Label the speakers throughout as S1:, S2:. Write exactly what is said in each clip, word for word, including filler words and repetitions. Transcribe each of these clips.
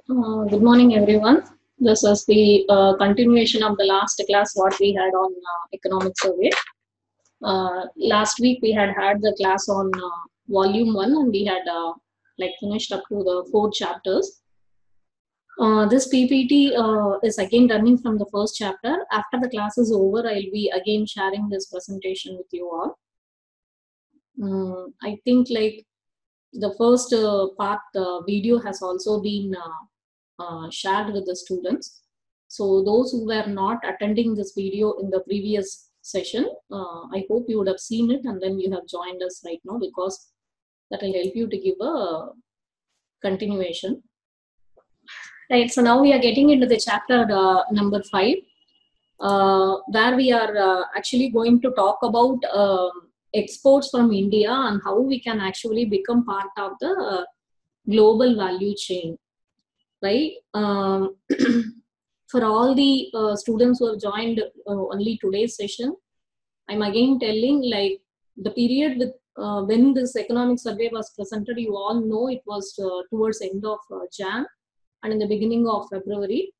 S1: Uh, good morning, everyone. This is the uh, continuation of the last class what we had on uh, economic survey. Uh, last week we had had the class on uh, volume one, and we had uh, like finished up to the four chapters. Uh, this P P T uh, is again running from the first chapter. After the class is over, I'll be again sharing this presentation with you all. Um, I think like the first uh, part uh, video has also been uh, uh, shared with the students. So those who were not attending this video in the previous session, uh, I hope you would have seen it and then you have joined us right now, because that will help you to give a continuation. Right, so now we are getting into the chapter uh, number five, uh, where we are uh, actually going to talk about uh, exports from India and how we can actually become part of the uh, global value chain, right? Um, for all the uh, students who have joined uh, only today's session, I'm again telling like the period with uh, when this economic survey was presented, you all know it was uh, towards end of uh, Jan and in the beginning of February.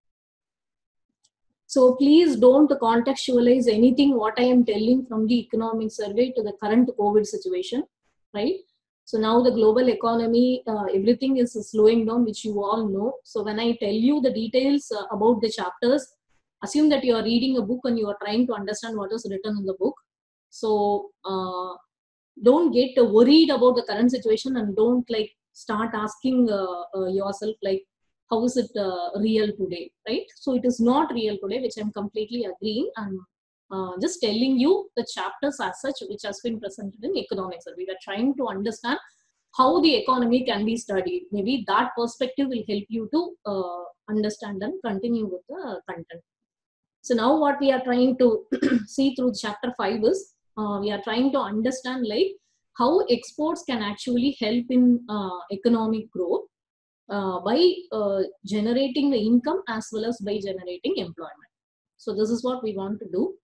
S1: So please don't contextualize anything what I am telling from the economic survey to the current COVID situation, right? So now the global economy, uh, everything is slowing down, which you all know. So when I tell you the details uh, about the chapters, assume that you are reading a book and you are trying to understand what is written in the book. So uh, don't get worried about the current situation and don't like start asking uh, uh, yourself like, how is it uh, real today, right? So it is not real today, which I'm completely agreeing, and uh, just telling you the chapters as such which has been presented in economics. We are trying to understand how the economy can be studied. Maybe that perspective will help you to uh, understand and continue with the content. So now what we are trying to see through chapter five is uh, we are trying to understand like how exports can actually help in uh, economic growth uh, by uh, generating the income as well as by generating employment. So this is what we want to do.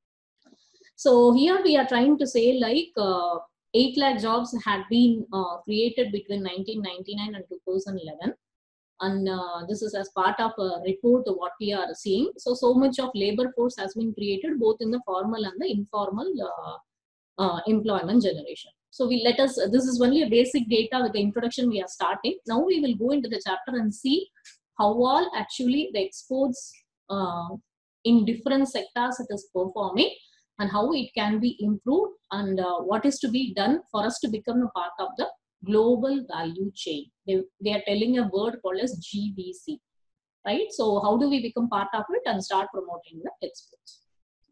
S1: So here we are trying to say like uh, eight lakh jobs had been uh, created between nineteen ninety-nine and two thousand eleven. And uh, this is as part of a report of what we are seeing. So, so much of labor force has been created both in the formal and the informal uh, uh, employment generation. So we let us, this is only a basic data with the introduction we are starting. Now we will go into the chapter and see how all actually the exports uh, in different sectors it is performing and how it can be improved and uh, what is to be done for us to become a part of the global value chain. They, they are telling a word called as G V C, right? So how do we become part of it and start promoting the exports?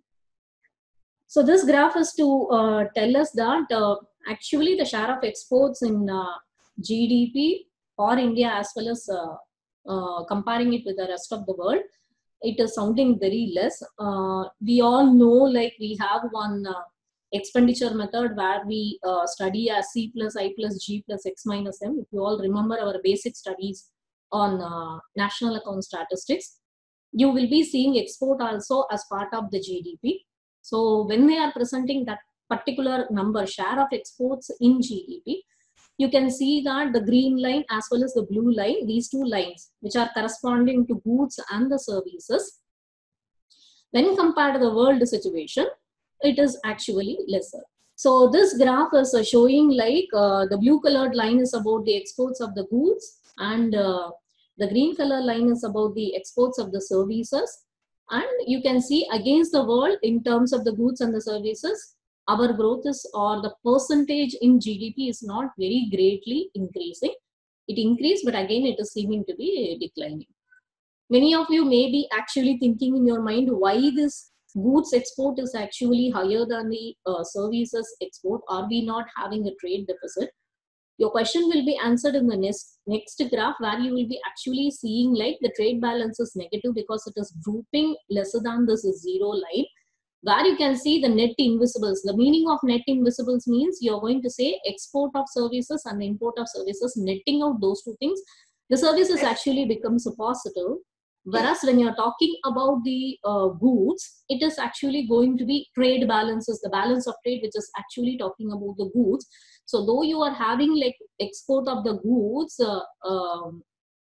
S1: So this graph is to uh, tell us that uh, actually the share of exports in uh, G D P for India as well as uh, uh, comparing it with the rest of the world, it is sounding very less. Uh, we all know like we have one uh, expenditure method where we uh, study as C plus I plus G plus X minus M. If you all remember our basic studies on uh, national account statistics, you will be seeing export also as part of the G D P. So when they are presenting that particular number, share of exports in G D P, you can see that the green line as well as the blue line, these two lines, which are corresponding to goods and the services, when compared to the world situation, it is actually lesser. So this graph is uh, showing like uh, the blue colored line is about the exports of the goods and uh, the green color line is about the exports of the services. And you can see against the world in terms of the goods and the services, our growth is or the percentage in G D P is not very greatly increasing. It increased, but again it is seeming to be declining. Many of you may be actually thinking in your mind why this goods export is actually higher than the uh, services export. Are we not having a trade deficit? Your question will be answered in the next, next graph, where you will be actually seeing like the trade balance is negative because it is drooping lesser than this zero line, where you can see the net invisibles. The meaning of net invisibles means you're going to say export of services and import of services, netting out those two things. The services actually becomes a positive. Whereas when you're talking about the uh, goods, it is actually going to be trade balances, the balance of trade, which is actually talking about the goods. So though you are having like export of the goods, uh, um,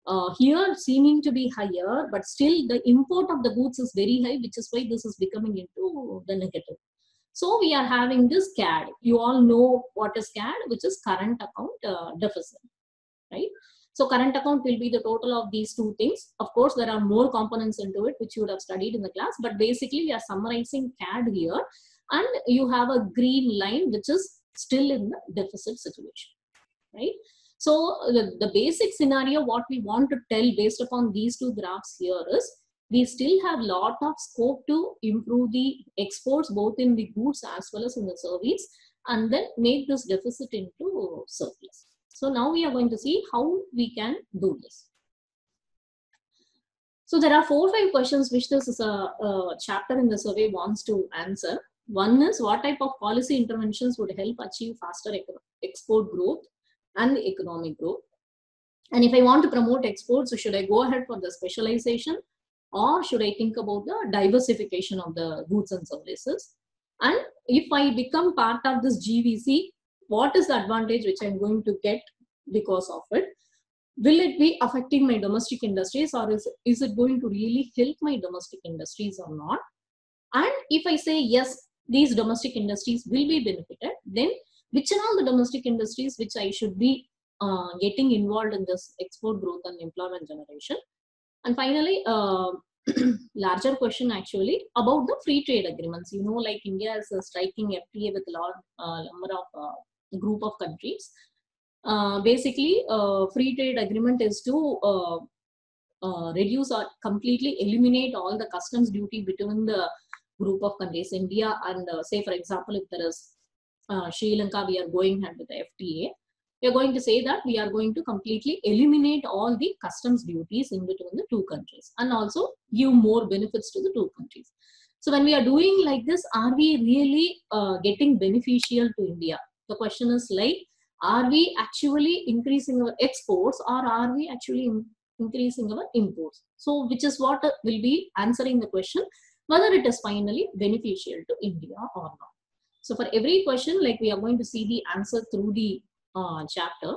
S1: uh, here seeming to be higher, but still the import of the goods is very high, which is why this is becoming into the negative. So we are having this C A D. You all know what is C A D, which is current account uh, deficit, right? So current account will be the total of these two things. Of course, there are more components into it, which you would have studied in the class, but basically we are summarizing C A D here, and you have a green line, which is still in the deficit situation, right? So the, the basic scenario, what we want to tell based upon these two graphs here is, we still have lot of scope to improve the exports, both in the goods as well as in the service, and then make this deficit into surplus. So now we are going to see how we can do this. So there are four or five questions which this is a, a chapter in the survey wants to answer. One is, what type of policy interventions would help achieve faster export growth and the economic growth? And if I want to promote exports, so should I go ahead for the specialization, or should I think about the diversification of the goods and services? And if I become part of this G V C, what is the advantage which I'm going to get because of it? Will it be affecting my domestic industries, or is, is it going to really help my domestic industries or not? And if I say yes, these domestic industries will be benefited, then which are all the domestic industries which I should be uh, getting involved in this export growth and employment generation? And finally, uh, larger question actually about the free trade agreements. You know, like India is uh, striking F T A with a large uh, number of uh, group of countries. Uh, basically, uh, free trade agreement is to uh, uh, reduce or completely eliminate all the customs duty between the group of countries, India and uh, say for example, if there is uh, Sri Lanka, we are going ahead with the F T A. We are going to say that we are going to completely eliminate all the customs duties in between the two countries, and also give more benefits to the two countries. So when we are doing like this, are we really uh, getting beneficial to India? The question is like, are we actually increasing our exports, or are we actually in increasing our imports? So which is what uh, will be answering the question, whether it is finally beneficial to India or not. So for every question, like we are going to see the answer through the uh, chapter.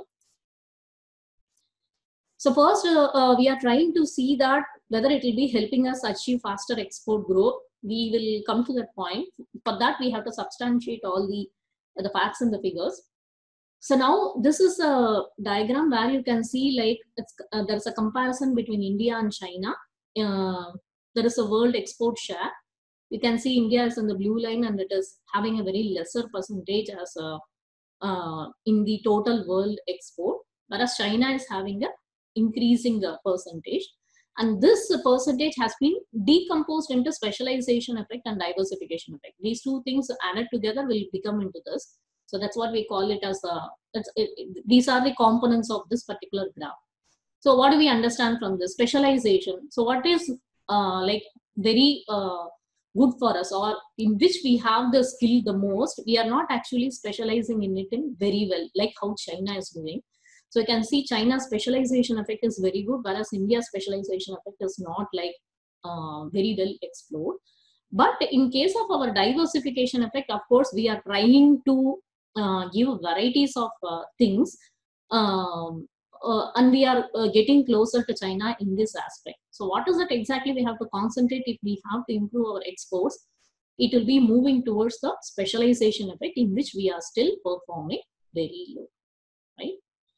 S1: So first, uh, uh, we are trying to see that whether it will be helping us achieve faster export growth. We will come to that point. For that, we have to substantiate all the, uh, the facts and the figures. So now this is a diagram where you can see like it's, uh, there's a comparison between India and China. Uh, there is a world export share. You can see India is in the blue line, and it is having a very lesser percentage as a, uh, in the total world export, whereas China is having a increasing the percentage. And this percentage has been decomposed into specialization effect and diversification effect. These two things added together will become into this. So that's what we call it as a, it's, it, it, these are the components of this particular graph. So what do we understand from this? Specialization. So what is uh, like very uh, good for us, or in which we have the skill the most, we are not actually specializing in it in very well, like how China is doing. So you can see China's specialization effect is very good, whereas India's specialization effect is not like uh, very well explored. But in case of our diversification effect, of course, we are trying to uh, give varieties of uh, things, um, uh, and we are uh, getting closer to China in this aspect. So what is it exactly we have to concentrate if we have to improve our exports? It will be moving towards the specialization effect, in which we are still performing very low, right?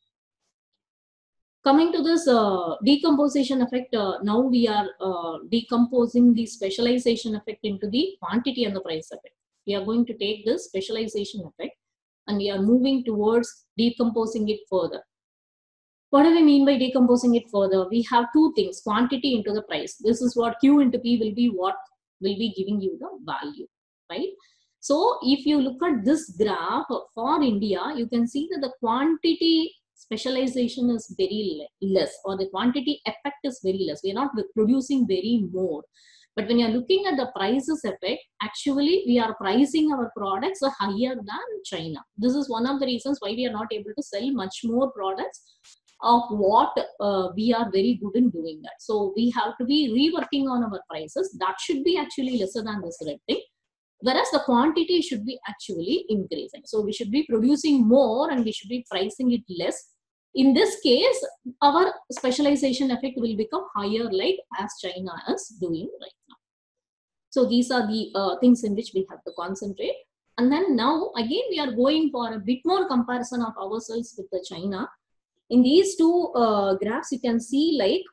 S1: Coming to this uh, decomposition effect, uh, now we are uh, decomposing the specialization effect into the quantity and the price effect. We are going to take this specialization effect and we are moving towards decomposing it further. What do we mean by decomposing it further? We have two things, quantity into the price. This is what Q into P will be, what will be giving you the value, right? So if you look at this graph for India, you can see that the quantity specialization is very less, or the quantity effect is very less. We are not producing very more. But when you are looking at the prices effect, actually we are pricing our products higher than China. This is one of the reasons why we are not able to sell much more products of what uh, we are very good in doing that. So we have to be reworking on our prices. That should be actually lesser than this red thing. Whereas the quantity should be actually increasing. So we should be producing more and we should be pricing it less. In this case, our specialization effect will become higher, like as China is doing right now. So these are the uh, things in which we have to concentrate. And then now again we are going for a bit more comparison of ourselves with the China. In these two uh, graphs, you can see like,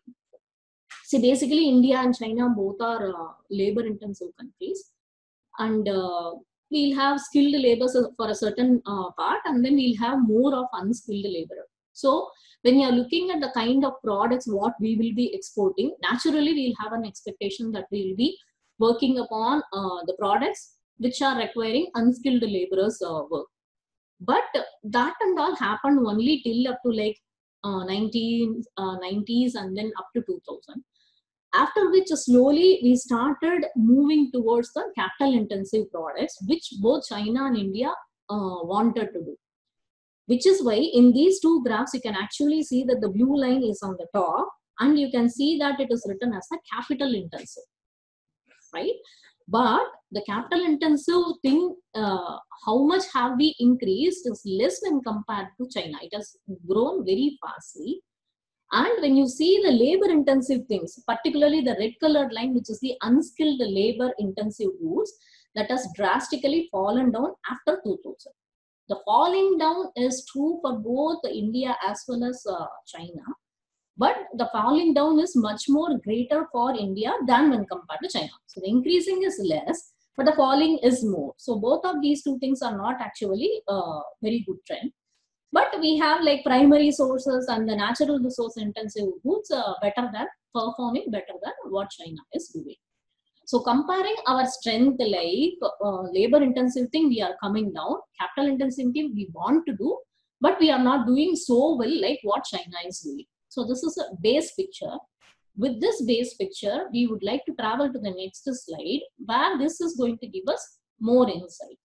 S1: see basically India and China both are uh, labor intensive countries, and uh, we'll have skilled labor for a certain uh, part, and then we'll have more of unskilled labor. So when you're looking at the kind of products what we will be exporting, naturally we'll have an expectation that we will be working upon uh, the products which are requiring unskilled laborers uh, work. But that and all happened only till up to like uh, nineteen nineties and then up to two thousand. After which slowly we started moving towards the capital intensive products, which both China and India uh, wanted to do. Which is why in these two graphs, you can actually see that the blue line is on the top, and you can see that it is written as a capital intensive, right? But the capital intensive thing, uh, how much have we increased is less when compared to China. It has grown very fastly. And when you see the labor intensive things, particularly the red colored line, which is the unskilled labor intensive goods, that has drastically fallen down after two thousand. The falling down is true for both India as well as uh, China. But the falling down is much more greater for India than when compared to China. So the increasing is less, but the falling is more. So both of these two things are not actually a very good trend. But we have like primary sources and the natural resource intensive goods uh, better than, performing better than what China is doing. So comparing our strength, like uh, labor intensive thing, we are coming down. Capital intensive thing we want to do, but we are not doing so well like what China is doing. So this is a base picture. With this base picture, we would like to travel to the next slide, where this is going to give us more insight.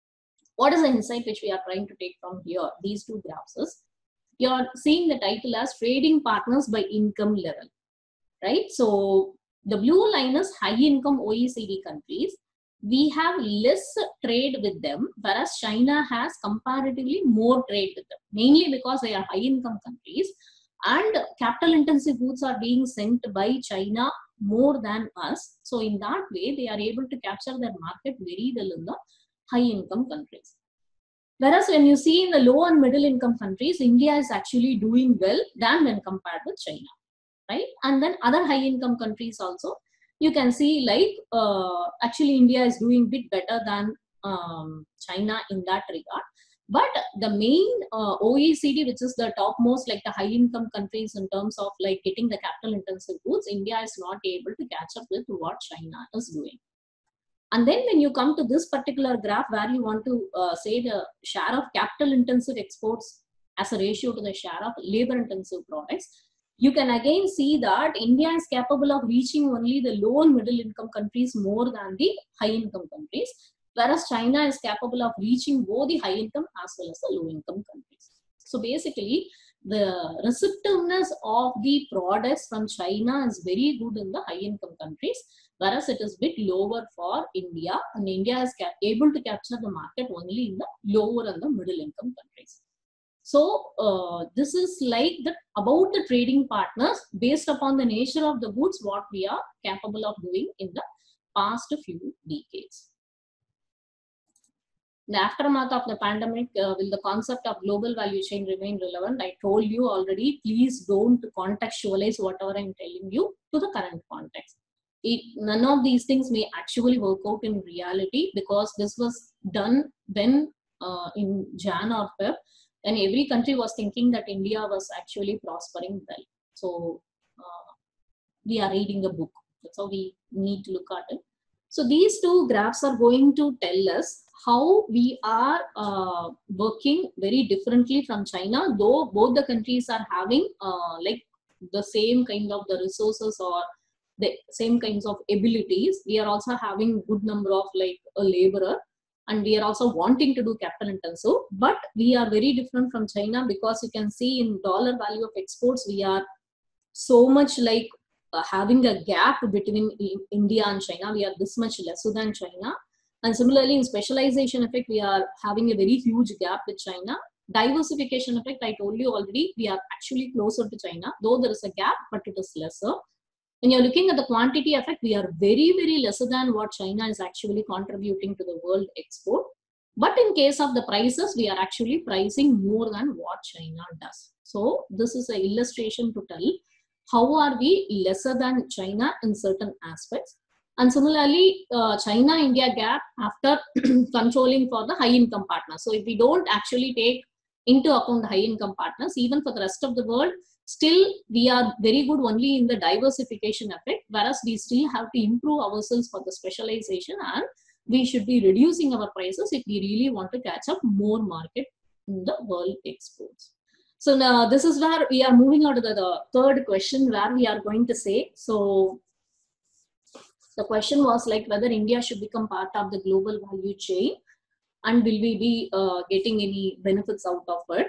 S1: What is the insight which we are trying to take from here? These two graphs is, you are seeing the title as trading partners by income level, right? So the blue line is high income O E C D countries. We have less trade with them, whereas China has comparatively more trade with them, mainly because they are high income countries and capital intensive goods are being sent by China more than us. So in that way, they are able to capture their market very well in the high income countries. Whereas when you see in the low and middle income countries, India is actually doing well than when compared with China, right? And then other high income countries also, you can see like uh, actually India is doing a bit better than um, China in that regard. But the main uh, O E C D, which is the topmost, like the high income countries in terms of like getting the capital intensive goods, India is not able to catch up with what China is doing. And then when you come to this particular graph where you want to uh, say the share of capital intensive exports as a ratio to the share of labor intensive products, you can again see that India is capable of reaching only the low and middle income countries more than the high income countries, whereas China is capable of reaching both the high income as well as the low income countries. So basically, the receptiveness of the products from China is very good in the high income countries, whereas it is a bit lower for India, and India is able to capture the market only in the lower and the middle income countries. So uh, this is like that about the trading partners based upon the nature of the goods, what we are capable of doing in the past few decades. In the aftermath of the pandemic, uh, will the concept of global value chain remain relevant? I told you already, please don't contextualize whatever I'm telling you to the current context. It, none of these things may actually work out in reality, because this was done when uh, in Jan or Feb, and every country was thinking that India was actually prospering well. So uh, we are reading a book. That's how we need to look at it. So these two graphs are going to tell us how we are uh, working very differently from China, though both the countries are having uh, like the same kind of the resources or the same kinds of abilities. We are also having good number of like a laborer, and we are also wanting to do capital intensive, but we are very different from China, because you can see in dollar value of exports, we are so much like uh, having a gap between India and China. We are this much lesser than China. And similarly in specialization effect, we are having a very huge gap with China. diversification effect, I told you already, we are actually closer to China, though there is a gap, but it is lesser. When you're looking at the quantity effect, we are very, very lesser than what China is actually contributing to the world export. But in case of the prices, we are actually pricing more than what China does. So this is an illustration to tell how are we lesser than China in certain aspects. And similarly, uh, China-India gap after controlling for the high-income partners. So if we don't actually take into account the high-income partners, even for the rest of the world, still we are very good only in the diversification effect, whereas we still have to improve ourselves for the specialization, and we should be reducing our prices if we really want to catch up more market in the world exports. So now this is where we are moving on to the, the third question, where we are going to say, so the question was like whether India should become part of the global value chain and will we be uh, getting any benefits out of it.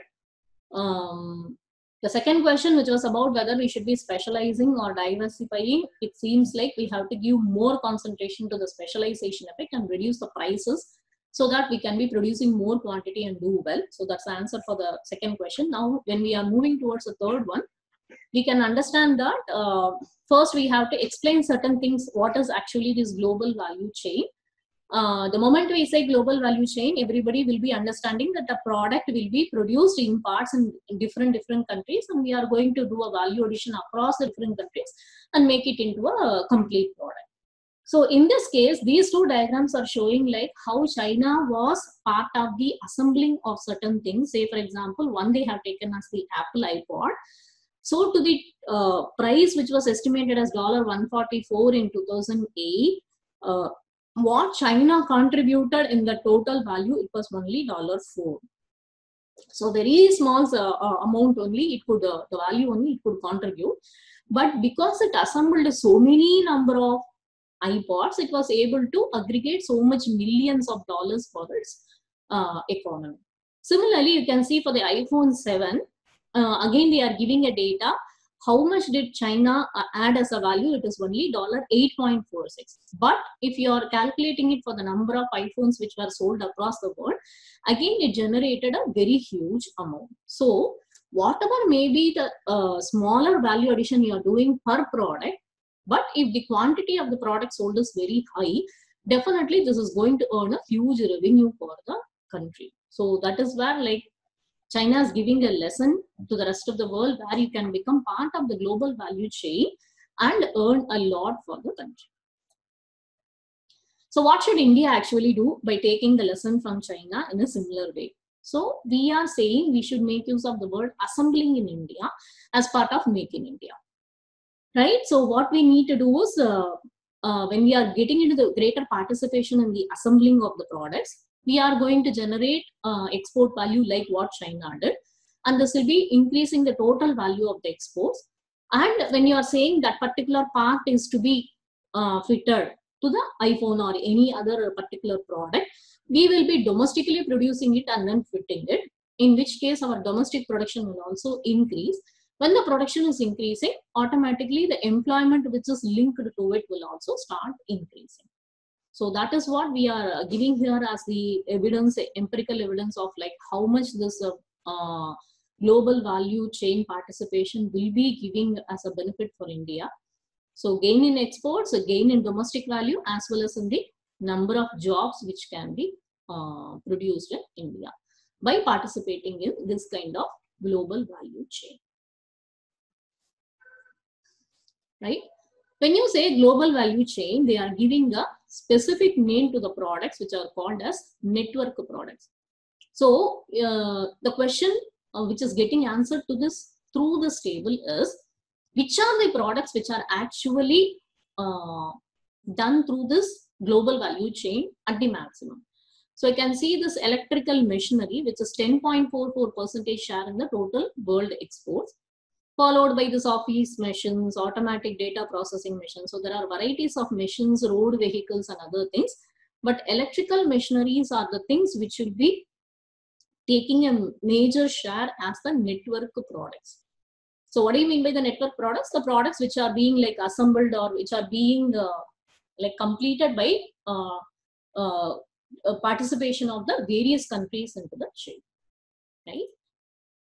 S1: Um, the second question, which was about whether we should be specializing or diversifying, it seems like we have to give more concentration to the specialization effect and reduce the prices so that we can be producing more quantity and do well. So that's the answer for the second question. Now, when we are moving towards the third one, we can understand that uh, first we have to explain certain things. What is actually this global value chain? Uh, the moment we say global value chain, everybody will be understanding that the product will be produced in parts in different different countries, and we are going to do a value addition across the different countries and make it into a complete product. So in this case, these two diagrams are showing like how China was part of the assembling of certain things. Say for example, one they have taken as the Apple iPod. So to the uh, price which was estimated as one forty-four in two thousand eight, uh, what China contributed in the total value, it was only four. So very small uh, amount only, it could, uh, the value only it could contribute. But because it assembled so many number of iPods, it was able to aggregate so much millions of dollars for its uh, economy. Similarly, you can see for the iPhone seven, uh, again they are giving a data. How much did China uh, add as a value? It is only eight point four six. But if you are calculating it for the number of iPhones which were sold across the world, again it generated a very huge amount. So whatever may be the uh, smaller value addition you are doing per product, but if the quantity of the product sold is very high, definitely this is going to earn a huge revenue for the country. So that is where like China is giving a lesson to the rest of the world where you can become part of the global value chain and earn a lot for the country. So what should India actually do by taking the lesson from China in a similar way? So we are saying we should make use of the word assembling in India as part of Make in India. Right? So what we need to do is uh, uh, when we are getting into the greater participation in the assembling of the products, we are going to generate uh, export value like what China did. And this will be increasing the total value of the exports. And when you are saying that particular part is to be uh, fitted to the iPhone or any other particular product, we will be domestically producing it and then fitting it, in which case our domestic production will also increase. When the production is increasing, automatically the employment which is linked to it will also start increasing. So that is what we are giving here as the evidence, empirical evidence of like how much this uh, uh, global value chain participation will be giving as a benefit for India. So gain in exports, a gain in domestic value, as well as in the number of jobs which can be uh, produced in India by participating in this kind of global value chain. Right? When you say global value chain, they are giving a specific name to the products which are called as network products. So uh, the question uh, which is getting answered to this through this table is which are the products which are actually uh, done through this global value chain at the maximum. So I can see this electrical machinery, which is ten point four four percent share in the total world exports, followed by this office machines, automatic data processing machines. So there are varieties of machines, road vehicles and other things, but electrical machineries are the things which will be taking a major share as the network products. So what do you mean by the network products? The products which are being like assembled or which are being uh, like completed by uh, uh, participation of the various countries into the chain, right?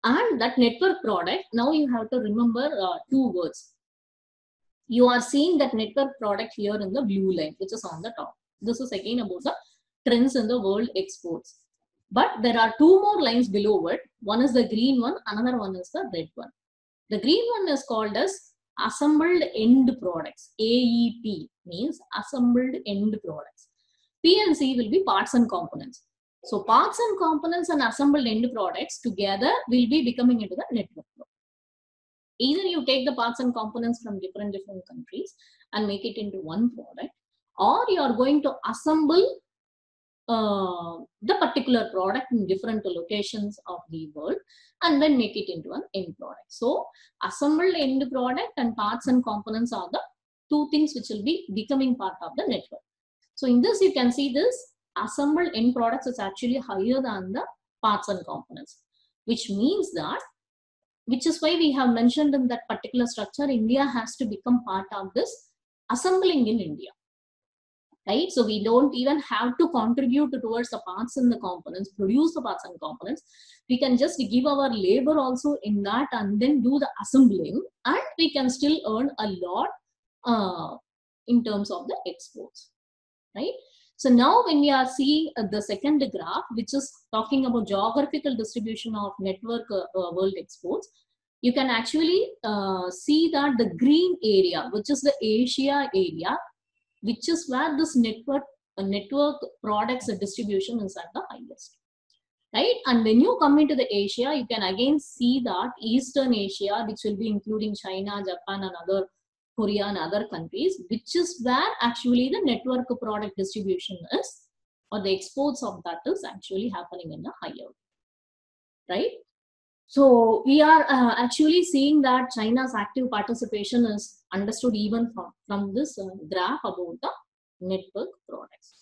S1: And that network product, now you have to remember uh, two words. You are seeing that network product here in the blue line, which is on the top. This is again about the trends in the world exports. But there are two more lines below it. One is the green one, another one is the red one. The green one is called as assembled end products. A E P means assembled end products. P and C will be parts and components. So parts and components and assembled end products together will be becoming into the network. Either you take the parts and components from different different countries and make it into one product, or you are going to assemble uh, the particular product in different locations of the world and then make it into an end product. So assembled end product and parts and components are the two things which will be becoming part of the network. So in this you can see this assembled end products is actually higher than the parts and components, which means that, which is why we have mentioned in that particular structure, India has to become part of this assembling in India, right? So we don't even have to contribute towards the parts and the components, produce the parts and components. We can just give our labor also in that and then do the assembling, and we can still earn a lot uh, in terms of the exports, right? So now when we are seeing uh, the second graph, which is talking about geographical distribution of network uh, uh, world exports, you can actually uh, see that the green area, which is the Asia area, which is where this network uh, network products distribution is at the highest, right? And when you come into the Asia, you can again see that Eastern Asia, which will be including China, Japan, and other Korea and other countries, which is where actually the network product distribution is, or the exports of that is actually happening in a higher, right? So we are uh, actually seeing that China's active participation is understood even from, from this uh, graph about the network products.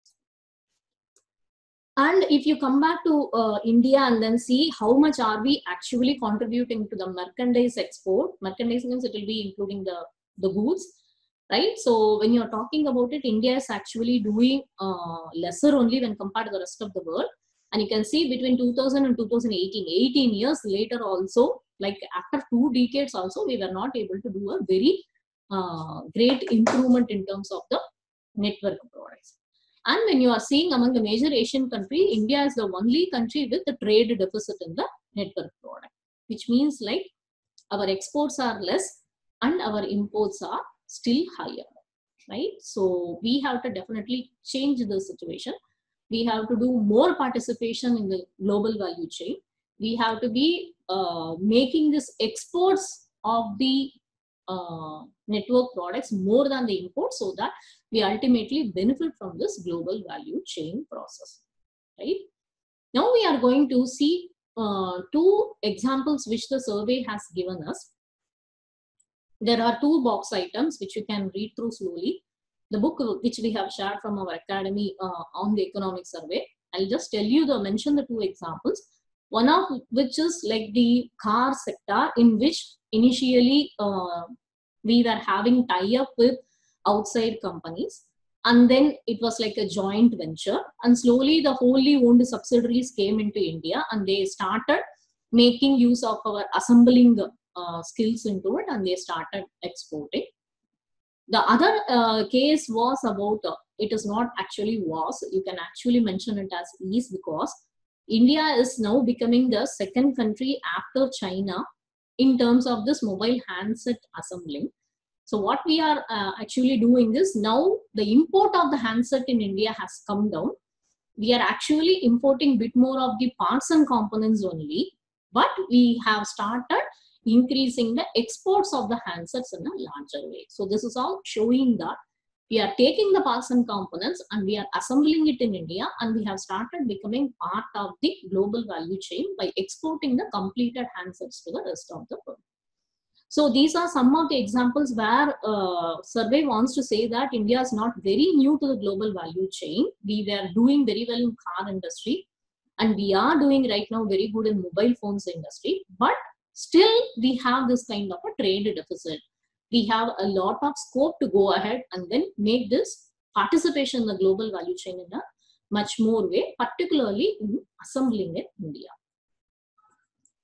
S1: And if you come back to uh, India and then see how much are we actually contributing to the merchandise export, merchandise means it will be including the the goods, right? So when you're talking about it, India is actually doing uh, lesser only when compared to the rest of the world. And you can see between two thousand and two thousand eighteen, eighteen years later also, like after two decades also, we were not able to do a very uh, great improvement in terms of the network products. And when you are seeing among the major Asian countries, India is the only country with the trade deficit in the network product, which means like our exports are less and our imports are still higher, right? So we have to definitely change the situation. We have to do more participation in the global value chain. We have to be uh, making this exports of the uh, network products more than the imports, so that we ultimately benefit from this global value chain process, right? Now we are going to see uh, two examples which the survey has given us. There are two box items which you can read through slowly. The book which we have shared from our academy uh, on the economic survey. I'll just tell you the mention the two examples. One of which is like the car sector, in which initially uh, we were having tie-up with outside companies, and then it was like a joint venture, and slowly the wholly owned subsidiaries came into India and they started making use of our assembling the uh, skills into it, and they started exporting. The other uh, case was about, uh, it is not actually was, you can actually mention it as is, because India is now becoming the second country after China in terms of this mobile handset assembling. So what we are uh, actually doing is, now the import of the handset in India has come down. We are actually importing a bit more of the parts and components only, but we have started increasing the exports of the handsets in a larger way. So this is all showing that we are taking the parts and components and we are assembling it in India, and we have started becoming part of the global value chain by exporting the completed handsets to the rest of the world. So these are some of the examples where uh, survey wants to say that India is not very new to the global value chain. We were doing very well in car industry, and we are doing right now very good in mobile phones industry, but still we have this kind of a trade deficit. We have a lot of scope to go ahead and then make this participation in the global value chain in a much more way, particularly in assembling in India.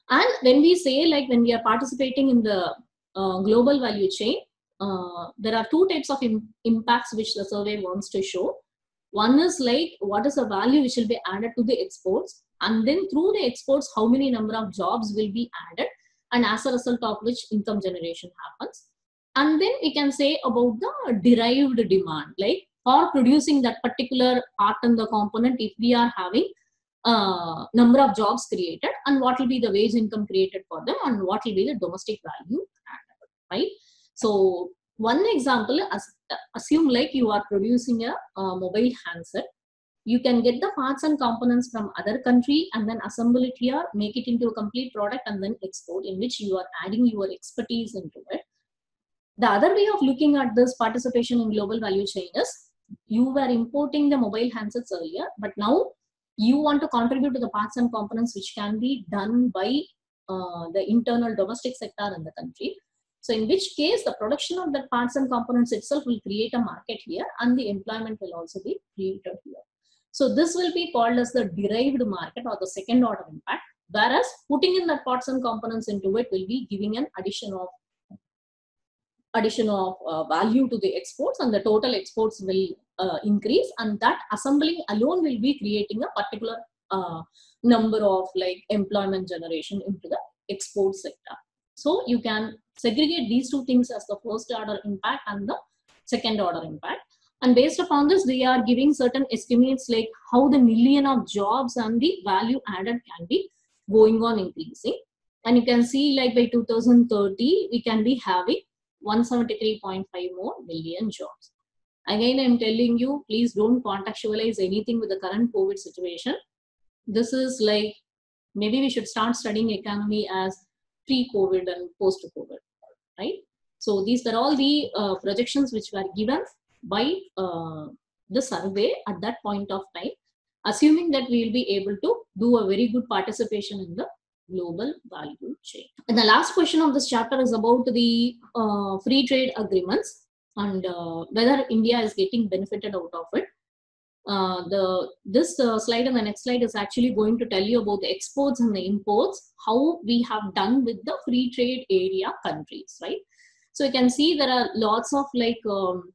S1: And when we say, like, when we are participating in the uh, global value chain, uh, there are two types of im- impacts which the survey wants to show. One is like, what is the value which will be added to the exports, and then through the exports, how many number of jobs will be added, and as a result of which income generation happens. And then we can say about the derived demand, like for producing that particular part and the component, if we are having uh, number of jobs created, and what will be the wage income created for them, and what will be the domestic value added, right? So one example, as, assume like you are producing a, a mobile handset. You can get the parts and components from other country and then assemble it here, make it into a complete product, and then export, in which you are adding your expertise into it. The other way of looking at this participation in global value chain is, you were importing the mobile handsets earlier, but now you want to contribute to the parts and components which can be done by uh, the internal domestic sector in the country. So in which case, the production of the parts and components itself will create a market here, and the employment will also be created here. So this will be called as the derived market, or the second order impact, whereas putting in the parts and components into it will be giving an addition of addition of uh, value to the exports, and the total exports will uh, increase, and that assembling alone will be creating a particular uh, number of like employment generation into the export sector. So you can segregate these two things as the first order impact and the second order impact. And based upon this, they are giving certain estimates like how the million of jobs and the value added can be going on increasing. And you can see, like, by two thousand thirty, we can be having one hundred seventy-three point five more million jobs. Again, I'm telling you, please don't contextualize anything with the current COVID situation. This is like, maybe we should start studying economy as pre-COVID and post-COVID, right? So these are all the uh, projections which were given by uh, the survey at that point of time, assuming that we will be able to do a very good participation in the global value chain. And the last question of this chapter is about the uh, free trade agreements, and uh, whether India is getting benefited out of it. Uh, the this uh, slide and the next slide is actually going to tell you about the exports and the imports, how we have done with the free trade area countries, right? So you can see there are lots of like um,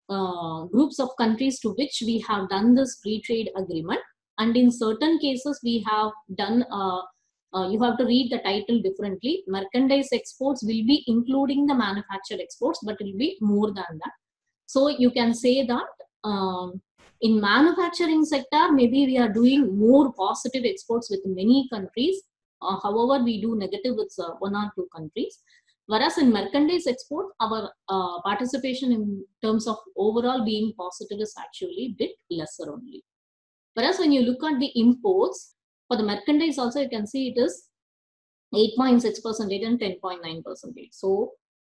S1: uh, groups of countries to which we have done this free trade agreement, and in certain cases we have done uh, uh, you have to read the title differently. Merchandise exports will be including the manufactured exports, but it will be more than that. So you can say that um, in manufacturing sector, maybe we are doing more positive exports with many countries. Uh, however, we do negative with uh, one or two countries. Whereas in merchandise export, our uh, participation in terms of overall being positive is actually a bit lesser only. Whereas when you look at the imports, for the merchandise also, you can see it is eight point six percent and ten point nine percent. So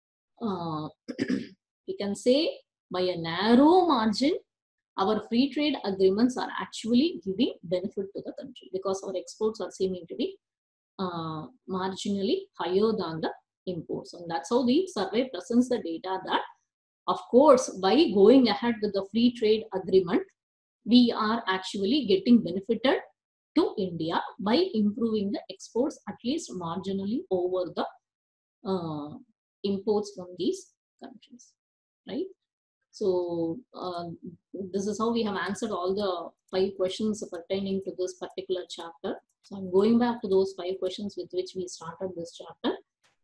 S1: uh, we can say by a narrow margin, our free trade agreements are actually giving benefit to the country, because our exports are seeming to be uh, marginally higher than the imports. And that's how the survey presents the data that, of course, by going ahead with the free trade agreement, we are actually getting benefited to India by improving the exports at least marginally over the uh, imports from these countries, right? So uh, this is how we have answered all the five questions pertaining to this particular chapter. So I'm going back to those five questions with which we started this chapter.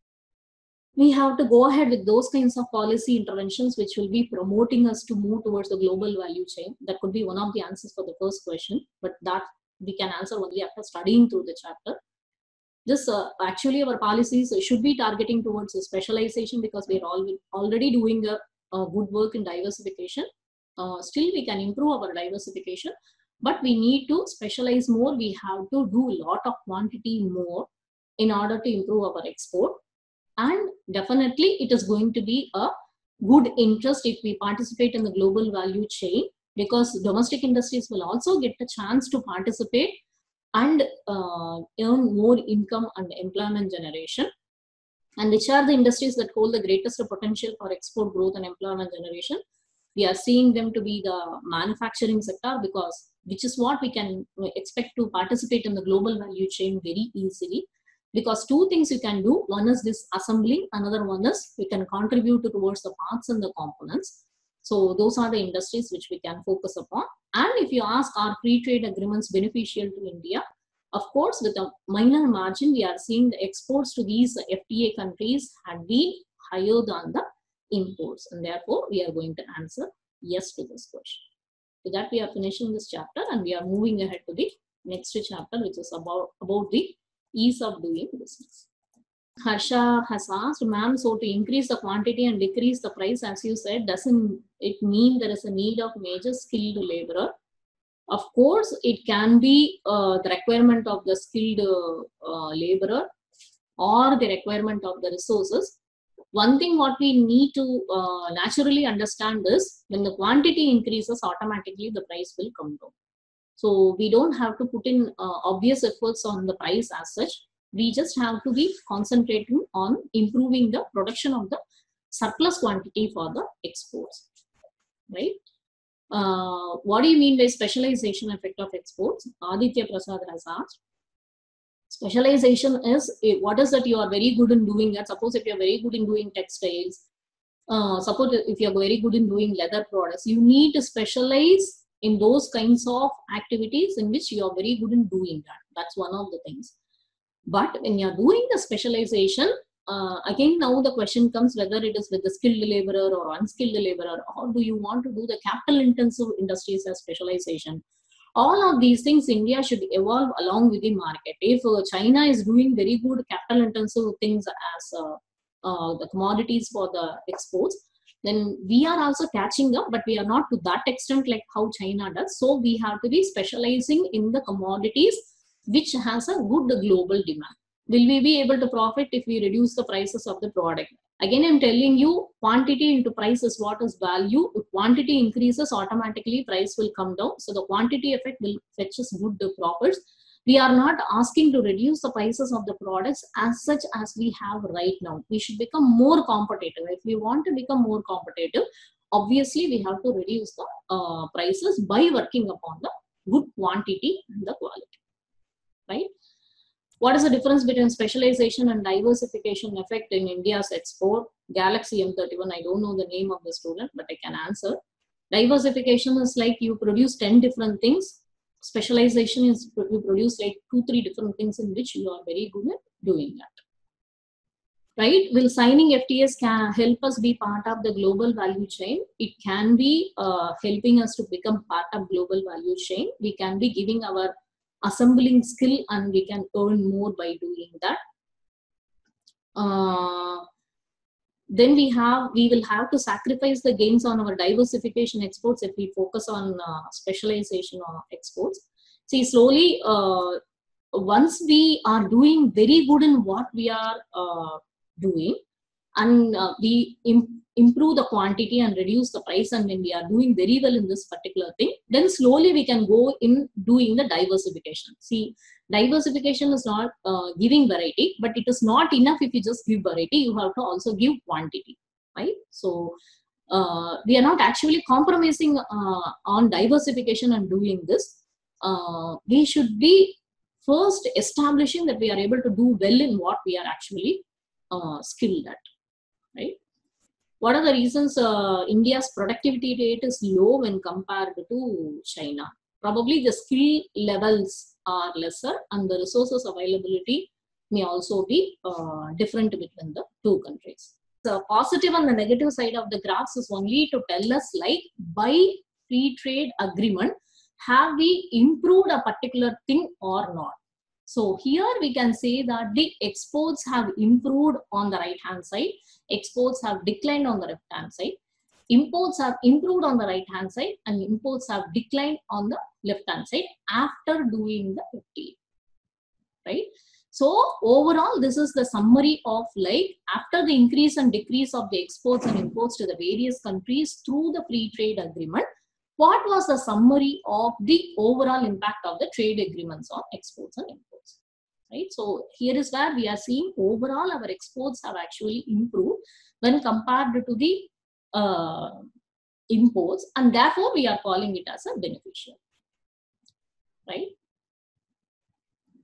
S1: We have to go ahead with those kinds of policy interventions which will be promoting us to move towards the global value chain. That could be one of the answers for the first question, but that we can answer only after studying through the chapter. This uh, actually our policies should be targeting towards a specialization, because we are all already doing a, a good work in diversification. Uh, still we can improve our diversification, but we need to specialize more. We have to do a lot of quantity more in order to improve our export. And definitely it is going to be a good interest if we participate in the global value chain, because domestic industries will also get a chance to participate and uh, earn more income and employment generation. And which are the industries that hold the greatest potential for export growth and employment generation? We are seeing them to be the manufacturing sector, because which is what we can expect to participate in the global value chain very easily. Because two things you can do. One is this assembling, another one is we can contribute towards the parts and the components. So those are the industries which we can focus upon. And if you ask, are free trade agreements beneficial to India? Of course, with a minor margin, we are seeing the exports to these F T A countries had been higher than the imports. And therefore, we are going to answer yes to this question. With that, we are finishing this chapter and we are moving ahead to the next chapter, which is about, about the ease of doing business. Harsha has asked, ma'am, so to increase the quantity and decrease the price, as you said, doesn't it mean there is a need of major skilled laborer? Of course, it can be uh, the requirement of the skilled uh, uh, laborer or the requirement of the resources. One thing what we need to uh, naturally understand is when the quantity increases, automatically the price will come down. So we don't have to put in uh, obvious efforts on the price as such. We just have to be concentrating on improving the production of the surplus quantity for the exports, right? Uh, what do you mean by specialization effect of exports? Aditya Prasad has asked. Specialization is what is that you are very good in doing that. Suppose if you are very good in doing textiles, uh, suppose if you are very good in doing leather products, you need to specialize in those kinds of activities in which you are very good in doing that. That's one of the things. But when you are doing the specialization, uh, again now the question comes whether it is with the skilled laborer or unskilled laborer, or do you want to do the capital intensive industries as specialization? All of these things India should evolve along with the market. If uh, China is doing very good capital intensive things as uh, uh, the commodities for the exports, then we are also catching up, but we are not to that extent like how China does. So we have to be specializing in the commodities which has a good global demand. Will we be able to profit if we reduce the prices of the product? Again, I'm telling you, quantity into price is what is value. If quantity increases, automatically price will come down. So the quantity effect will fetch us good profits. We are not asking to reduce the prices of the products as such as we have right now. We should become more competitive. If we want to become more competitive, obviously we have to reduce the uh, prices by working upon the good quantity and the quality, right? What is the difference between specialization and diversification effect in India's export? Galaxy M thirty-one, I don't know the name of the student, but I can answer. Diversification is like you produce ten different things. Specialization is you produce like two, three different things in which you are very good at doing that. Right? Will signing F T As can help us be part of the global value chain? It can be uh, helping us to become part of global value chain. We can be giving our assembling skill and we can earn more by doing that. Uh, then we have, we will have to sacrifice the gains on our diversification exports if we focus on uh, specialization or exports. See, slowly, uh, once we are doing very good in what we are uh, doing, and uh, we imp improve the quantity and reduce the price, and when we are doing very well in this particular thing, then slowly we can go in doing the diversification. See, diversification is not uh, giving variety, but it is not enough if you just give variety, you have to also give quantity, right? So uh, we are not actually compromising uh, on diversification and doing this. Uh, we should be first establishing that we are able to do well in what we are actually uh, skilled at, right? What are the reasons uh, India's productivity rate is low when compared to China? Probably the skill levels are lesser and the resources availability may also be uh, different between the two countries. The positive and the negative side of the graphs is only to tell us like by free trade agreement, have we improved a particular thing or not? So here we can say that the exports have improved on the right hand side, exports have declined on the left hand side, imports have improved on the right hand side, and imports have declined on the left hand side after doing the F T A, right? So overall, this is the summary of like after the increase and decrease of the exports and imports to the various countries through the free trade agreement, what was the summary of the overall impact of the trade agreements on exports and imports, right? So here is where we are seeing overall our exports have actually improved when compared to the uh, imports, and therefore we are calling it as a beneficial, right?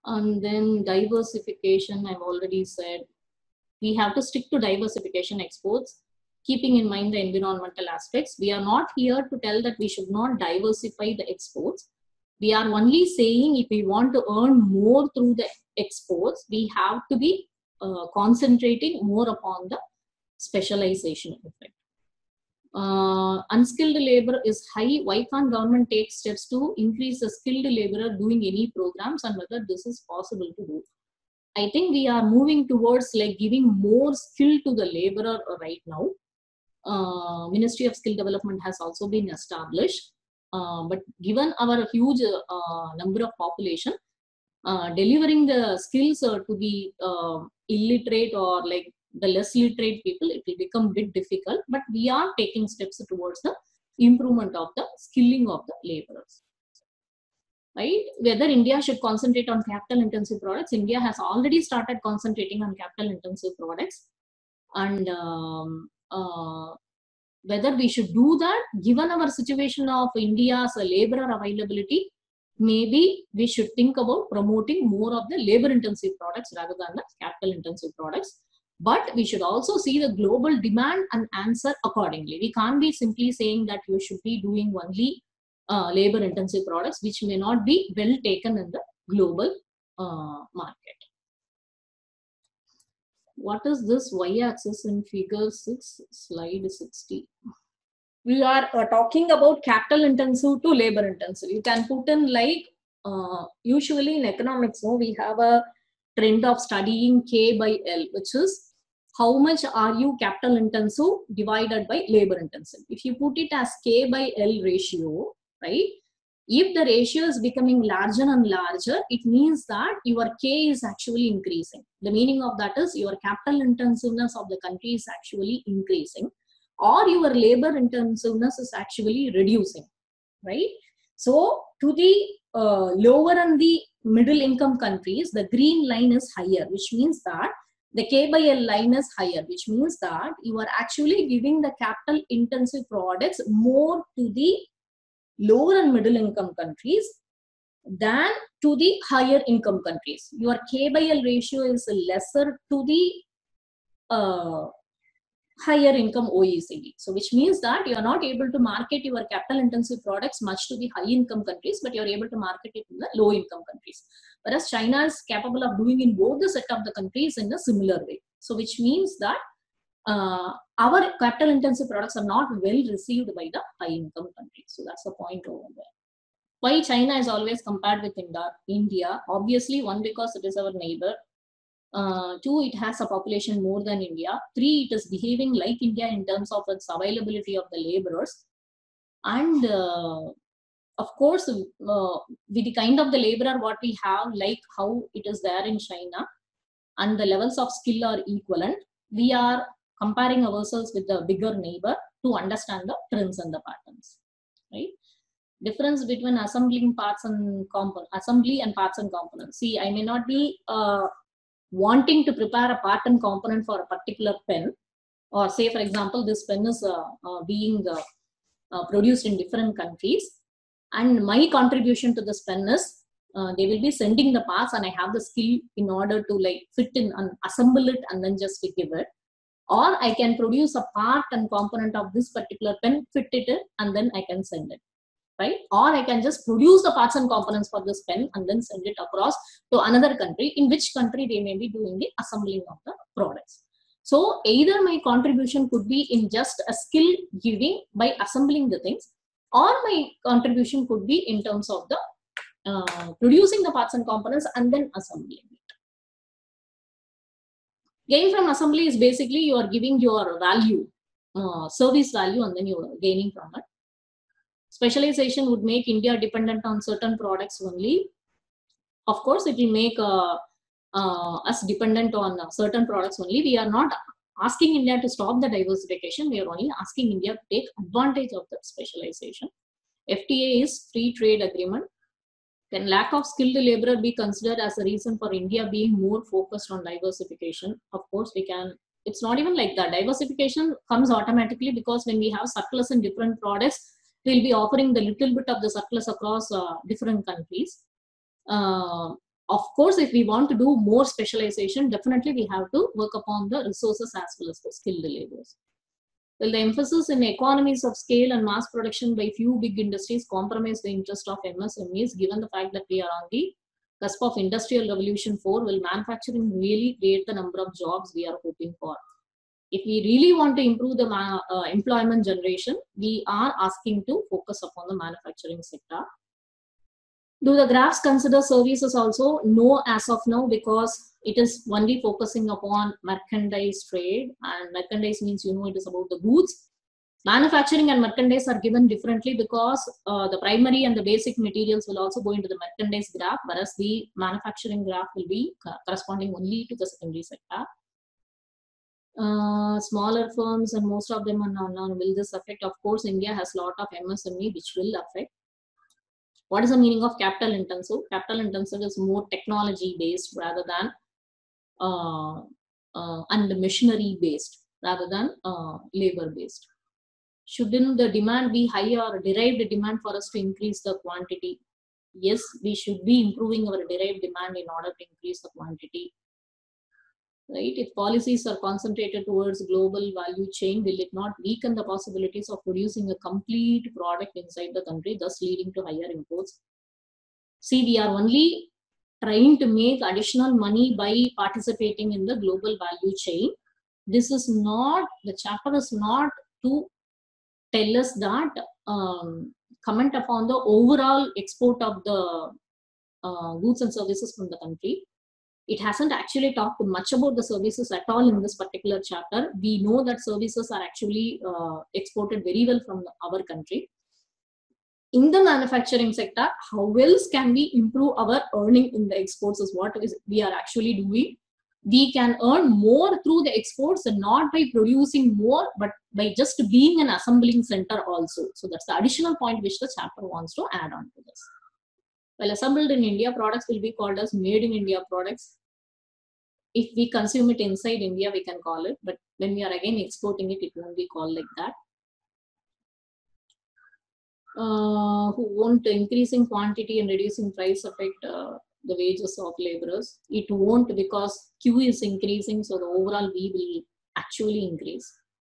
S1: And then diversification, I've already said. We have to stick to diversification exports, keeping in mind the environmental aspects. We are not here to tell that we should not diversify the exports. We are only saying if we want to earn more through the exports, we have to be uh, concentrating more upon the specialization effect. Uh, unskilled labor is high. Why can't government take steps to increase the skilled laborer doing any programs, and whether this is possible to do? I think we are moving towards like giving more skill to the laborer right now. Uh, Ministry of Skill Development has also been established. Uh, but given our huge uh, number of population, uh, delivering the skills uh, to the uh, illiterate or like the less literate people, it will become a bit difficult. But we are taking steps towards the improvement of the skilling of the laborers. Right? Whether India should concentrate on capital intensive products, India has already started concentrating on capital intensive products. And um, uh, whether we should do that, given our situation of India's labor availability, maybe we should think about promoting more of the labor intensive products rather than the capital intensive products. But we should also see the global demand and answer accordingly. We can't be simply saying that you should be doing only Uh, labor intensive products, which may not be well taken in the global uh, market. What is this y-axis in figure six, slide sixty? We are uh, talking about capital intensive to labor intensive. You can put in like, uh, usually in economics, no, we have a trend of studying K by L, which is how much are you capital intensive divided by labor intensive. If you put it as K by L ratio, right? If the ratio is becoming larger and larger, it means that your K is actually increasing. The meaning of that is your capital intensiveness of the country is actually increasing, or your labor intensiveness is actually reducing, right? So to the uh, lower and the middle income countries, the green line is higher, which means that the K by L line is higher, which means that you are actually giving the capital intensive products more to the lower and middle income countries than to the higher income countries. Your K by L ratio is lesser to the uh, higher income O E C D. So which means that you are not able to market your capital intensive products much to the high income countries, but you are able to market it in the low income countries. Whereas China is capable of doing in both the set of the countries in a similar way. So which means that uh, our capital intensive products are not well received by the high income countries. So that's the point over there. Why China is always compared with India? Obviously, one, because it is our neighbor. Uh, two, it has a population more than India. Three, it is behaving like India in terms of its availability of the laborers. And uh, of course, uh, with the kind of the laborer what we have, like how it is there in China, and the levels of skill are equivalent, we are comparing ourselves with the bigger neighbor to understand the trends and the patterns, right? Difference between assembling parts and component, assembly and parts and components. See, I may not be uh, wanting to prepare a part and component for a particular pen, or say for example this pen is uh, uh, being uh, uh, produced in different countries, and my contribution to this pen is uh, they will be sending the parts and I have the skill in order to like fit in and assemble it and then just give it, or I can produce a part and component of this particular pen, fit it in, and then I can send it, right? Or I can just produce the parts and components for this pen and then send it across to another country, in which country they may be doing the assembling of the products. So either my contribution could be in just a skill giving by assembling the things, or my contribution could be in terms of the uh, producing the parts and components and then assembling it. Gain from assembly is basically you are giving your value, uh, service value, and then you are gaining from it. Specialization would make India dependent on certain products only. Of course, it will make uh, uh, us dependent on uh, certain products only. We are not asking India to stop the diversification. We are only asking India to take advantage of the specialization. F T A is free trade agreement. Can lack of skilled labor be considered as a reason for India being more focused on diversification? Of course, we can. It's not even like that. Diversification comes automatically because when we have surplus in different products, we'll be offering the little bit of the surplus across uh, different countries. Uh, Of course, if we want to do more specialization, definitely we have to work upon the resources as well as the skilled laborers. Well, the emphasis in economies of scale and mass production by few big industries compromise the interest of M S M Es, given the fact that we are on the cusp of Industrial Revolution four. Will manufacturing really create the number of jobs we are hoping for? If we really want to improve the uh, employment generation, we are asking to focus upon the manufacturing sector. Do the graphs consider services also? No, as of now, because it is only focusing upon merchandise trade, and merchandise means, you know, it is about the goods. Manufacturing and merchandise are given differently because uh, the primary and the basic materials will also go into the merchandise graph, whereas the manufacturing graph will be corresponding only to the secondary sector. Uh, smaller firms, and most of them are non. Will this affect? Of course, India has a lot of M S M E which will affect. What is the meaning of capital intensive? Capital intensive is more technology based rather than uh, uh, and machinery based rather than uh, labor based. Shouldn't the demand be higher or derived demand for us to increase the quantity? Yes, we should be improving our derived demand in order to increase the quantity. Right? If policies are concentrated towards global value chain, will it not weaken the possibilities of producing a complete product inside the country, thus leading to higher imports? See, we are only trying to make additional money by participating in the global value chain. This is not, the chapter is not to tell us that, um, comment upon the overall export of the uh, goods and services from the country. It hasn't actually talked much about the services at all in this particular chapter. We know that services are actually uh, exported very well from our country. In the manufacturing sector, how else can we improve our earning in the exports is what is we are actually doing. We can earn more through the exports and not by producing more, but by just being an assembling center also. So that's the additional point which the chapter wants to add on to this. Well, assembled in India, products will be called as made in India products. If we consume it inside India, we can call it, but when we are again exporting it, it won't be called like that. Uh, who won't increasing quantity and reducing price affect uh, the wages of laborers? It won't, because Q is increasing, so the overall V will actually increase.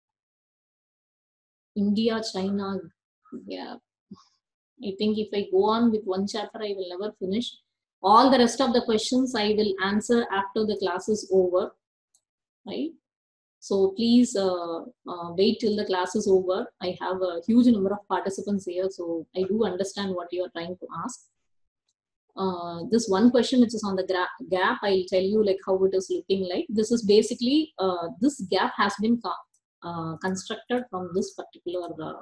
S1: India, China, yeah. I think if I go on with one chapter, I will never finish. All the rest of the questions I will answer after the class is over, right? So please uh, uh, wait till the class is over. I have a huge number of participants here, so I do understand what you are trying to ask. Uh, this one question which is on the gap, I'll tell you like how it is looking like. This is basically, uh, this gap has been uh, constructed from this particular uh,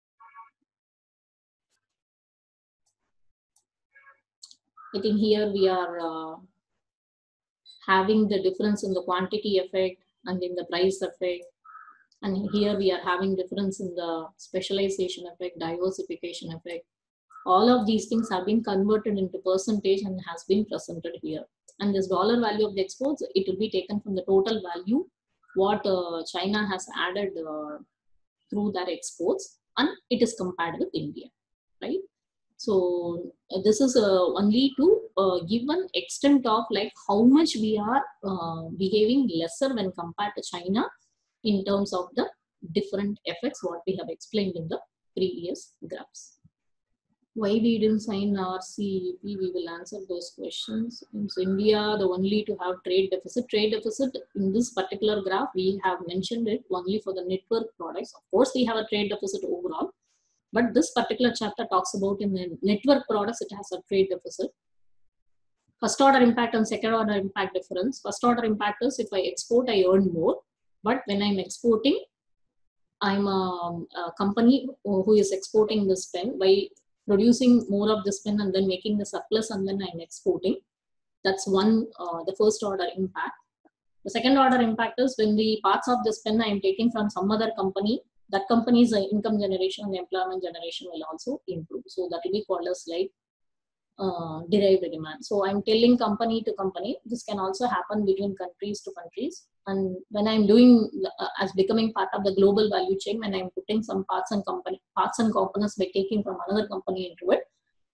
S1: I think here we are uh, having the difference in the quantity effect and in the price effect. And here we are having difference in the specialization effect, diversification effect. All of these things have been converted into percentage and has been presented here. And this dollar value of the exports, it will be taken from the total value what uh, China has added uh, through their exports, and it is compared with India, right? So uh, this is uh, only to uh, give an extent of like how much we are uh, behaving lesser when compared to China in terms of the different effects what we have explained in the previous graphs. Why we didn't sign R C E P, we will answer those questions. In India, the only to have trade deficit. Trade deficit in this particular graph, we have mentioned it only for the network products. Of course, we have a trade deficit overall. But this particular chapter talks about in the network products, it has a trade deficit. First order impact and second order impact difference. First order impact is if I export, I earn more. But when I'm exporting, I'm a, a company who is exporting this pen by producing more of this pen and then making the surplus and then I'm exporting. That's one, uh, the first order impact. The second order impact is when the parts of this pen I'm taking from some other company, that company's income generation and employment generation will also improve. So that will be called as like uh, derived demand. So I'm telling company to company, this can also happen between countries to countries. And when I'm doing uh, as becoming part of the global value chain, when I'm putting some parts and company parts and components by taking from another company into it,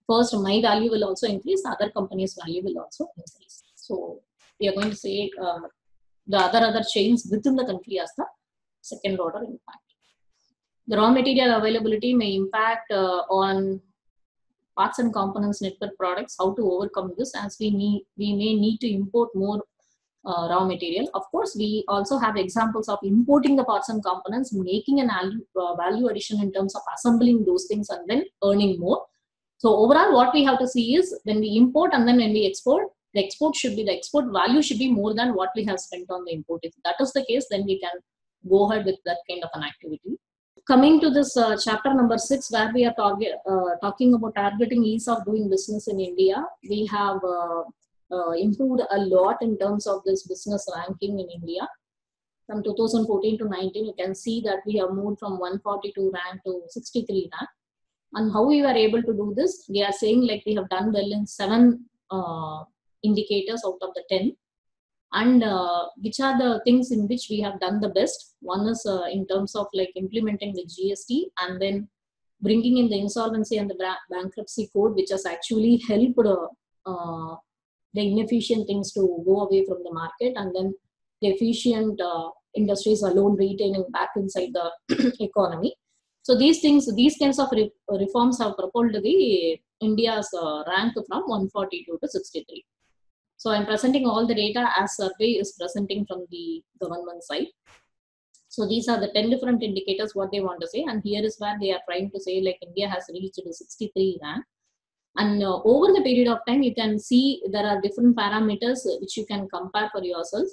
S1: first my value will also increase, the other company's value will also increase. So we are going to say uh, the other other chains within the country as the second order impact. The raw material availability may impact uh, on parts and components network products. How to overcome this, as we need we may need to import more uh, raw material. Of course, we also have examples of importing the parts and components, making an value, uh, value addition in terms of assembling those things and then earning more. So overall, what we have to see is when we import and then when we export, the export should be the export value should be more than what we have spent on the import. If that is the case, then we can go ahead with that kind of an activity. Coming to this uh, chapter number six, where we are target, uh, talking about targeting ease of doing business in India, we have uh, uh, improved a lot in terms of this business ranking in India. From two thousand fourteen to nineteen, you can see that we have moved from one forty-two rank to sixty-three rank. And how we were able to do this? We are saying like we have done well in seven uh, indicators out of the ten. And uh, which are the things in which we have done the best? One is uh, in terms of like implementing the G S T and then bringing in the insolvency and the bankruptcy code, which has actually helped uh, uh, the inefficient things to go away from the market, and then the efficient uh, industries alone retaining back inside the economy. So these things, these kinds of re reforms have propelled the India's uh, rank from one forty-two to sixty-three. So I'm presenting all the data as survey is presenting from the government side. So these are the ten different indicators what they want to say, and here is where they are trying to say like India has reached the sixty-three rank. And uh, over the period of time, you can see there are different parameters which you can compare for yourselves.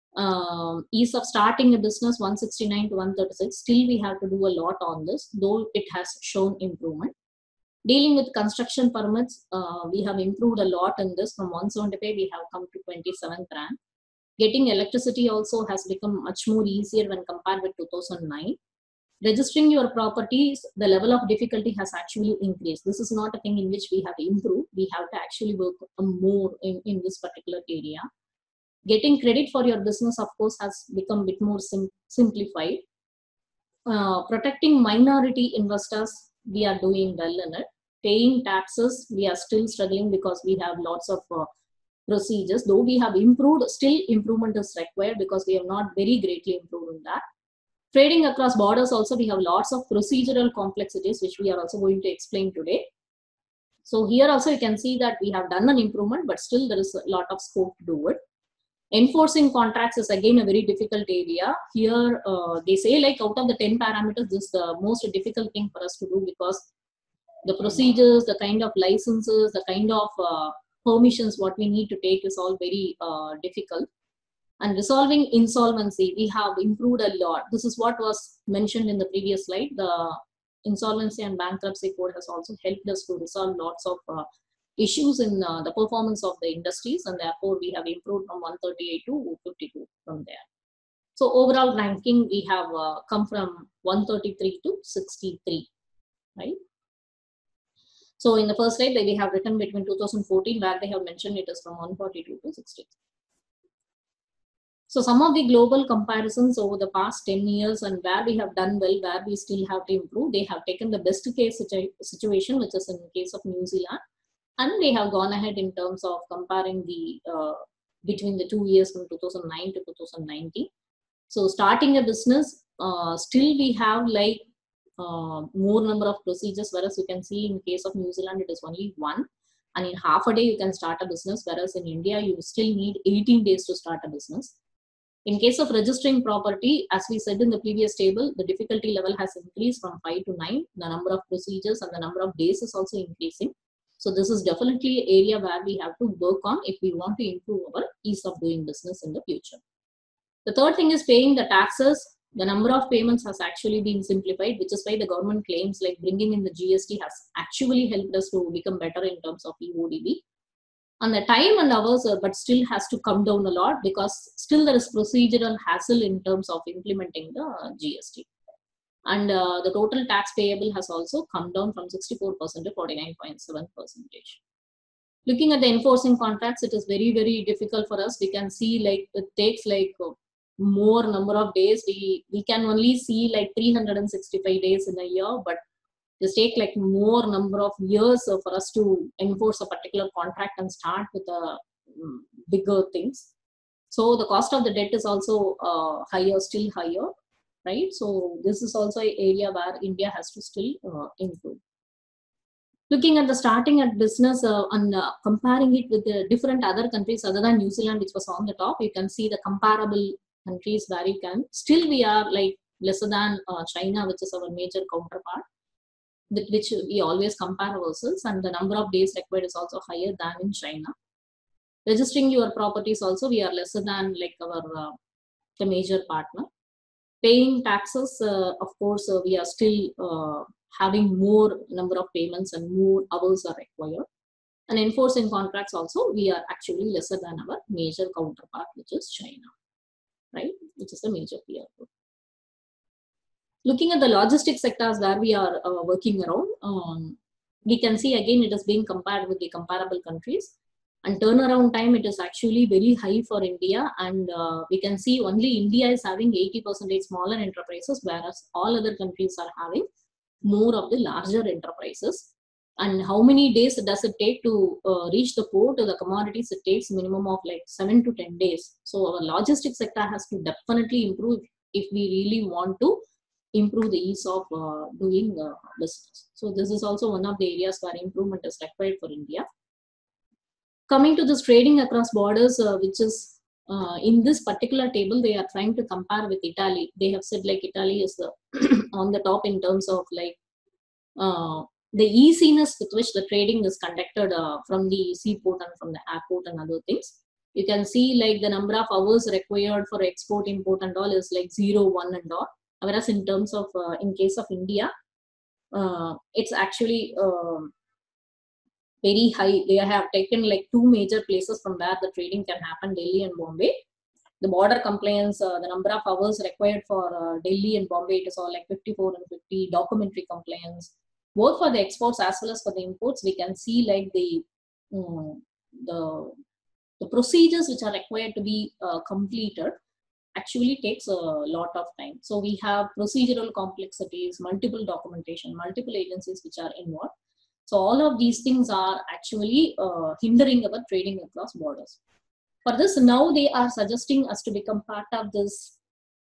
S1: Um, ease of starting a business one sixty-nine to one thirty-six. Still we have to do a lot on this, though it has shown improvement. Dealing with construction permits, uh, we have improved a lot in this. From one seventy-five, we have come to twenty-seventh rank. Getting electricity also has become much more easier when compared with two thousand nine. Registering your properties, the level of difficulty has actually increased. This is not a thing in which we have improved. We have to actually work more in, in this particular area. Getting credit for your business, of course, has become a bit more sim simplified. Uh, protecting minority investors, we are doing well in it. Paying taxes, we are still struggling because we have lots of uh, procedures. Though we have improved, still improvement is required because we have not very greatly improved in that. Trading across borders also, we have lots of procedural complexities, which we are also going to explain today. So here also you can see that we have done an improvement, but still there is a lot of scope to do it. Enforcing contracts is again a very difficult area. Here uh, they say like out of the ten parameters, this is the most difficult thing for us to do because the procedures, the kind of licenses, the kind of uh, permissions what we need to take is all very uh, difficult. And resolving insolvency, we have improved a lot. This is what was mentioned in the previous slide. The insolvency and bankruptcy code has also helped us to resolve lots of uh, issues in uh, the performance of the industries, and therefore we have improved from one thirty-eight to fifty-two from there. So overall ranking, we have uh, come from one thirty-three to sixty-three, right? So in the first slide, we have written between two thousand fourteen, where they have mentioned it is from one forty-two to sixty-three. So some of the global comparisons over the past ten years and where we have done well, where we still have to improve, they have taken the best case situ situation, which is in the case of New Zealand. And they have gone ahead in terms of comparing the uh, between the two years from two thousand nine to two thousand nineteen. So starting a business, uh, still we have like uh, more number of procedures, whereas you can see in case of New Zealand, it is only one. And in half a day, you can start a business, whereas in India, you still need eighteen days to start a business. In case of registering property, as we said in the previous table, the difficulty level has increased from five to nine. The number of procedures and the number of days is also increasing. So this is definitely an area where we have to work on if we want to improve our ease of doing business in the future. The third thing is paying the taxes. The number of payments has actually been simplified, which is why the government claims like bringing in the G S T has actually helped us to become better in terms of E O D B. And the time and hours, uh, but still has to come down a lot because still there is procedural hassle in terms of implementing the uh, G S T. And uh, the total tax payable has also come down from sixty-four percent to forty-nine point seven percent. Looking at the enforcing contracts, it is very, very difficult for us. We can see like it takes like uh, more number of days. We, we can only see like three hundred sixty-five days in a year, but This take like more number of years uh, for us to enforce a particular contract and start with a um, bigger things. So the cost of the debt is also uh, higher, still higher, right? So this is also an area where India has to still uh, improve. Looking at the starting at business uh, and uh, comparing it with the different other countries other than New Zealand, which was on the top, you can see the comparable countries where you can, still we are like lesser than uh, China, which is our major counterpart, with which we always compare ourselves, and the number of days required is also higher than in China. Registering your properties also, we are lesser than like our uh, the major partner. Paying taxes, uh, of course, uh, we are still uh, having more number of payments and more hours are required. And enforcing contracts also, we are actually lesser than our major counterpart, which is China, right? Which is the major peer group. Looking at the logistics sectors where we are uh, working around, um, we can see again it is being compared with the comparable countries. And turnaround time, it is actually very high for India. And uh, we can see only India is having eighty percent smaller enterprises, whereas all other countries are having more of the larger enterprises. And how many days does it take to uh, reach the port to the commodities? It takes minimum of like seven to ten days. So our logistics sector has to definitely improve if we really want to improve the ease of uh, doing uh, business. So this is also one of the areas where improvement is required for India. Coming to this trading across borders, uh, which is uh, in this particular table, they are trying to compare with Italy. They have said like Italy is the on the top in terms of like uh, the easiness with which the trading is conducted uh, from the seaport and from the airport and other things. You can see like the number of hours required for export, import and all is like zero, one and all. Whereas in terms of, uh, in case of India, uh, it's actually uh, very high. They have taken like two major places from where the trading can happen, Delhi and Bombay. The border compliance, uh, the number of hours required for uh, Delhi and Bombay, it is all like fifty-four and fifty. Documentary compliance, both for the exports as well as for the imports. We can see like the um, the the procedures which are required to be uh, completed actually takes a lot of time. So we have procedural complexities, multiple documentation, multiple agencies which are involved. So all of these things are actually uh, hindering our trading across borders. For this, now they are suggesting us to become part of this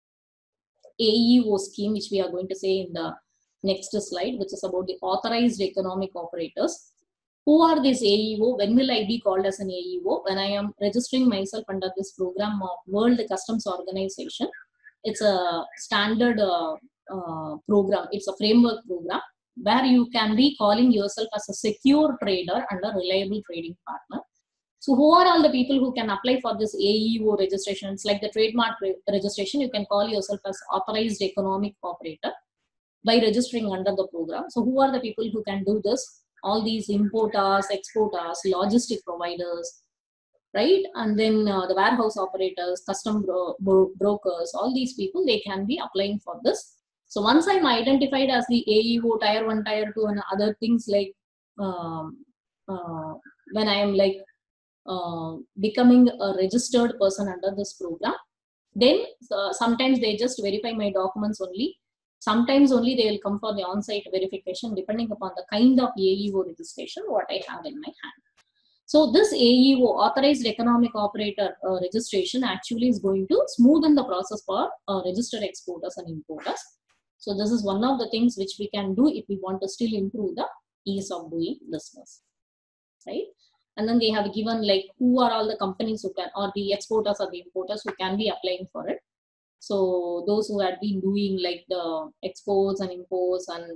S1: A E O scheme, which we are going to say in the next slide, which is about the authorized economic operators. Who are these A E O? When will I be called as an A E O? When I am registering myself under this program of World Customs Organization. It's a standard uh, uh, program. It's a framework program where you can be calling yourself as a secure trader and a reliable trading partner. So who are all the people who can apply for this A E O registration? It's like the trademark re registration. You can call yourself as authorized economic operator by registering under the program. So who are the people who can do this? All these importers, exporters, logistic providers, right? And then uh, the warehouse operators, custom bro bro brokers, all these people, they can be applying for this. So once I'm identified as the A E O, tier one, tier two, and other things like um, uh, when I am like uh, becoming a registered person under this program, then uh, sometimes they just verify my documents only. Sometimes only they will come for the on-site verification depending upon the kind of A E O registration what I have in my hand. So this A E O, authorized economic operator uh, registration, actually is going to smoothen the process for uh, registered exporters and importers. So this is one of the things which we can do if we want to still improve the ease of doing business, right? And then they have given like who are all the companies who can, or the exporters or the importers who can be applying for it. So those who had been doing like the exports and imports, and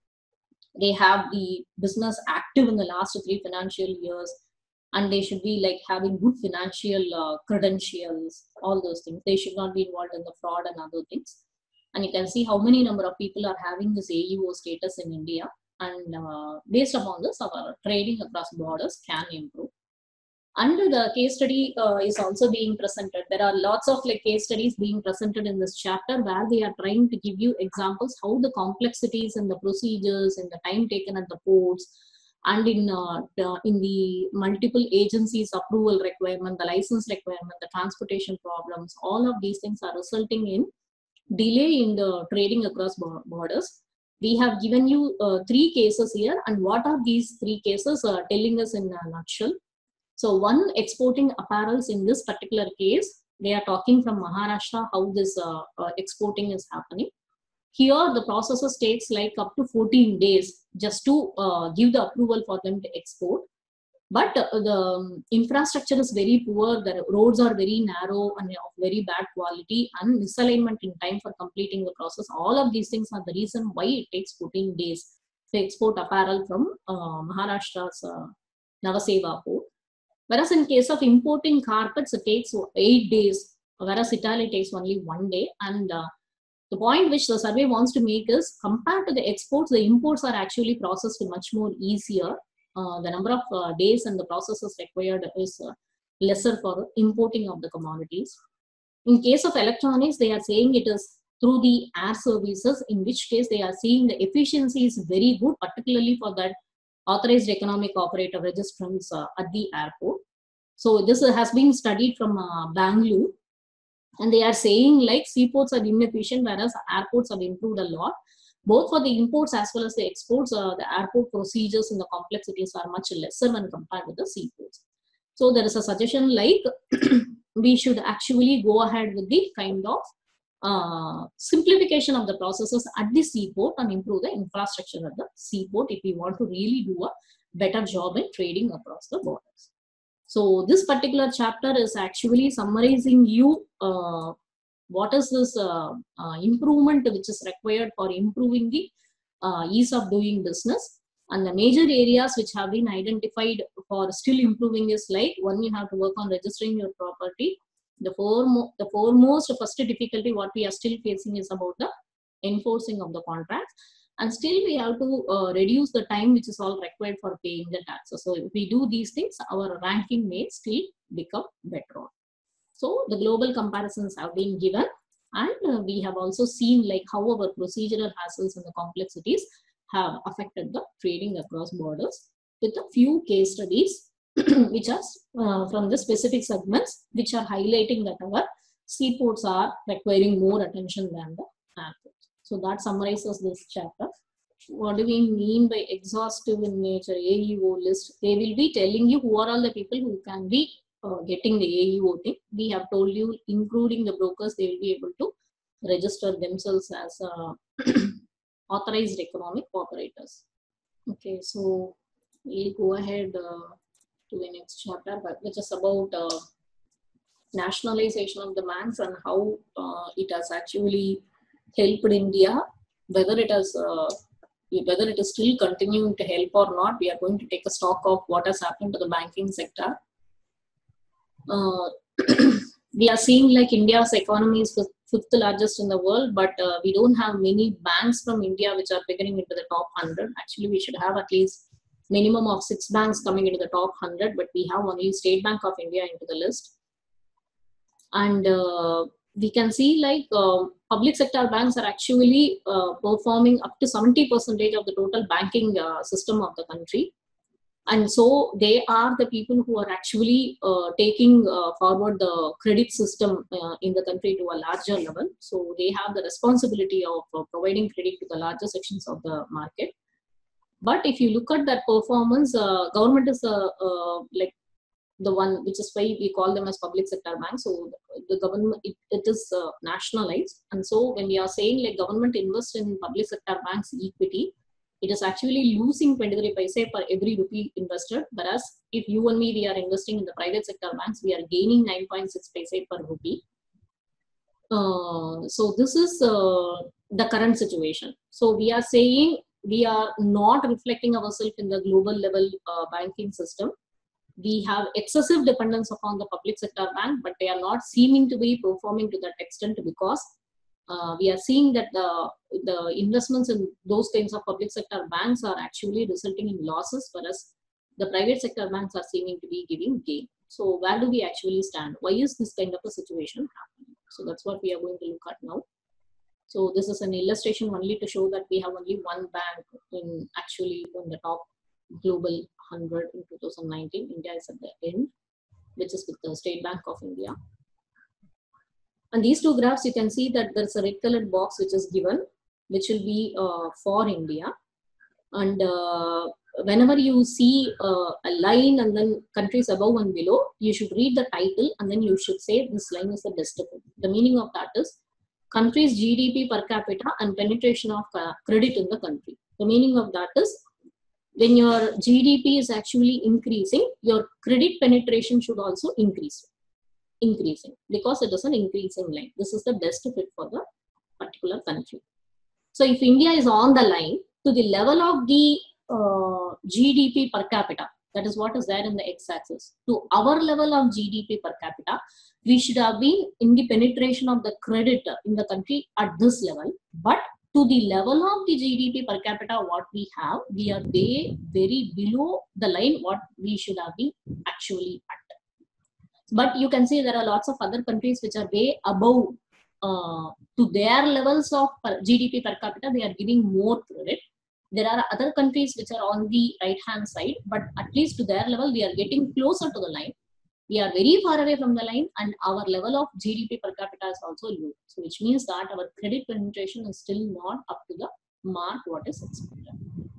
S1: they have the business active in the last three financial years, and they should be like having good financial uh, credentials, all those things. They should not be involved in the fraud and other things. And you can see how many number of people are having this A E O status in India. And uh, based upon this, our trading across borders can improve. Under the case study uh, is also being presented. There are lots of like case studies being presented in this chapter where they are trying to give you examples how the complexities and the procedures and the time taken at the ports and in uh, the, in the multiple agencies approval requirement, the license requirement, the transportation problems, all of these things are resulting in delay in the trading across borders. we have given you uh, three cases here, and what are these three cases uh, telling us in a nutshell? So one, exporting apparels in this particular case, they are talking from Maharashtra how this uh, uh, exporting is happening. Here the processes takes like up to fourteen days just to uh, give the approval for them to export. But uh, the um, infrastructure is very poor, the roads are very narrow and of very bad quality, and misalignment in time for completing the process. All of these things are the reason why it takes fourteen days to export apparel from uh, Maharashtra's uh, Navaseva port. Whereas in case of importing carpets, it takes eight days, whereas Italy takes only one day. And uh, the point which the survey wants to make is, compared to the exports, the imports are actually processed much more easier. Uh, the number of uh, days and the processes required is uh, lesser for importing of the commodities. In case of electronics, they are saying it is through the air services, in which case they are seeing the efficiency is very good, particularly for that authorized economic operator registrants uh, at the airport. So this has been studied from uh, Bangalore, and they are saying like seaports are inefficient, whereas airports have improved a lot. Both for the imports as well as the exports, uh, the airport procedures and the complexities are much lesser when compared with the seaports. So there is a suggestion like we should actually go ahead with the kind of uh, simplification of the processes at the seaport and improve the infrastructure at the seaport if we want to really do a better job in trading across the borders. So this particular chapter is actually summarizing you uh, what is this uh, uh, improvement which is required for improving the uh, ease of doing business, and the major areas which have been identified for still improving is like, one, you have to work on registering your property. The, foremo the foremost first difficulty what we are still facing is about the enforcing of the contracts, and still we have to uh, reduce the time which is all required for paying the taxes. So if we do these things, our ranking may still become better. So the global comparisons have been given, and uh, we have also seen like how our procedural hassles and the complexities have affected the trading across borders, with a few case studies which are uh, from the specific segments which are highlighting that our seaports are requiring more attention than the airports. So that summarizes this chapter. What do we mean by exhaustive in nature? A E O list. They will be telling you who are all the people who can be uh, getting the A E O thing. We have told you, including the brokers, they will be able to register themselves as uh, authorized economic operators. Okay, so we'll go ahead uh, to the next chapter, which is about uh, nationalization of the banks and how uh, it has actually helped India. Whether it has, uh, whether it is still continuing to help or not, we are going to take a stock of what has happened to the banking sector. Uh, we are seeing like India's economy is fifth largest in the world, but uh, we don't have many banks from India which are figuring into the top one hundred. Actually, we should have at least minimum of six banks coming into the top one hundred, but we have only State Bank of India into the list. And uh, we can see like uh, public sector banks are actually uh, performing up to seventy percent of the total banking uh, system of the country. And so they are the people who are actually uh, taking uh, forward the credit system uh, in the country to a larger level. So they have the responsibility of uh, providing credit to the larger sections of the market. But if you look at that performance, uh, government is uh, uh, like the one, which is why we call them as public sector banks. So the government, it, it is uh, nationalized. And so when we are saying like government invests in public sector banks equity, it is actually losing twenty-three paise per every rupee invested. Whereas if you and me, we are investing in the private sector banks, we are gaining nine point six paise per rupee. Uh, so this is uh, the current situation. So we are saying we are not reflecting ourselves in the global level uh, banking system. We have excessive dependence upon the public sector bank, but they are not seeming to be performing to that extent, because uh, we are seeing that the, the investments in those kinds of public sector banks are actually resulting in losses, whereas the private sector banks are seeming to be giving gain. So where do we actually stand? Why is this kind of a situation happening? So that's what we are going to look at now. So this is an illustration only to show that we have only one bank in actually on the top global one hundred in two thousand nineteen. India is at the end, which is with the State Bank of India. And these two graphs, you can see that there's a red colored box which is given. which will be uh, for India. And uh, whenever you see uh, a line and then countries above and below, you should read the title and then you should say this line is the best of it. The meaning of that is country's G D P per capita and penetration of uh, credit in the country. The meaning of that is when your G D P is actually increasing, your credit penetration should also increase. Increasing because it is an increasing line. This is the best fit for the particular country. So if India is on the line to the level of the uh, G D P per capita, that is what is there in the x-axis, to our level of G D P per capita, we should have been in the penetration of the credit in the country at this level. But to the level of the G D P per capita, what we have, we are way, very below the line what we should have been actually at. But you can see there are lots of other countries which are way above uh, to their levels of G D P per capita, they are giving more credit. There are other countries which are on the right hand side, but at least to their level, we are getting closer to the line. We are very far away from the line, and our level of G D P per capita is also low. So which means that our credit penetration is still not up to the mark what is expected.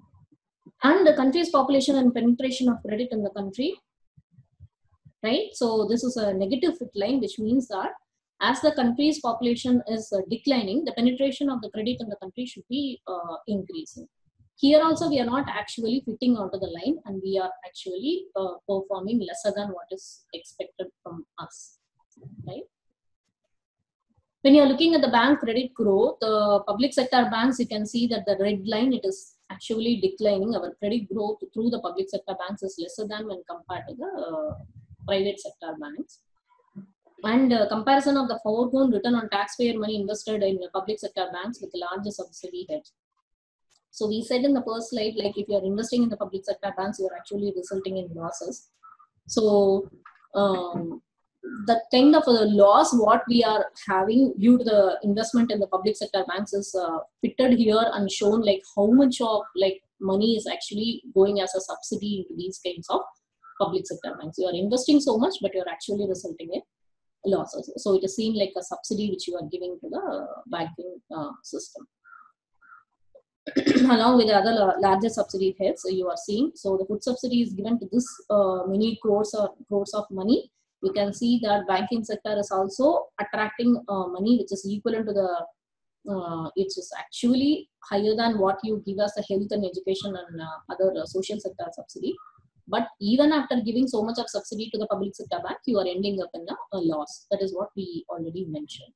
S1: And the country's population and penetration of credit in the country, right? So this is a negative fit line, which means that as the country's population is uh, declining, the penetration of the credit in the country should be uh, increasing. Here also, we are not actually fitting onto the line, and we are actually uh, performing lesser than what is expected from us, right? When you are looking at the bank credit growth, the public sector banks, you can see that the red line, it is actually declining. Our credit growth through the public sector banks is lesser than when compared to the uh, private sector banks. And uh, comparison of the foregone return on taxpayer money invested in the public sector banks with larger subsidy hedge. So we said in the first slide, like if you are investing in the public sector banks, you are actually resulting in losses. So um, the kind of a loss what we are having due to the investment in the public sector banks is uh, fitted here and shown, like how much of like money is actually going as a subsidy into these kinds of public sector banks. You are investing so much, but you are actually resulting in losses. So it is seen like a subsidy which you are giving to the banking uh, system. Along with the other larger subsidy heads, so you are seeing. So the food subsidy is given to this uh, many crores or crores of money. You can see that banking sector is also attracting uh, money which is equivalent to the, uh, it is actually higher than what you give as the health and education and uh, other uh, social sector subsidy. But even after giving so much of subsidy to the public sector bank, you are ending up in a, a loss. That is what we already mentioned.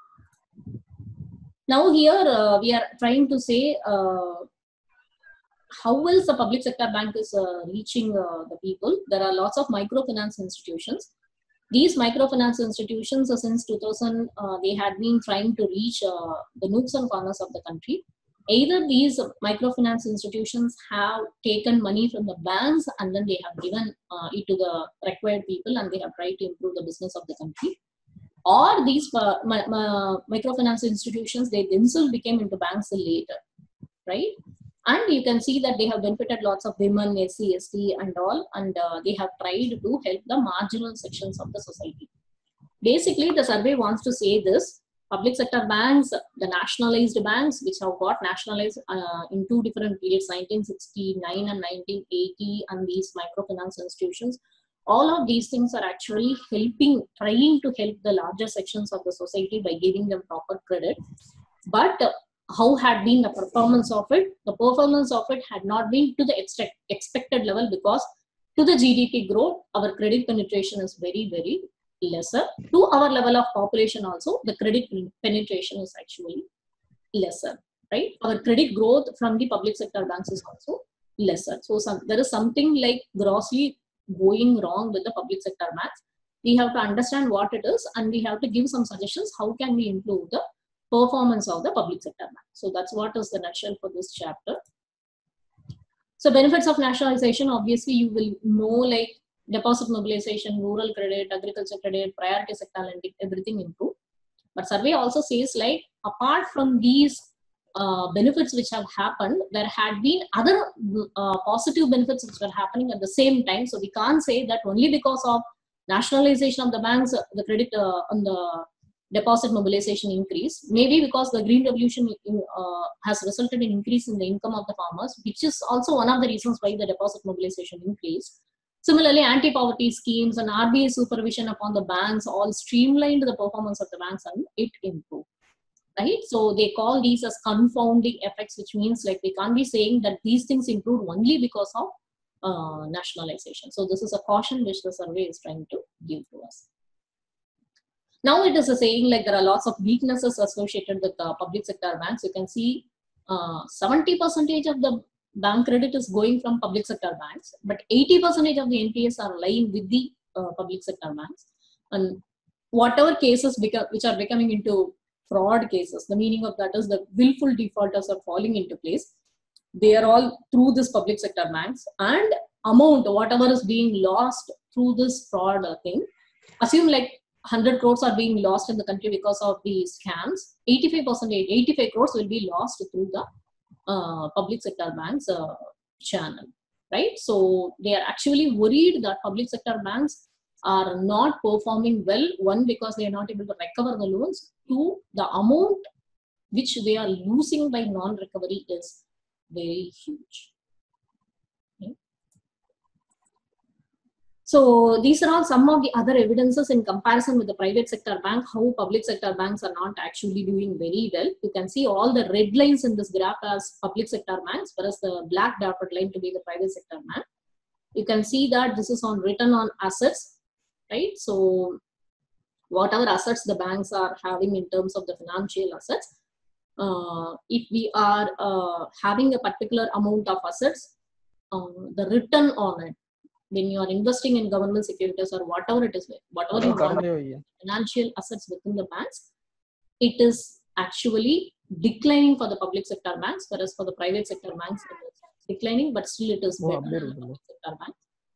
S1: Now here uh, we are trying to say uh, how else the public sector bank is uh, reaching uh, the people. There are lots of microfinance institutions. These microfinance institutions uh, since two thousand, uh, they had been trying to reach uh, the nooks and corners of the country. Either these microfinance institutions have taken money from the banks and then they have given uh, it to the required people and they have tried to improve the business of the country. Or these uh, my, my microfinance institutions, they themselves became into banks later, right? And you can see that they have benefited lots of women, S C, S T and all, and uh, they have tried to help the marginal sections of the society. Basically, the survey wants to say this: public sector banks, the nationalized banks, which have got nationalized uh, in two different periods, nineteen sixty-nine and nineteen eighty, and these microfinance institutions, all of these things are actually helping, trying to help the larger sections of the society by giving them proper credit. But uh, how had been the performance of it? The performance of it had not been to the expect, expected level, because to the G D P growth, our credit penetration is very, very lesser. To our level of population also, the credit penetration is actually lesser, right? Our credit growth from the public sector banks is also lesser. So some, there is something like grossly going wrong with the public sector banks. We have to understand what it is and we have to give some suggestions. How can we improve the performance of the public sector bank? So that's what is the nutshell for this chapter. So benefits of nationalization, obviously you will know, like deposit mobilization, rural credit, agriculture credit, priority sector lending, everything improved. But survey also says, like, apart from these uh, benefits which have happened, there had been other uh, positive benefits which were happening at the same time. So we can't say that only because of nationalization of the banks, the credit uh, on the deposit mobilization increase, maybe because the green revolution in, uh, has resulted in increase in the income of the farmers, which is also one of the reasons why the deposit mobilization increased. Similarly, anti-poverty schemes and R B I supervision upon the banks all streamlined the performance of the banks and it improved. Right? So they call these as confounding effects, which means like we can't be saying that these things improved only because of uh, nationalization. So this is a caution which the survey is trying to give to us. Now it is a saying like there are lots of weaknesses associated with uh, public sector banks. You can see uh, seventy percent of the bank credit is going from public sector banks, but eighty percent of the N P As are lying with the uh, public sector banks. And whatever cases become, which are becoming into fraud cases, the meaning of that is the willful defaulters are falling into place. They are all through this public sector banks, and amount, whatever is being lost through this fraud thing, assume like one hundred crores are being lost in the country because of these scams, eighty-five percent, eighty-five crores will be lost through the uh, public sector banks uh, channel, right? So they are actually worried that public sector banks are not performing well, one, because they are not able to recover the loans, two, the amount which they are losing by non-recovery is very huge. Okay. So these are all some of the other evidences in comparison with the private sector bank, how public sector banks are not actually doing very well. You can see all the red lines in this graph as public sector banks, whereas the black dotted line to be the private sector bank. You can see that this is on return on assets, right? So whatever assets the banks are having in terms of the financial assets, uh, if we are uh, having a particular amount of assets, um, the return on it, when you are investing in government securities or whatever it is, whatever you want, financial assets within the banks, it is actually declining for the public sector banks, whereas for the private sector banks, it is declining, but still it is better than the public sector banks.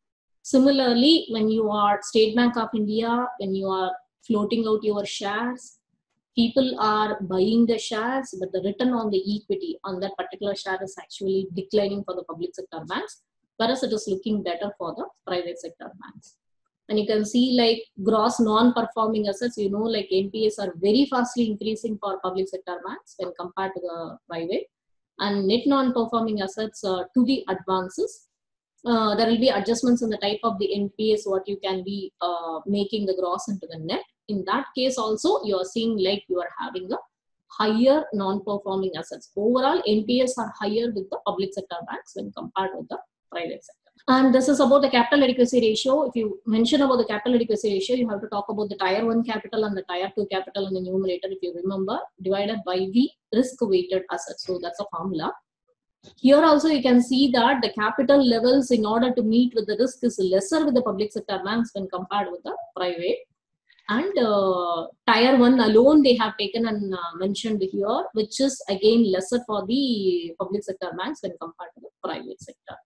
S1: Similarly, when you are State Bank of India, when you are floating out your shares, people are buying the shares, but the return on the equity on that particular share is actually declining for the public sector banks, whereas it is looking better for the private sector banks. And you can see like gross non-performing assets, you know, like N P As are very fastly increasing for public sector banks when compared to the private. And net non-performing assets uh, to the advances. Uh, there will be adjustments in the type of the N P As, what you can be uh, making the gross into the net. In that case also, you are seeing like you are having a higher non-performing assets. Overall, N P As are higher with the public sector banks when compared with the private sector. And this is about the capital adequacy ratio. If you mention about the capital adequacy ratio, you have to talk about the tier one capital and the tier two capital in the numerator, if you remember, divided by the risk weighted assets. So that's a formula. Here also you can see that the capital levels in order to meet with the risk is lesser with the public sector banks when compared with the private. And uh, tier one alone they have taken and uh, mentioned here, which is again lesser for the public sector banks when compared to the private sector.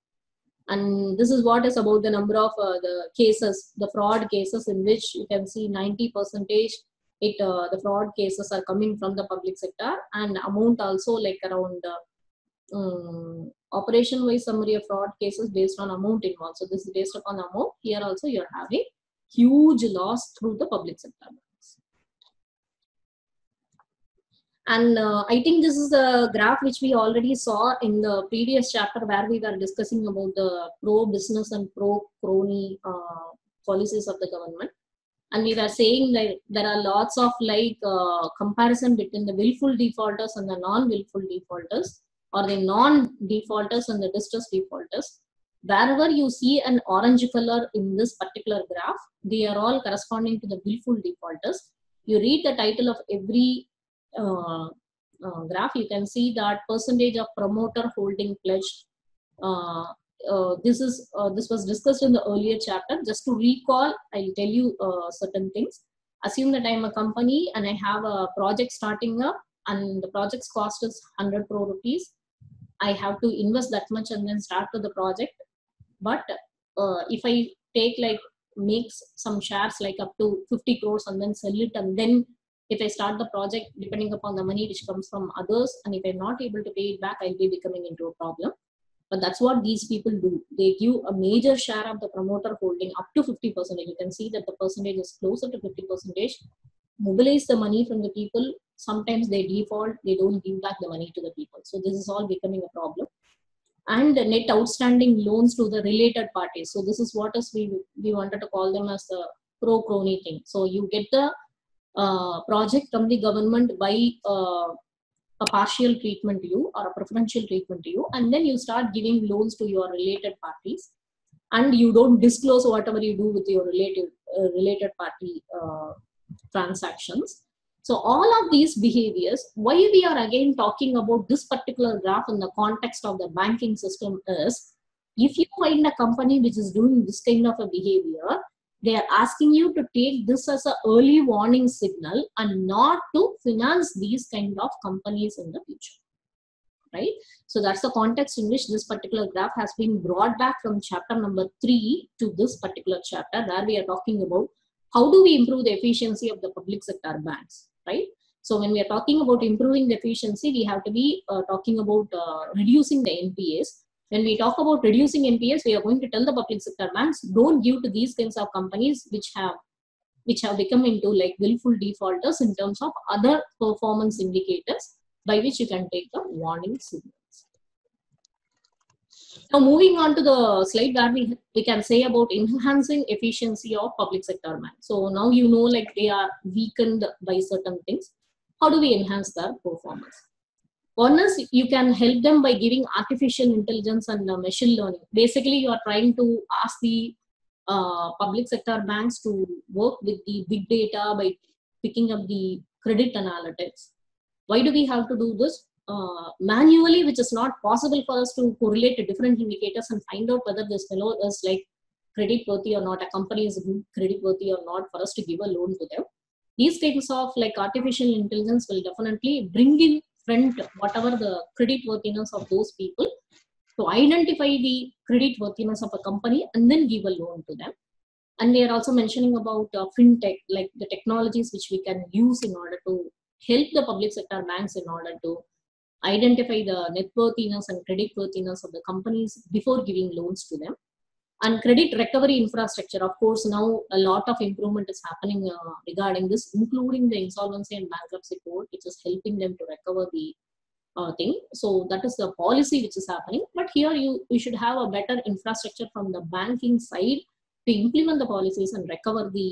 S1: And this is what is about the number of uh, the cases, the fraud cases, in which you can see ninety percentage it uh, the fraud cases are coming from the public sector, and amount also like around uh, um, operation wise summary of fraud cases based on amount involved. So this is based upon amount. Here also you are having huge loss through the public sector banks. And uh, I think this is a graph which we already saw in the previous chapter, where we were discussing about the pro-business and pro-crony uh, policies of the government. And we were saying that there are lots of like uh, comparison between the willful defaulters and the non-willful defaulters, or the non-defaulters and the distressed defaulters. Wherever you see an orange color in this particular graph, they are all corresponding to the willful defaulters. You read the title of every uh, uh, graph, you can see that percentage of promoter holding pledged. Uh, uh, this is uh, this was discussed in the earlier chapter. Just to recall, I'll tell you uh, certain things. Assume that I'm a company and I have a project starting up, and the project's cost is one hundred crore rupees. I have to invest that much and then start with the project. But uh, if I take like makes some shares like up to fifty crores and then sell it, and then if I start the project, depending upon the money which comes from others, and if I'm not able to pay it back, I'll be becoming into a problem. But that's what these people do. They give a major share of the promoter holding up to fifty percent. You can see that the percentage is closer to fifty percent mobilize the money from the people. Sometimes they default, they don't give back the money to the people. So this is all becoming a problem. And the net outstanding loans to the related parties. So this is what is we we wanted to call them as the pro crony thing. So you get the uh, project from the government by uh, a partial treatment to you or a preferential treatment to you, and then you start giving loans to your related parties, and you don't disclose whatever you do with your relative uh, related party uh, transactions. So all of these behaviors, why we are again talking about this particular graph in the context of the banking system is, if you find a company which is doing this kind of a behavior, they are asking you to take this as an early warning signal and not to finance these kind of companies in the future, right? So that's the context in which this particular graph has been brought back from chapter number three to this particular chapter, where we are talking about how do we improve the efficiency of the public sector banks, right? So when we are talking about improving the efficiency, we have to be uh, talking about uh, reducing the N P As. When we talk about reducing N P As, we are going to tell the public sector banks, don't give to these kinds of companies which have which have become into like willful defaulters in terms of other performance indicators by which you can take the warning signals. Now moving on to the slide where we, we can say about enhancing efficiency of public sector banks. So now you know like they are weakened by certain things. How do we enhance their performance? One is you can help them by giving artificial intelligence and uh, machine learning. Basically, you are trying to ask the uh, public sector banks to work with the big data by picking up the credit analytics. Why do we have to do this? Uh, manually, which is not possible for us to correlate to different indicators and find out whether this fellow is like credit worthy or not, a company is credit worthy or not, for us to give a loan to them. These kinds of like artificial intelligence will definitely bring in front whatever the credit worthiness of those people, to identify the credit worthiness of a company and then give a loan to them. And they are also mentioning about uh, fintech, like the technologies which we can use in order to help the public sector banks in order to identify the net worthiness and credit worthiness of the companies before giving loans to them. And credit recovery infrastructure, of course, now a lot of improvement is happening uh, regarding this, including the insolvency and bankruptcy code, which is helping them to recover the uh, thing. So that is the policy which is happening. But here you, you should have a better infrastructure from the banking side to implement the policies and recover the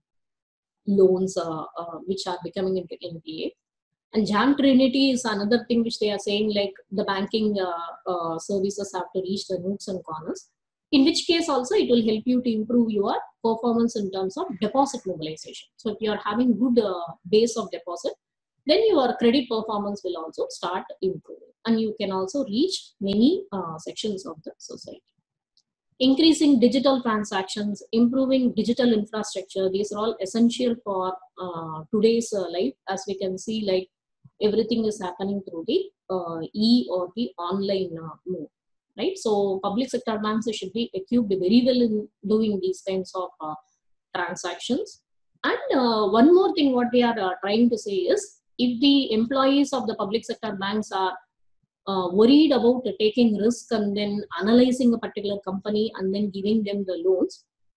S1: loans uh, uh, which are becoming into N P A. And Jam Trinity is another thing which they are saying, like the banking uh, uh, services have to reach the nooks and corners, in which case also it will help you to improve your performance in terms of deposit mobilization. So if you are having good uh, base of deposit, then your credit performance will also start improving, and you can also reach many uh, sections of the society. Increasing digital transactions, improving digital infrastructure, these are all essential for uh, today's uh, life. As we can see, like everything is happening through the uh, e or the online uh, mode, right? So public sector banks should be equipped very well in doing these kinds of uh, transactions. And uh, one more thing what we are uh, trying to say is, if the employees of the public sector banks are uh, worried about uh, taking risk and then analyzing a particular company and then giving them the loans,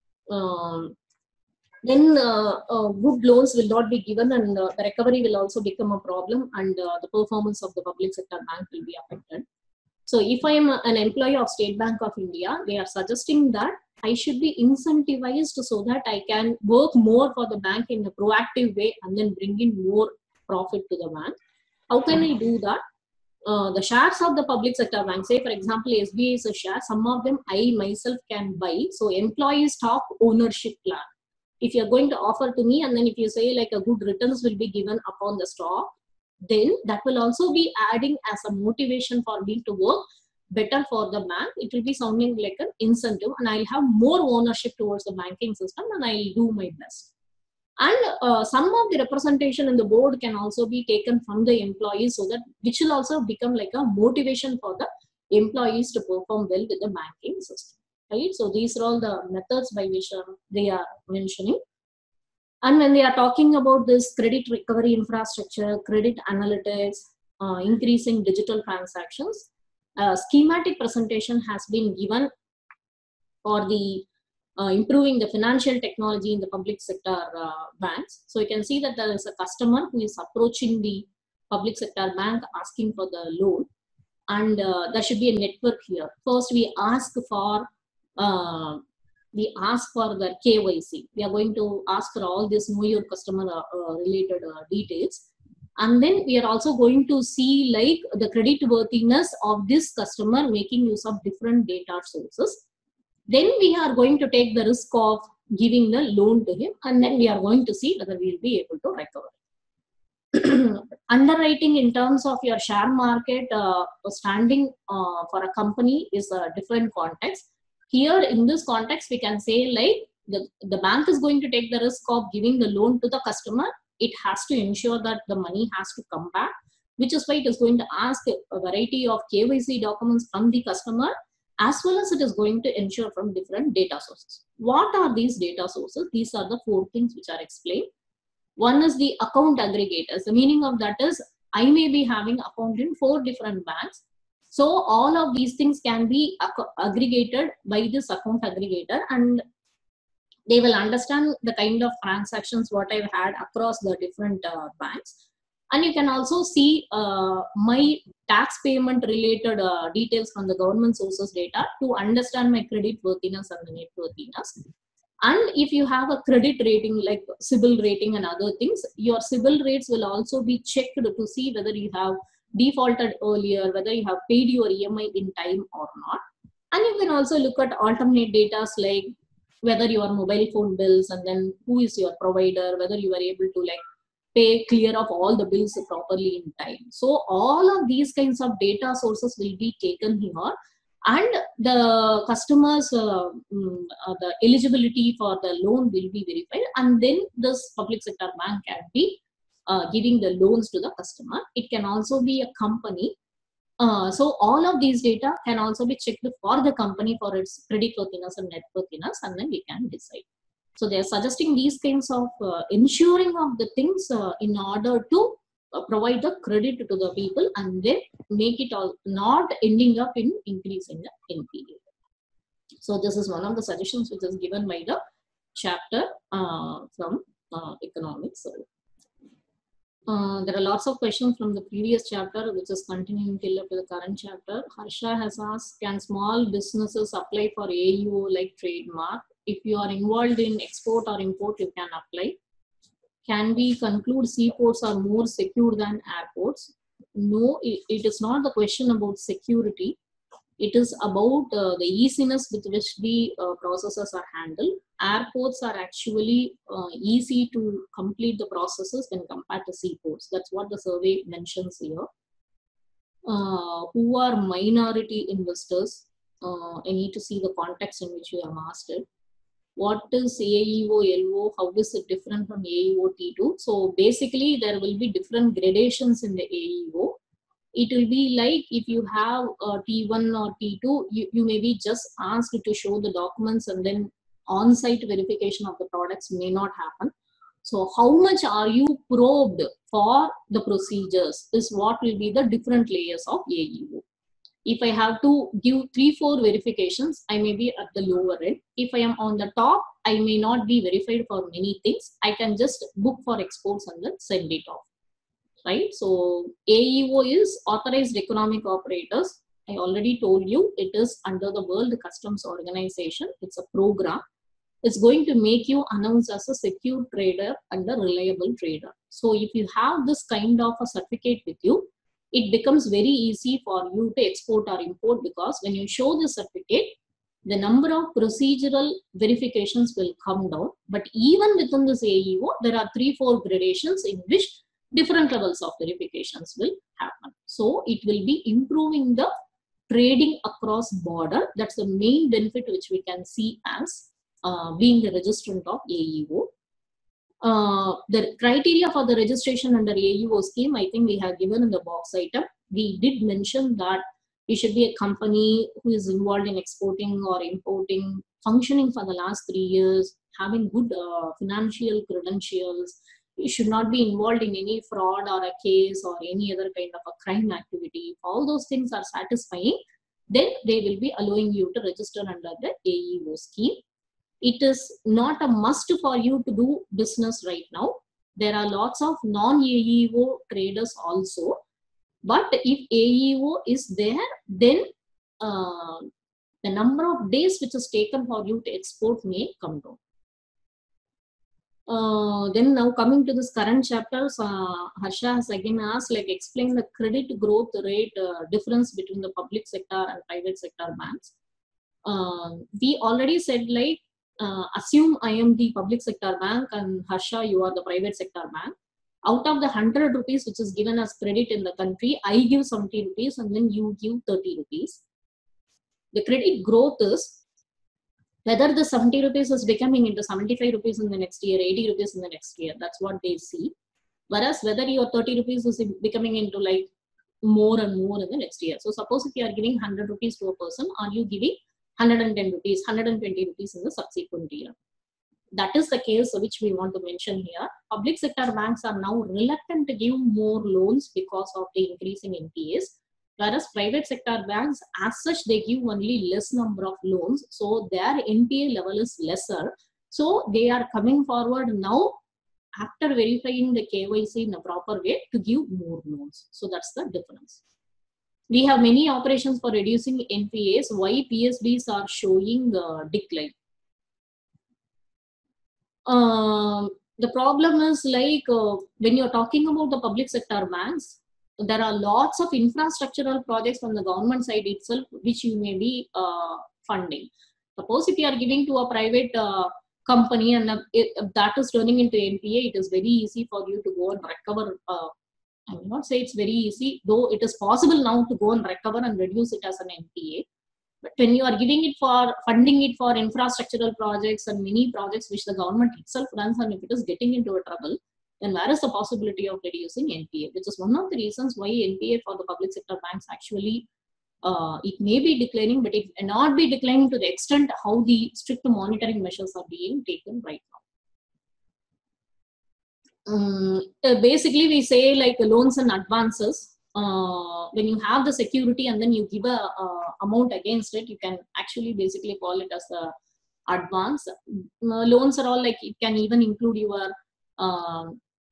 S1: um, then uh, uh, good loans will not be given, and uh, the recovery will also become a problem, and uh, the performance of the public sector bank will be affected. So if I am an employee of State Bank of India, they are suggesting that I should be incentivized so that I can work more for the bank in a proactive way and then bring in more profit to the bank. How can I do that? Uh, the shares of the public sector bank, say for example S B I is a share, some of them I myself can buy. So employee stock ownership plan, if you're going to offer to me, and then if you say like a good returns will be given upon the stock, then that will also be adding as a motivation for me to work better for the bank. It will be sounding like an incentive, and I'll have more ownership towards the banking system, and I'll do my best. And uh, some of the representation in the board can also be taken from the employees, so that which will also become like a motivation for the employees to perform well with the banking system, right? So these are all the methods by which uh, they are mentioning. And when they are talking about this credit recovery infrastructure, credit analytics, uh, increasing digital transactions, uh, schematic presentation has been given for the uh, improving the financial technology in the public sector uh, banks. So you can see that there is a customer who is approaching the public sector bank asking for the loan, and uh, there should be a network here. First, we ask for uh, we ask for the K Y C. We are going to ask for all this know your customer uh, uh, related uh, details, and then we are also going to see like the credit worthiness of this customer making use of different data sources. Then we are going to take the risk of giving the loan to him, and then we are going to see whether we will be able to recover. Underwriting in terms of your share market uh, standing uh, for a company is a different context. Here in this context, we can say like the, the bank is going to take the risk of giving the loan to the customer. It has to ensure that the money has to come back, which is why it is going to ask a variety of K Y C documents from the customer, as well as it is going to ensure from different data sources. What are these data sources? These are the four things which are explained. One is the account aggregators. The meaning of that is I may be having account in four different banks. So all of these things can be aggregated by this account aggregator, and they will understand the kind of transactions what I've had across the different uh, banks. And you can also see uh, my tax payment related uh, details from the government sources data to understand my credit worthiness and the net worthiness. And if you have a credit rating like CIBIL rating and other things, your CIBIL rates will also be checked to see whether you have defaulted earlier, whether you have paid your E M I in time or not. And you can also look at alternate data like whether your mobile phone bills, and then who is your provider, whether you are able to like pay clear of all the bills properly in time. So all of these kinds of data sources will be taken here, and the customers uh, uh, the eligibility for the loan will be verified, and then this public sector bank can be uh, giving the loans to the customer. It can also be a company. Uh, so all of these data can also be checked for the company for its credit worthiness and net worthiness, and then we can decide. So they are suggesting these kinds of uh, ensuring of the things uh, in order to uh, provide the credit to the people, and then make it all not ending up in increasing the N P A. So this is one of the suggestions which is given by the chapter uh, from uh, economics. Uh, there are lots of questions from the previous chapter which is continuing till up to the current chapter. Harsha has asked, can small businesses apply for A E O like trademark? If you are involved in export or import, you can apply. Can we conclude seaports are more secure than airports? No, it, it is not the question about security. It is about uh, the easiness with which the uh, processes are handled. Airports are actually uh, easy to complete the processes when compared to seaports. That's what the survey mentions here. Uh, who are minority investors? Uh, I need to see the context in which you have asked it. What is A E O, L O? How is it different from A E O T two? So basically, there will be different gradations in the A E O. It will be like if you have a T one or T two, you, you may be just asked to show the documents, and then on-site verification of the products may not happen. So how much are you probed for the procedures is what will be the different layers of A E O. If I have to give three, four verifications, I may be at the lower end. If I am on the top, I may not be verified for many things. I can just book for exports and then send it off. Right? So A E O is authorized economic operators. I already told you it is under the World Customs Organization. It's a program. It's going to make you announce as a secure trader and a reliable trader. So if you have this kind of a certificate with you, it becomes very easy for you to export or import, because when you show the certificate, the number of procedural verifications will come down. But even within this A E O, there are three, four gradations in which different levels of verifications will happen. So it will be improving the trading across border. That's the main benefit which we can see as uh, being the registrant of A E O. Uh, the criteria for the registration under A E O scheme, I think we have given in the box item. We did mention that it should be a company who is involved in exporting or importing, functioning for the last three years, having good uh, financial credentials. You should not be involved in any fraud or a case or any other kind of a crime activity. If all those things are satisfying, then they will be allowing you to register under the A E O scheme. it is not a must for you to do business right now. There are lots of non-A E O traders also. But if A E O is there, then uh, the number of days which is taken for you to export may come down. Uh, then now coming to this current chapters, uh, Harsha has again asked, like, explain the credit growth rate uh, difference between the public sector and private sector banks. Uh, we already said, like, uh, assume I am the public sector bank and Harsha, you are the private sector bank. Out of the one hundred rupees which is given as credit in the country, I give seventy rupees and then you give thirty rupees. The credit growth is whether the seventy rupees is becoming into seventy-five rupees in the next year, eighty rupees in the next year. That's what they see. Whereas whether your thirty rupees is becoming into like more and more in the next year. So suppose if you are giving one hundred rupees to a person, are you giving one hundred ten rupees, one hundred twenty rupees in the subsequent year? That is the case which we want to mention here. Public sector banks are now reluctant to give more loans because of the increasing N P As. Whereas private sector banks, as such, they give only less number of loans. So their N P A level is lesser. So they are coming forward now after verifying the K Y C in a proper way to give more loans. So that's the difference. We have many operations for reducing N P As. Why P S Bs are showing uh, decline? Uh, the problem is like uh, when you're talking about the public sector banks, there are lots of infrastructural projects from the government side itself which you may be uh, funding. Suppose if you are giving to a private uh, company and uh, if that is turning into N P A, it is very easy for you to go and recover. Uh, I will not say it's very easy, though it is possible now to go and recover and reduce it as an N P A. But when you are giving it for funding it for infrastructural projects and many projects which the government itself runs, and if it is getting into a trouble, then where is the possibility of reducing N P A? Which is one of the reasons why N P A for the public sector banks actually, uh, it may be declining, but it may not be declining to the extent how the strict monitoring measures are being taken right now. Um, uh, basically, we say like loans and advances. Uh, when you have the security and then you give a uh, amount against it, you can actually basically call it as a advance. Uh, loans are all like, it can even include your uh,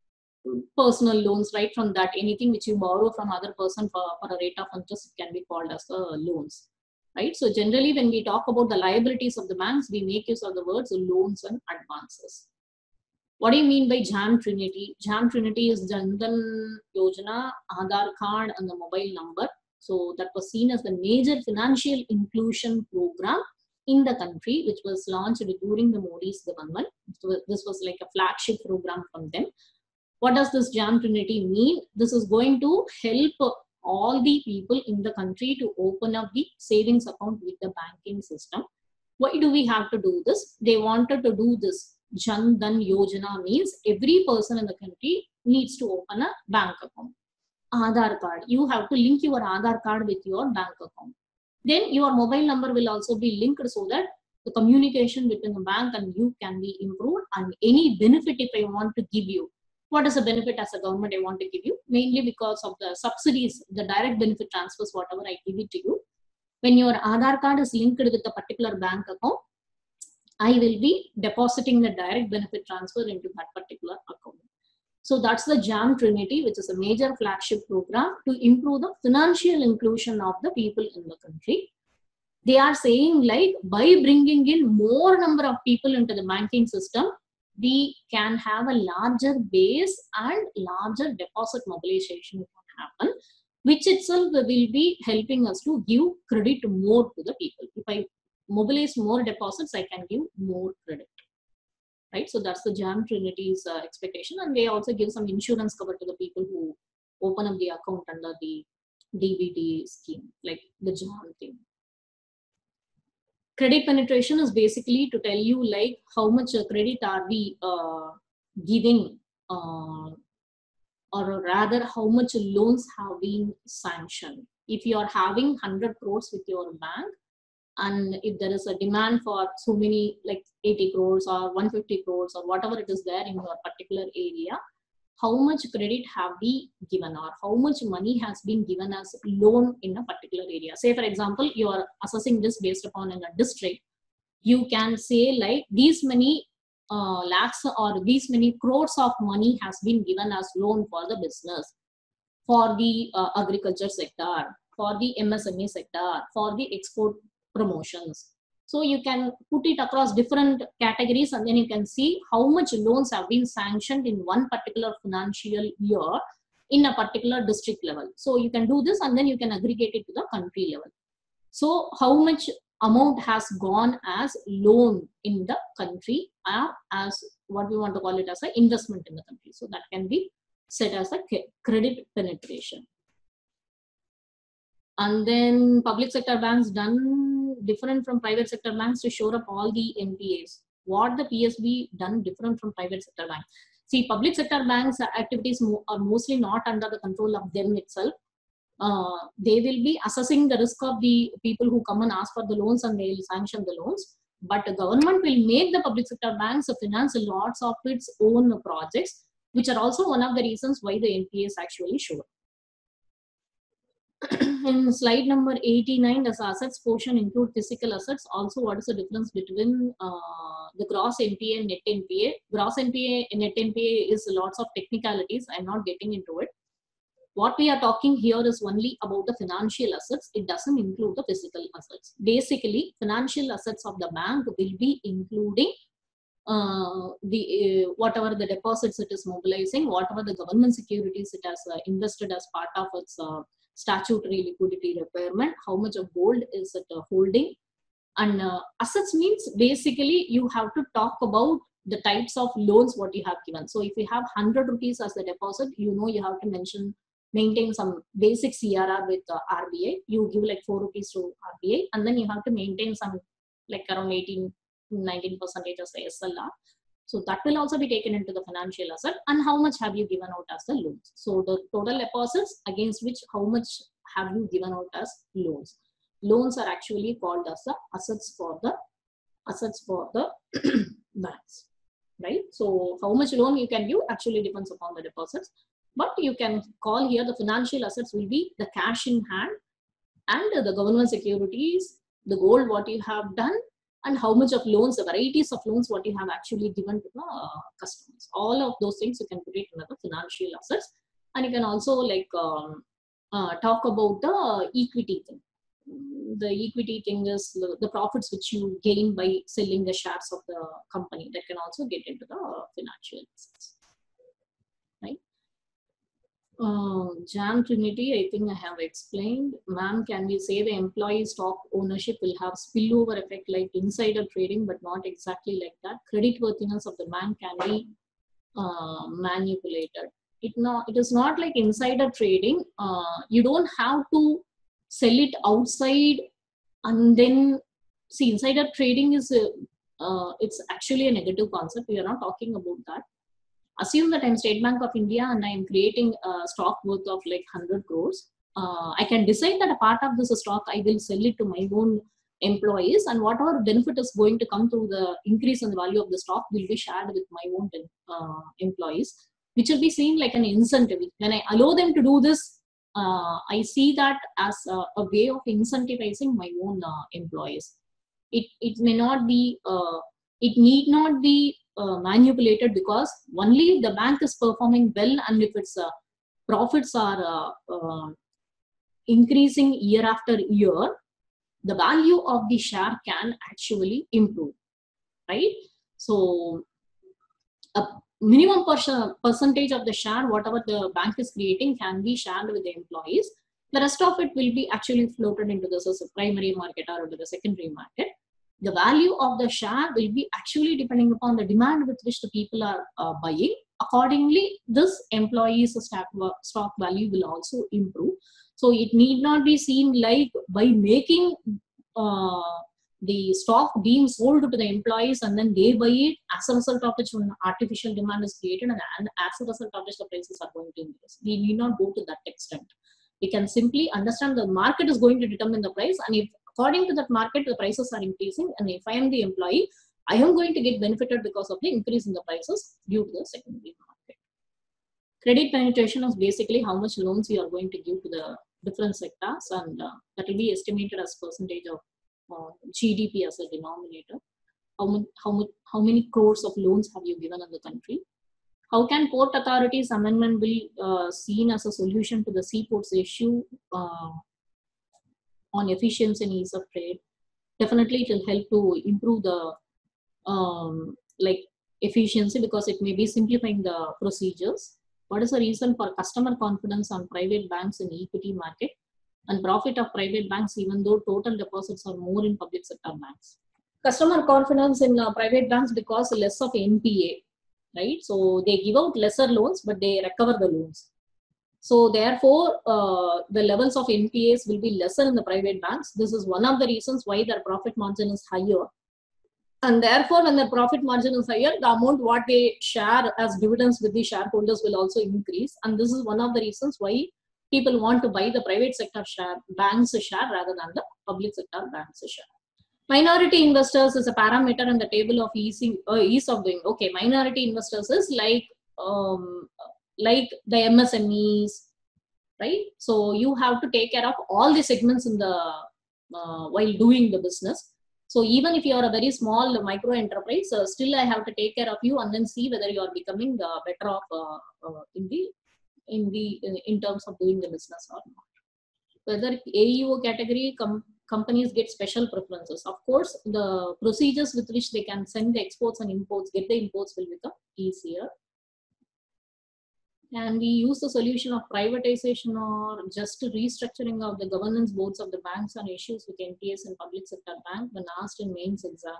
S1: personal loans, right? From that, anything which you borrow from other person for, for a rate of interest, it can be called as the loans, right? So generally, when we talk about the liabilities of the banks, we make use of the words loans and advances. What do you mean by JAM Trinity? JAM Trinity is Jan Dhan Yojana, Aadhaar card, and the mobile number. So that was seen as the major financial inclusion program in the country, which was launched during the Modi's government. So this was like a flagship program from them. What does this JAM Trinity mean? This is going to help all the people in the country to open up the savings account with the banking system. Why do we have to do this? They wanted to do this. Jan Dhan Yojana means every person in the country needs to open a bank account. Aadhaar card. You have to link your Aadhaar card with your bank account. Then your mobile number will also be linked so that the communication between the bank and you can be improved. And any benefit if I want to give you, what is the benefit as a government I want to give you? Mainly because of the subsidies, the direct benefit transfers, whatever I give it to you. When your Aadhaar card is linked with a particular bank account, I will be depositing the direct benefit transfer into that particular account. So that's the JAM Trinity, which is a major flagship program to improve the financial inclusion of the people in the country. They are saying like by bringing in more number of people into the banking system, we can have a larger base and larger deposit mobilization can happen, which itself will be helping us to give credit more to the people. If I mobilize more deposits, I can give more credit, right? So that's the JAM Trinity's uh, expectation, and they also give some insurance cover to the people who open up the account under the D B T scheme, like the JAM thing. Credit penetration is basically to tell you like how much credit are we uh, giving, uh, or rather how much loans have been sanctioned. If you are having one hundred crores with your bank, and if there is a demand for so many like eighty crores or one hundred fifty crores or whatever it is there in your particular area, how much credit have we given or how much money has been given as loan in a particular area? Say for example, you are assessing this based upon in a district. you can say like these many uh, lakhs or these many crores of money has been given as loan for the business, for the uh, agriculture sector, for the M S M E sector, for the export promotions. So you can put it across different categories and then you can see how much loans have been sanctioned in one particular financial year in a particular district level. So you can do this and then you can aggregate it to the country level. So how much amount has gone as loan in the country or as what we want to call it as an investment in the country. So that can be set as a credit penetration. And then public sector banks done different from private sector banks to shore up all the N P As. What the P S B done different from private sector banks? See, public sector banks activities are mostly not under the control of them itself. Uh, they will be assessing the risk of the people who come and ask for the loans and they will sanction the loans. But the government will make the public sector banks finance lots of its own projects, which are also one of the reasons why the N P As actually show. In slide number eighty-nine, does assets portion include physical assets? Also, what is the difference between uh, the gross N P A and net N P A? Gross N P A and net N P A is lots of technicalities. I'm not getting into it. What we are talking here is only about the financial assets. It doesn't include the physical assets. Basically, financial assets of the bank will be including uh, the uh, whatever the deposits it is mobilizing, whatever the government securities it has uh, invested as part of its uh, statutory liquidity requirement, how much of gold is it uh, holding. And uh, assets means basically you have to talk about the types of loans what you have given. So if you have one hundred rupees as the deposit, you know you have to mention maintain some basic C R R with uh, R B I. You give like four rupees to R B I and then you have to maintain some like around eighteen to nineteen percentage as the S L R. So that will also be taken into the financial asset. And how much have you given out as the loans? So the total deposits against which how much have you given out as loans? Loans are actually called as the assets for the assets for the banks, right? So how much loan you can give actually depends upon the deposits. But you can call here the financial assets will be the cash in hand and the government securities, the gold what you have done, and how much of loans, the varieties of loans what you have actually given to the uh, customers. All of those things you can put it in the financial assets. And you can also like um, uh, talk about the equity thing. The equity thing is the, the profits which you gain by selling the shares of the company that can also get into the financial assets, right? Uh, Jam Trinity, I think I have explained. Ma'am, can we say the employee stock ownership will have spillover effect like insider trading, but not exactly like that? Credit worthiness of the bank can be uh, manipulated. It, not, it is not like insider trading. Uh, you don't have to sell it outside and then see insider trading is a, uh, it's actually a negative concept. We are not talking about that. Assume that I'm State Bank of India and I'm creating a stock worth of like one hundred crores. Uh, I can decide that a part of this stock I will sell it to my own employees, and whatever benefit is going to come through the increase in the value of the stock will be shared with my own uh, employees, which will be seen like an incentive. When I allow them to do this, uh, I see that as a, a way of incentivizing my own uh, employees. It, it may not be, uh, it need not be uh, manipulated, because only if the bank is performing well and if its uh, profits are uh, uh, increasing year after year, the value of the share can actually improve, right? So a minimum percentage of the share, whatever the bank is creating, can be shared with the employees. The rest of it will be actually floated into the primary market or into the secondary market. The value of the share will be actually depending upon the demand with which the people are uh, buying. Accordingly, this employee's stock, stock value will also improve. So it need not be seen like by making uh, the stock being sold to the employees and then they buy it, as a result of which an artificial demand is created, and, and as a result of which the prices are going to increase. We need not go to that extent. We can simply understand the market is going to determine the price, and if according to that market the prices are increasing, and if I am the employee, I am going to get benefited because of the increase in the prices due to the secondary market. Credit penetration is basically how much loans you are going to give to the different sectors, and uh, that will be estimated as percentage of uh, G D P as a denominator. How, much, how, much, how many crores of loans have you given in the country? How can Port Authority's amendment be uh, seen as a solution to the seaports issue uh, on efficiency and ease of trade? Definitely, it will help to improve the um, like efficiency because it may be simplifying the procedures. What is the reason for customer confidence on private banks in equity market and profit of private banks even though total deposits are more in public sector banks? Customer confidence in uh, private banks because less of N P A, right? So they give out lesser loans, but they recover the loans. So therefore, uh, the levels of N P As will be lesser in the private banks. This is one of the reasons why their profit margin is higher. And therefore, when the profit margin is higher, the amount what they share as dividends with the shareholders will also increase. And this is one of the reasons why people want to buy the private sector share, banks share rather than the public sector banks share. Minority investors is a parameter in the table of easing, uh, ease of doing. Okay, minority investors is like um, like the M S M Es, right? So you have to take care of all the segments in the uh, while doing the business. So even if you are a very small micro enterprise, uh, still I have to take care of you and then see whether you are becoming uh, better off uh, uh, in the in the in, in terms of doing the business or not. Whether A E O category com companies get special preferences. Of course, the procedures with which they can send the exports and imports, get the imports will become easier. And we use the solution of privatization or just restructuring of the governance boards of the banks on issues with N P S and public sector bank when asked in mains exam.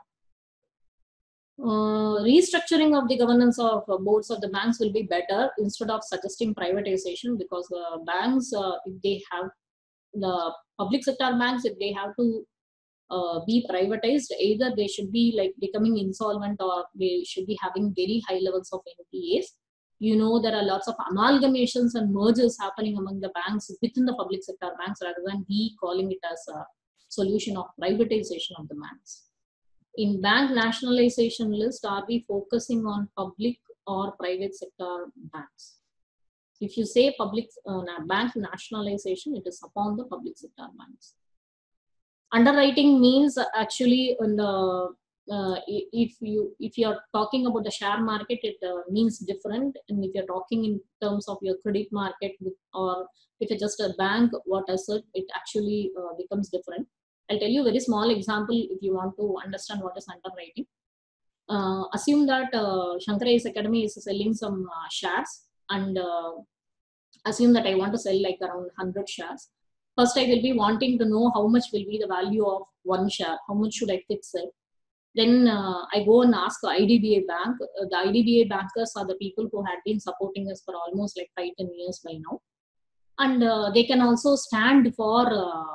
S1: Uh, restructuring of the governance of uh, boards of the banks will be better instead of suggesting privatization because the uh, banks, uh, if they have the public sector banks, if they have to uh, be privatized, either they should be like becoming insolvent or they should be having very high levels of N P As. You know, there are lots of amalgamations and mergers happening among the banks within the public sector banks rather than we calling it as a solution of privatization of the banks. In bank nationalization list, are we focusing on public or private sector banks? If you say public uh, bank nationalization, it is upon the public sector banks. Underwriting means actually in the Uh, if you if you are talking about the share market, it uh, means different, and if you're talking in terms of your credit market with, or if it's just a bank, what is it, it actually uh, becomes different. I'll tell you a very small example if you want to understand what is underwriting. Uh, assume that uh, Shankar A I S Academy is selling some uh, shares, and uh, assume that I want to sell like around one hundred shares. First, I will be wanting to know how much will be the value of one share, how much should I fix it. Then uh, I go and ask I D B A Bank. Uh, the I D B A bankers are the people who had been supporting us for almost like five, ten years by now. And uh, they can also stand for uh,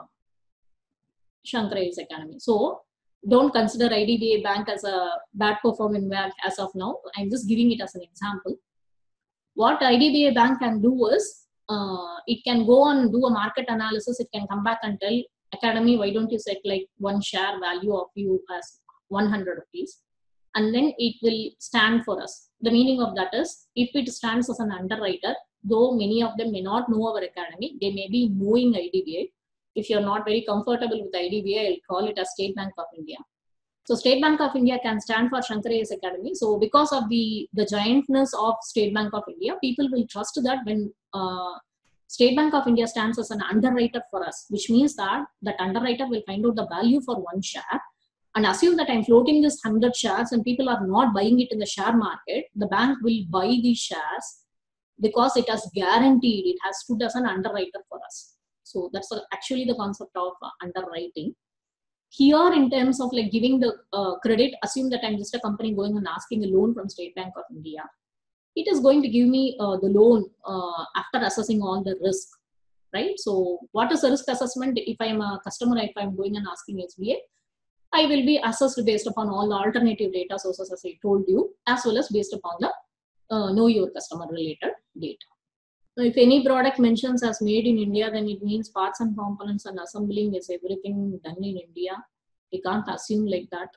S1: Shankar A I S Academy. So don't consider I D B A Bank as a bad performing bank as of now. I'm just giving it as an example. What I D B A Bank can do is, uh, it can go and do a market analysis. It can come back and tell Academy, why don't you set like one share value of you as one hundred rupees, and then it will stand for us. The meaning of that is, if it stands as an underwriter, though many of them may not know our academy, they may be knowing I D B A. If you're not very comfortable with I D B A, I'll call it as State Bank of India. So State Bank of India can stand for Shankar A I S Academy. So because of the, the giantness of State Bank of India, people will trust that when uh, State Bank of India stands as an underwriter for us, which means that that underwriter will find out the value for one share. And assume that I'm floating this one hundred shares and people are not buying it in the share market, the bank will buy these shares because it has guaranteed, it has stood as an underwriter for us. So that's actually the concept of uh, underwriting. Here, in terms of like giving the uh, credit, assume that I'm just a company going and asking a loan from State Bank of India. It is going to give me uh, the loan uh, after assessing all the risk, right? So what is the risk assessment? If I'm a customer, if I'm going and asking S B A, I will be assessed based upon all the alternative data sources, as I told you, as well as based upon the uh, know your customer related data. If any product mentions as made in India, then it means parts and components and assembling is everything done in India. We can't assume like that.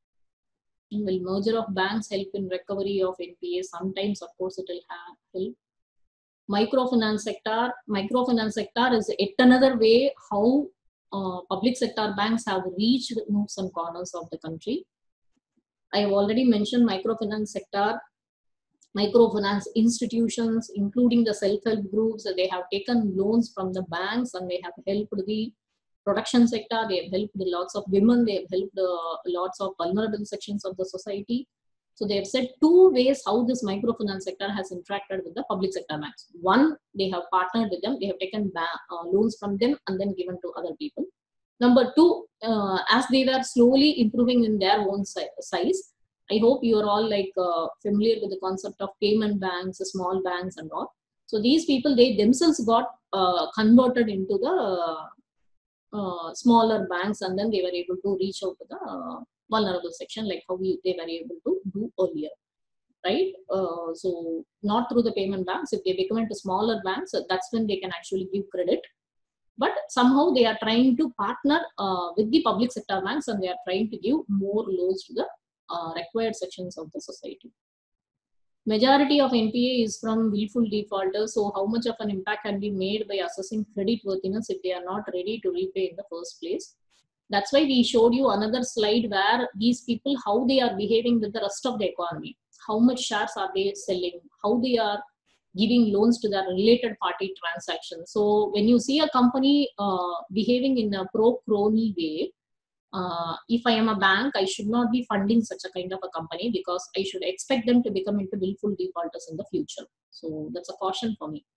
S1: Will merger of banks help in recovery of N P A? Sometimes, of course, it will help. Microfinance sector. Microfinance sector is yet another way how uh, public sector banks have reached nooks and corners of the country. I have already mentioned microfinance sector, microfinance institutions, including the self-help groups. They have taken loans from the banks and they have helped the production sector. They have helped lots of women. They have helped uh, lots of vulnerable sections of the society. So they have said two ways how this microfinance sector has interacted with the public sector banks. One, they have partnered with them. They have taken uh, loans from them and then given to other people. Number two, uh, as they were slowly improving in their own si size, I hope you are all like uh, familiar with the concept of payment banks, small banks and all. So these people, they themselves got uh, converted into the uh, uh, smaller banks, and then they were able to reach out to the uh, vulnerable section like how we, they were able to do earlier, right? Uh, so not through the payment banks. If they become into smaller banks, that's when they can actually give credit. But somehow they are trying to partner uh, with the public sector banks, and they are trying to give more loans to the uh, required sections of the society. Majority of N P A is from willful defaulters. So how much of an impact can be made by assessing credit worthiness if they are not ready to repay in the first place? That's why we showed you another slide where these people, how they are behaving with the rest of the economy. How much shares are they selling? How they are giving loans to their related party transactions. So when you see a company uh, behaving in a pro-crony way, uh, if I am a bank, I should not be funding such a kind of a company because I should expect them to become into willful defaulters in the future. So that's a caution for me.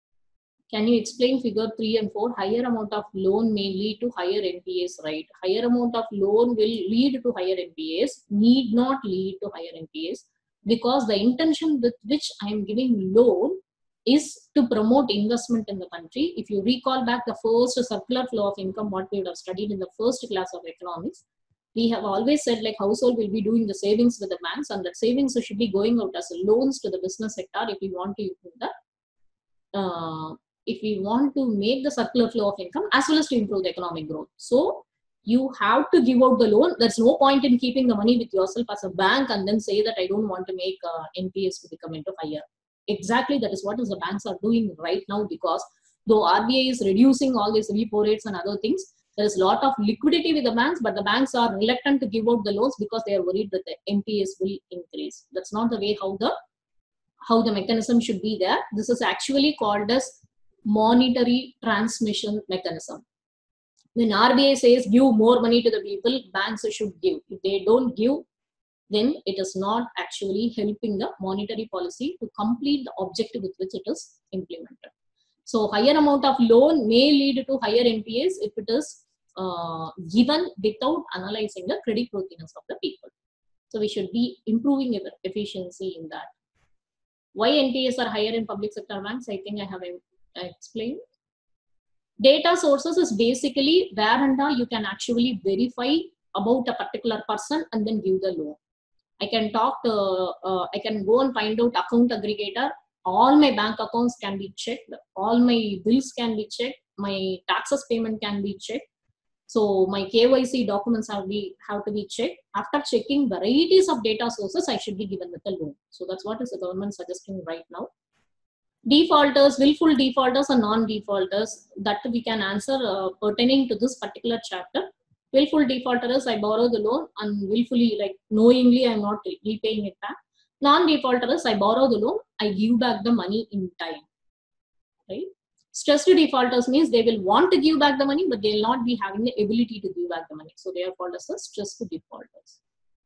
S1: Can you explain figure three and four? Higher amount of loan may lead to higher N P As, right? Higher amount of loan will lead to higher N P As, need not lead to higher N P As, because the intention with which I am giving loan is to promote investment in the country. If you recall back the first circular flow of income, what we would have studied in the first class of economics, we have always said like household will be doing the savings with the banks, and that savings should be going out as loans to the business sector if we want to improve the uh, if we want to make the circular flow of income as well as to improve the economic growth. So you have to give out the loan. There's no point in keeping the money with yourself as a bank and then say that I don't want to make uh, N P As to become into higher. Exactly, that is what is the banks are doing right now, because though R B I is reducing all these repo rates and other things, there is a lot of liquidity with the banks, but the banks are reluctant to give out the loans because they are worried that the N P As will increase. That's not the way how the how the mechanism should be there. This is actually called as monetary transmission mechanism. When R B I says give more money to the people, banks should give. If they don't give, then it is not actually helping the monetary policy to complete the objective with which it is implemented. So higher amount of loan may lead to higher N P As if it is uh, given without analyzing the credit worthiness of the people. So we should be improving efficiency in that. Why N P As are higher in public sector banks? I think I have explained. Data sources is basically where and how you can actually verify about a particular person and then give the loan. I can talk to, uh, I can go and find out account aggregator. All my bank accounts can be checked. All my bills can be checked. My taxes payment can be checked. So my K Y C documents have, be, have to be checked. After checking varieties of data sources, I should be given with a loan. So that's what is the government suggesting right now. Defaulters, willful defaulters and non-defaulters, that we can answer uh, pertaining to this particular chapter. Willful defaulter is I borrow the loan and willfully, like knowingly, I'm not repaying it back. Non-defaulter is I borrow the loan, I give back the money in time, right? Stressed defaulters means they will want to give back the money, but they will not be having the ability to give back the money. So they are called as the stressed defaulters.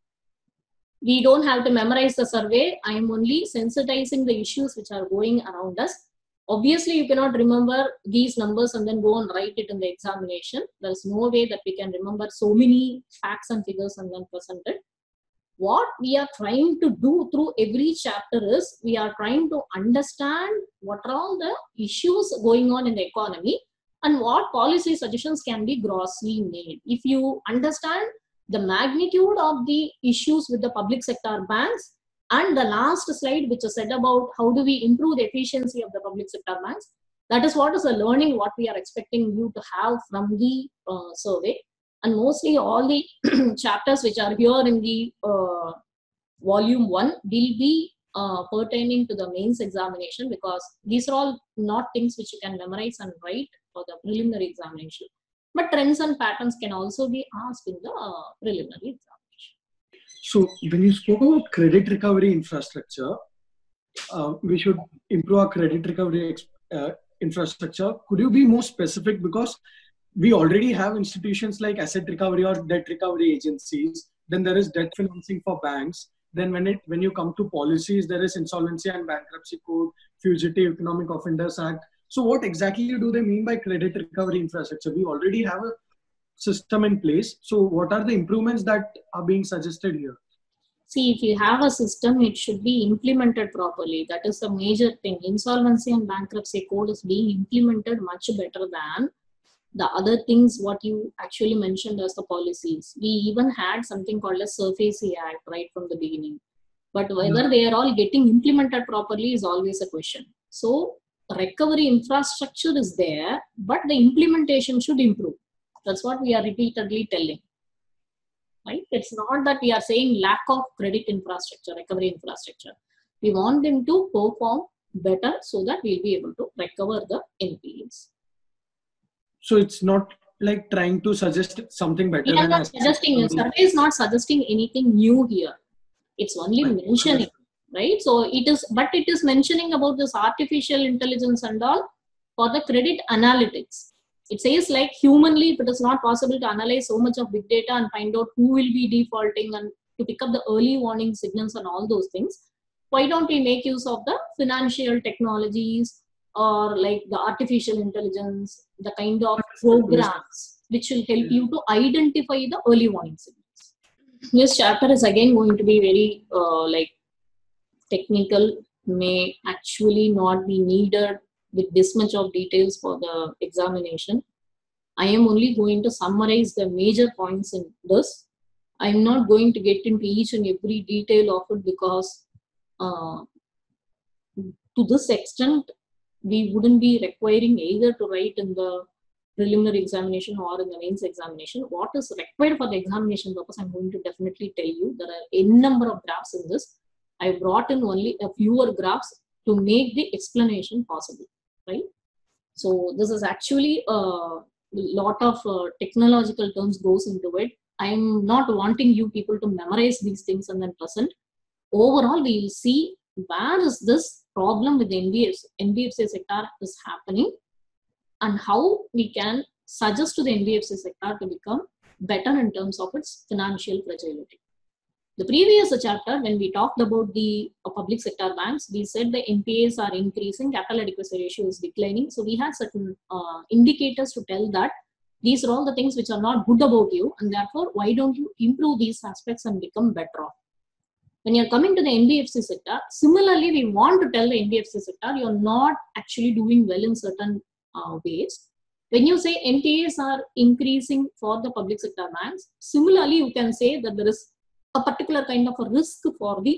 S1: We don't have to memorize the survey. I am only sensitizing the issues which are going around us. Obviously, you cannot remember these numbers and then go and write it in the examination. There is no way that we can remember so many facts and figures and then present it. What we are trying to do through every chapter is we are trying to understand what are all the issues going on in the economy and what policy suggestions can be grossly made. If you understand the magnitude of the issues with the public sector banks, and the last slide which is said about how do we improve the efficiency of the public sector banks, that is what is the learning what we are expecting you to have from the uh, survey. And mostly all the chapters which are here in the uh, volume one will be uh, pertaining to the mains examination, because these are all not things which you can memorize and write for the preliminary examination. But trends and patterns can also be asked in the uh, preliminary examination.
S2: So when you spoke about credit recovery infrastructure, uh, we should improve our credit recovery uh, infrastructure. Could you be more specific? Because we already have institutions like asset recovery or debt recovery agencies. Then there is debt financing for banks. Then when it when you come to policies, there is Insolvency and Bankruptcy Code, Fugitive Economic Offenders Act. So what exactly do they mean by credit recovery infrastructure? We already have a system in place. So what are the improvements that are being suggested here?
S1: See, if you have a system, it should be implemented properly. That is the major thing. Insolvency and Bankruptcy Code is being implemented much better than the other things what you actually mentioned as the policies. We even had something called a SURFACE Act right from the beginning. But whether yeah. they are all getting implemented properly is always a question. So recovery infrastructure is there, but the implementation should improve. That's what we are repeatedly telling. Right? It's not that we are saying lack of credit infrastructure, recovery infrastructure. We want them to perform better so that we'll be able to recover the N P As.
S2: So it's not like trying to suggest something better.
S1: We are not suggesting, survey is not suggesting anything new here. It's only right. mentioning, right? So it is, but it is mentioning about this artificial intelligence and all for the credit analytics. It says like humanly, if it is not possible to analyze so much of big data and find out who will be defaulting and to pick up the early warning signals and all those things, why don't we make use of the financial technologies or like the artificial intelligence, the kind of programs which will help you to identify the early warning signals. This chapter is again going to be very uh, like technical, may actually not be needed with this much of details for the examination. I am only going to summarize the major points in this. I am not going to get into each and every detail of it because uh, to this extent, we wouldn't be requiring either to write in the preliminary examination or in the mains examination. What is required for the examination purpose, I'm going to definitely tell you. There are a number of graphs in this. I brought in only a fewer graphs to make the explanation possible. Right? So this is actually a lot of uh, technological terms goes into it. I am not wanting you people to memorize these things and then present. Overall, we will see where is this problem with the N B F C, N B F C sector is happening and how we can suggest to the N B F C sector to become better in terms of its financial fragility. The previous chapter, when we talked about the uh, public sector banks, we said the N P As are increasing, capital adequacy ratio is declining. So we had certain uh, indicators to tell that these are all the things which are not good about you, and therefore, why don't you improve these aspects and become better off? When you're coming to the N B F C sector, similarly, we want to tell the N B F C sector, you're not actually doing well in certain uh, ways. When you say N P As are increasing for the public sector banks, similarly, you can say that there is a particular kind of a risk for the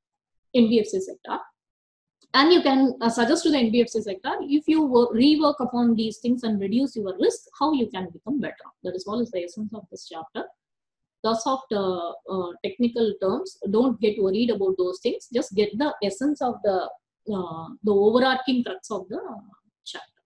S1: N B F C sector. And you can uh, suggest to the N B F C sector, if you work, rework upon these things and reduce your risk, how you can become better. That is what is the essence of this chapter. Lots of the uh, technical terms, don't get worried about those things. Just get the essence of the, uh, the overarching crux of the chapter.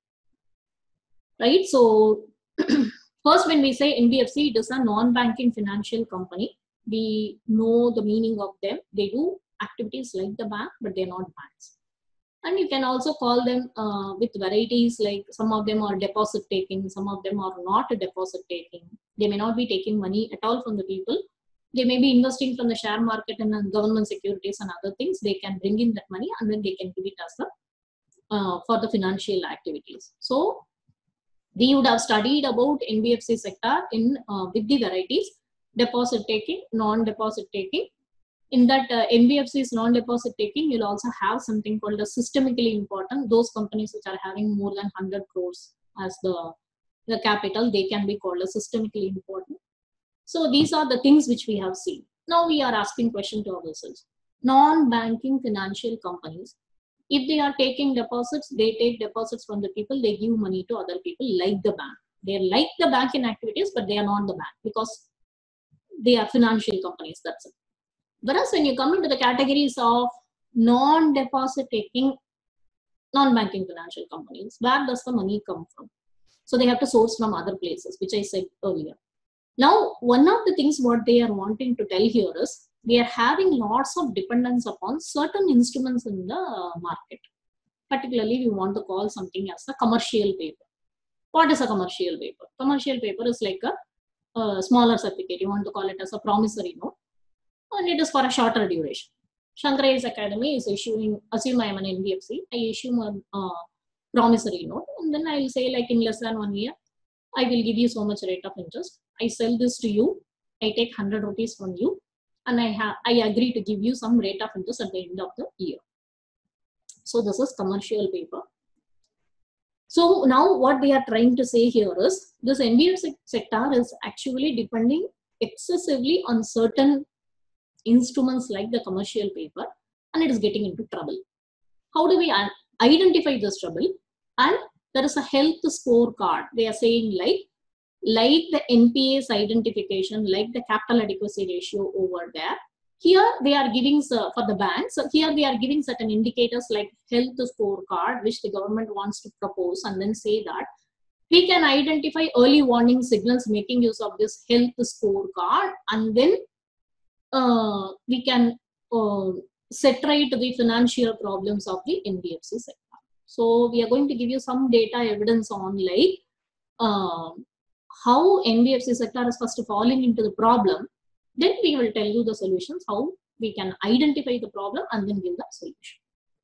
S1: Right? So, first when we say N B F C, it is a non-banking financial company. We know the meaning of them. They do activities like the bank, but they're not banks. And you can also call them uh, with varieties, like some of them are deposit taking, some of them are not deposit taking. They may not be taking money at all from the people. They may be investing from the share market and government securities and other things. They can bring in that money and then they can give it as the, uh, for the financial activities. So we would have studied about N B F C sector in uh, with the varieties. Deposit taking, non-deposit taking. In that uh, N B F C's non-deposit taking, you'll also have something called a systemically important. Those companies which are having more than one hundred crores as the, the capital, they can be called a systemically important. So these are the things which we have seen. Now we are asking question to ourselves. Non-banking financial companies, if they are taking deposits, they take deposits from the people, they give money to other people like the bank. They are like the bank in activities, but they are not the bank because they are financial companies, that's it. Whereas when you come into the categories of non-deposit taking, non-banking financial companies, where does the money come from? So they have to source from other places, which I said earlier. Now, one of the things what they are wanting to tell here is they are having lots of dependence upon certain instruments in the market. Particularly, we want to call something as a commercial paper. What is a commercial paper? Commercial paper is like a, a smaller certificate. You want to call it as a promissory note, and it is for a shorter duration. Shankar A I S Academy is issuing, assume I am an N B F C, I issue a uh, promissory note, and then I will say, like, in less than one year, I will give you so much rate of interest. I sell this to you, I take one hundred rupees from you, and I have I agree to give you some rate of interest at the end of the year. So this is commercial paper. So now what they are trying to say here is this N B F C sector is actually depending excessively on certain instruments like the commercial paper, and it is getting into trouble. How do we identify this trouble? And there is a health scorecard. They are saying like, like the N P A's identification, like the capital adequacy ratio over there. Here they are giving, uh, for the banks, so here they are giving certain indicators like health scorecard, which the government wants to propose, and then say that we can identify early warning signals making use of this health scorecard, and then uh, we can uh, set right the financial problems of the N B F C sector. So we are going to give you some data evidence on like uh, how N B F C sector is first falling into the problem. Then we will tell you the solutions, how we can identify the problem and then give the solution.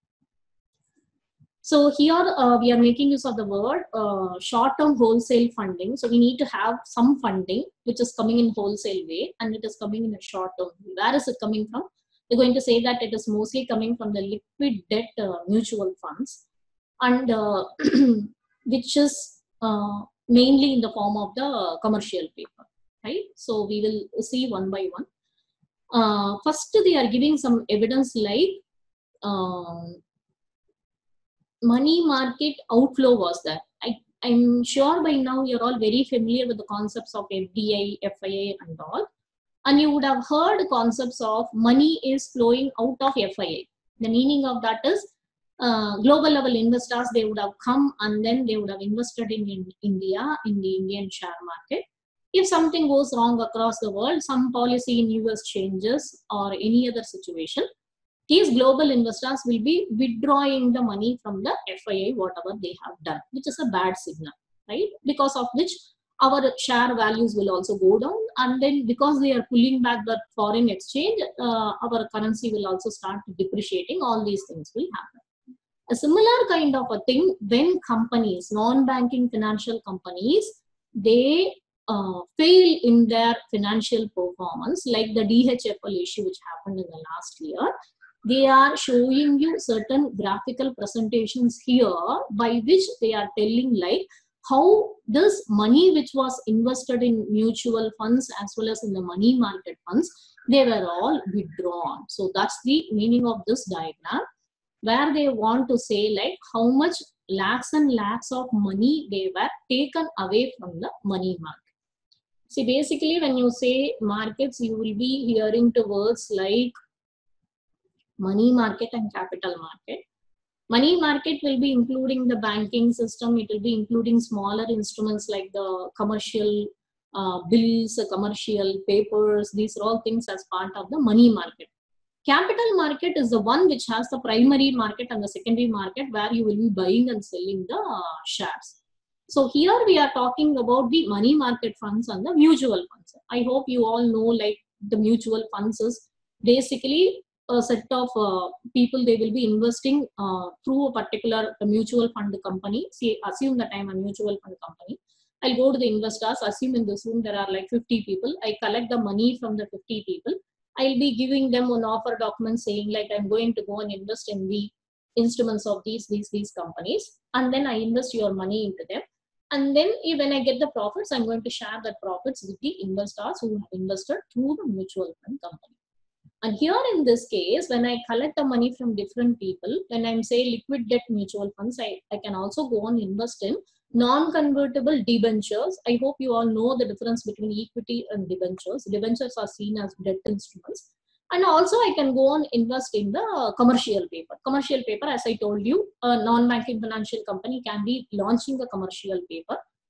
S1: So here uh, we are making use of the word uh, short-term wholesale funding. So we need to have some funding which is coming in wholesale way, and it is coming in a short-term. Where is it coming from? They're going to say that it is mostly coming from the liquid debt uh, mutual funds, and uh, which is uh, mainly in the form of the commercial paper. Right? So we will see one by one. Uh, first, they are giving some evidence like um, money market outflow was there. I, I'm sure by now you're all very familiar with the concepts of F D I, F I I and all. And you would have heard concepts of money is flowing out of F I I. The meaning of that is uh, global level investors, they would have come and then they would have invested in, in India, in the Indian share market. If something goes wrong across the world, some policy in U S changes or any other situation, these global investors will be withdrawing the money from the F I I, whatever they have done, which is a bad signal, right? Because of which our share values will also go down, and then because they are pulling back the foreign exchange, uh, our currency will also start depreciating. All these things will happen. A similar kind of a thing when companies, non-banking financial companies, they Uh, fail in their financial performance, like the D H F L issue which happened in the last year. They are showing you certain graphical presentations here by which they are telling like how this money which was invested in mutual funds as well as in the money market funds, they were all withdrawn. So that's the meaning of this diagram, where they want to say like how much lakhs and lakhs of money they were taken away from the money market. See, basically, when you say markets, you will be hearing to words like money market and capital market. Money market will be including the banking system. It will be including smaller instruments like the commercial uh, bills, commercial papers. These are all things as part of the money market. Capital market is the one which has the primary market and the secondary market, where you will be buying and selling the uh, shares. So here we are talking about the money market funds and the mutual funds. I hope you all know like the mutual funds is basically a set of uh, people, they will be investing uh, through a particular mutual fund company. See, assume that I am a mutual fund company. I'll go to the investors, assume in this room there are like fifty people. I collect the money from the fifty people. I'll be giving them an offer document saying like I'm going to go and invest in the instruments of these, these, these companies. And then I invest your money into them. And then when I get the profits, I'm going to share that profits with the investors who have invested through the mutual fund company. And here in this case, when I collect the money from different people, when I'm say liquid debt mutual funds, I, I can also go and invest in non-convertible debentures. I hope you all know the difference between equity and debentures. Debentures are seen as debt instruments. And also I can go and invest in the commercial paper. Commercial paper, as I told you, a non-banking financial company can be launching a commercial paper.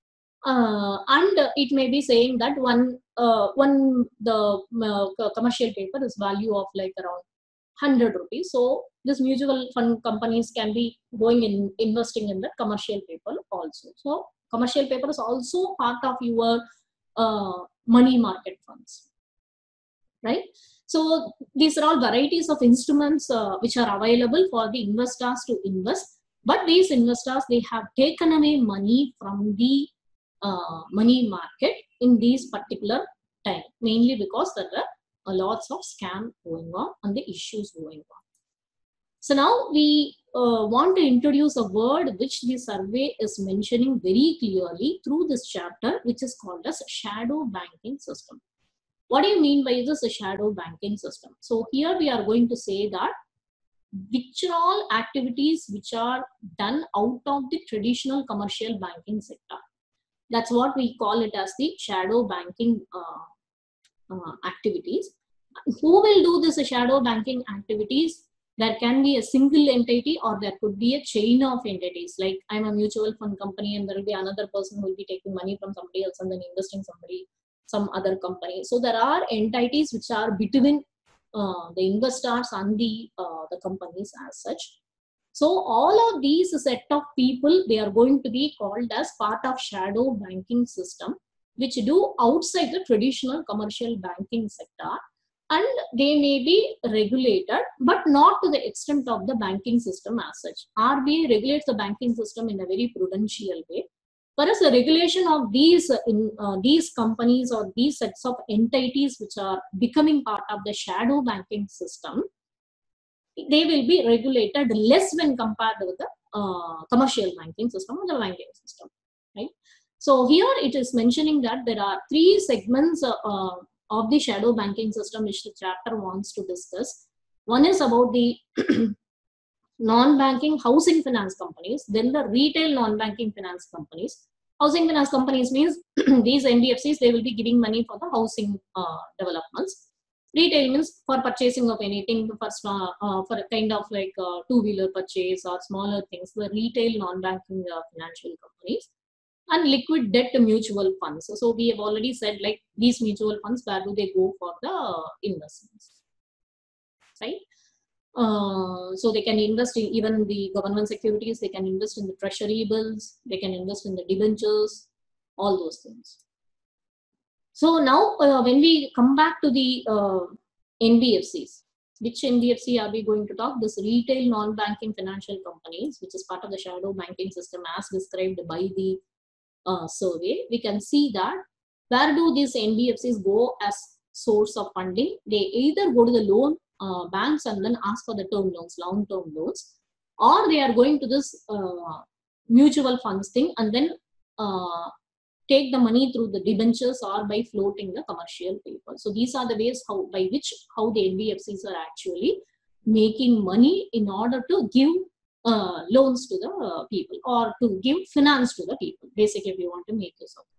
S1: uh, and uh, it may be saying that one uh, one the uh, commercial paper is value of like around one hundred rupees. So this mutual fund companies can be going in investing in the commercial paper also. So commercial paper is also part of your uh, money market funds, right? So these are all varieties of instruments uh, which are available for the investors to invest. But these investors, they have taken away money from the uh, money market in these particular time, mainly because there are lots of scam going on and the issues going on. So now we uh, want to introduce a word which the survey is mentioning very clearly through this chapter, which is called as shadow banking system. What do you mean by this a shadow banking system? So here we are going to say that which are all activities which are done out of the traditional commercial banking sector. That's what we call it as the shadow banking uh, uh, activities. Who will do this shadow banking activities? There can be a single entity or there could be a chain of entities. Like I'm a mutual fund company and there will be another person who will be taking money from somebody else and then investing somebody, some other company. So there are entities which are between uh, the investors and the, uh, the companies as such. So all of these set of people, they are going to be called as part of shadow banking system, which do outside the traditional commercial banking sector. And they may be regulated, but not to the extent of the banking system as such. R B I regulates the banking system in a very prudential way. Whereas the regulation of these, uh, in, uh, these companies or these sets of entities which are becoming part of the shadow banking system, they will be regulated less when compared with the uh, commercial banking system or the banking system, right? So here it is mentioning that there are three segments uh, uh, of the shadow banking system which the chapter wants to discuss. One is about the non-banking housing finance companies, then the retail non-banking finance companies. Housing finance companies means these N B F Cs, they will be giving money for the housing uh, developments. Retail means for purchasing of anything, for, uh, for a kind of like uh, two-wheeler purchase or smaller things, the retail non-banking uh, financial companies. And liquid debt mutual funds. So, so we have already said like these mutual funds, where do they go for the investments, right? Uh, so they can invest in even the government securities, they can invest in the treasury bills, they can invest in the debentures, all those things. So now uh, when we come back to the uh, N B F Cs, which N B F C are we going to talk? This retail non-banking financial companies, which is part of the shadow banking system as described by the uh, survey, we can see that where do these N B F Cs go as source of funding? They either go to the loan uh, banks and then ask for the term loans, long-term loans, or they are going to this uh, mutual funds thing and then uh, take the money through the debentures or by floating the commercial paper. So these are the ways how by which how the N B F Cs are actually making money in order to give uh, loans to the uh, people or to give finance to the people. Basically, if you want to make this up.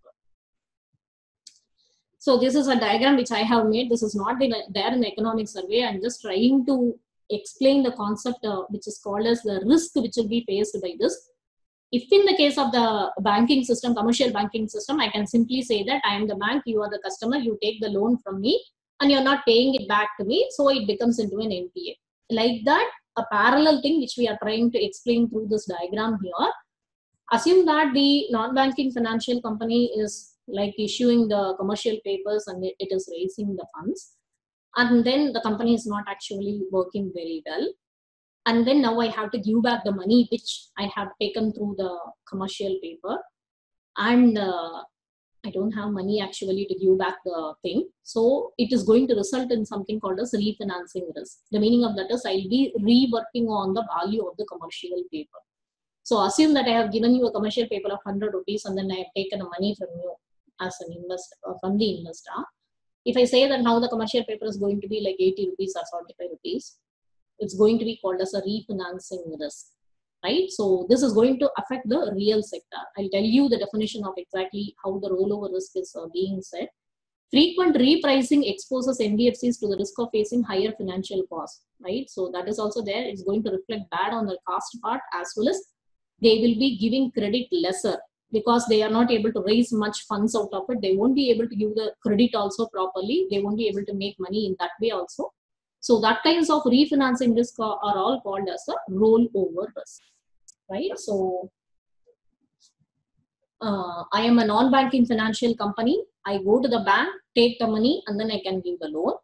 S1: So this is a diagram which I have made. This is not the, there in the economic survey. I'm just trying to explain the concept uh, which is called as the risk which will be faced by this. If in the case of the banking system, commercial banking system, I can simply say that I am the bank, you are the customer, you take the loan from me and you're not paying it back to me. So it becomes into an N P A. Like that, a parallel thing which we are trying to explain through this diagram here. Assume that the non-banking financial company is like issuing the commercial papers and it is raising the funds. And then the company is not actually working very well. And then now I have to give back the money which I have taken through the commercial paper. And uh, I don't have money actually to give back the thing. So it is going to result in something called as refinancing risk. The meaning of that is I'll be reworking on the value of the commercial paper. So assume that I have given you a commercial paper of one hundred rupees and then I have taken the money from you as an investor, from the investor. If I say that now the commercial paper is going to be like eighty rupees or seventy-five rupees, it's going to be called as a refinancing risk, right? So this is going to affect the real sector. I'll tell you the definition of exactly how the rollover risk is uh, being said. Frequent repricing exposes N B F Cs to the risk of facing higher financial costs, right? So that is also there. It's going to reflect bad on the cost part as well as they will be giving credit lesser because they are not able to raise much funds out of it. They won't be able to give the credit also properly. They won't be able to make money in that way also. So that kinds of refinancing risk are, are all called as a rollover risk, right? So uh, I am a non-banking financial company. I go to the bank, take the money, and then I can give the loan.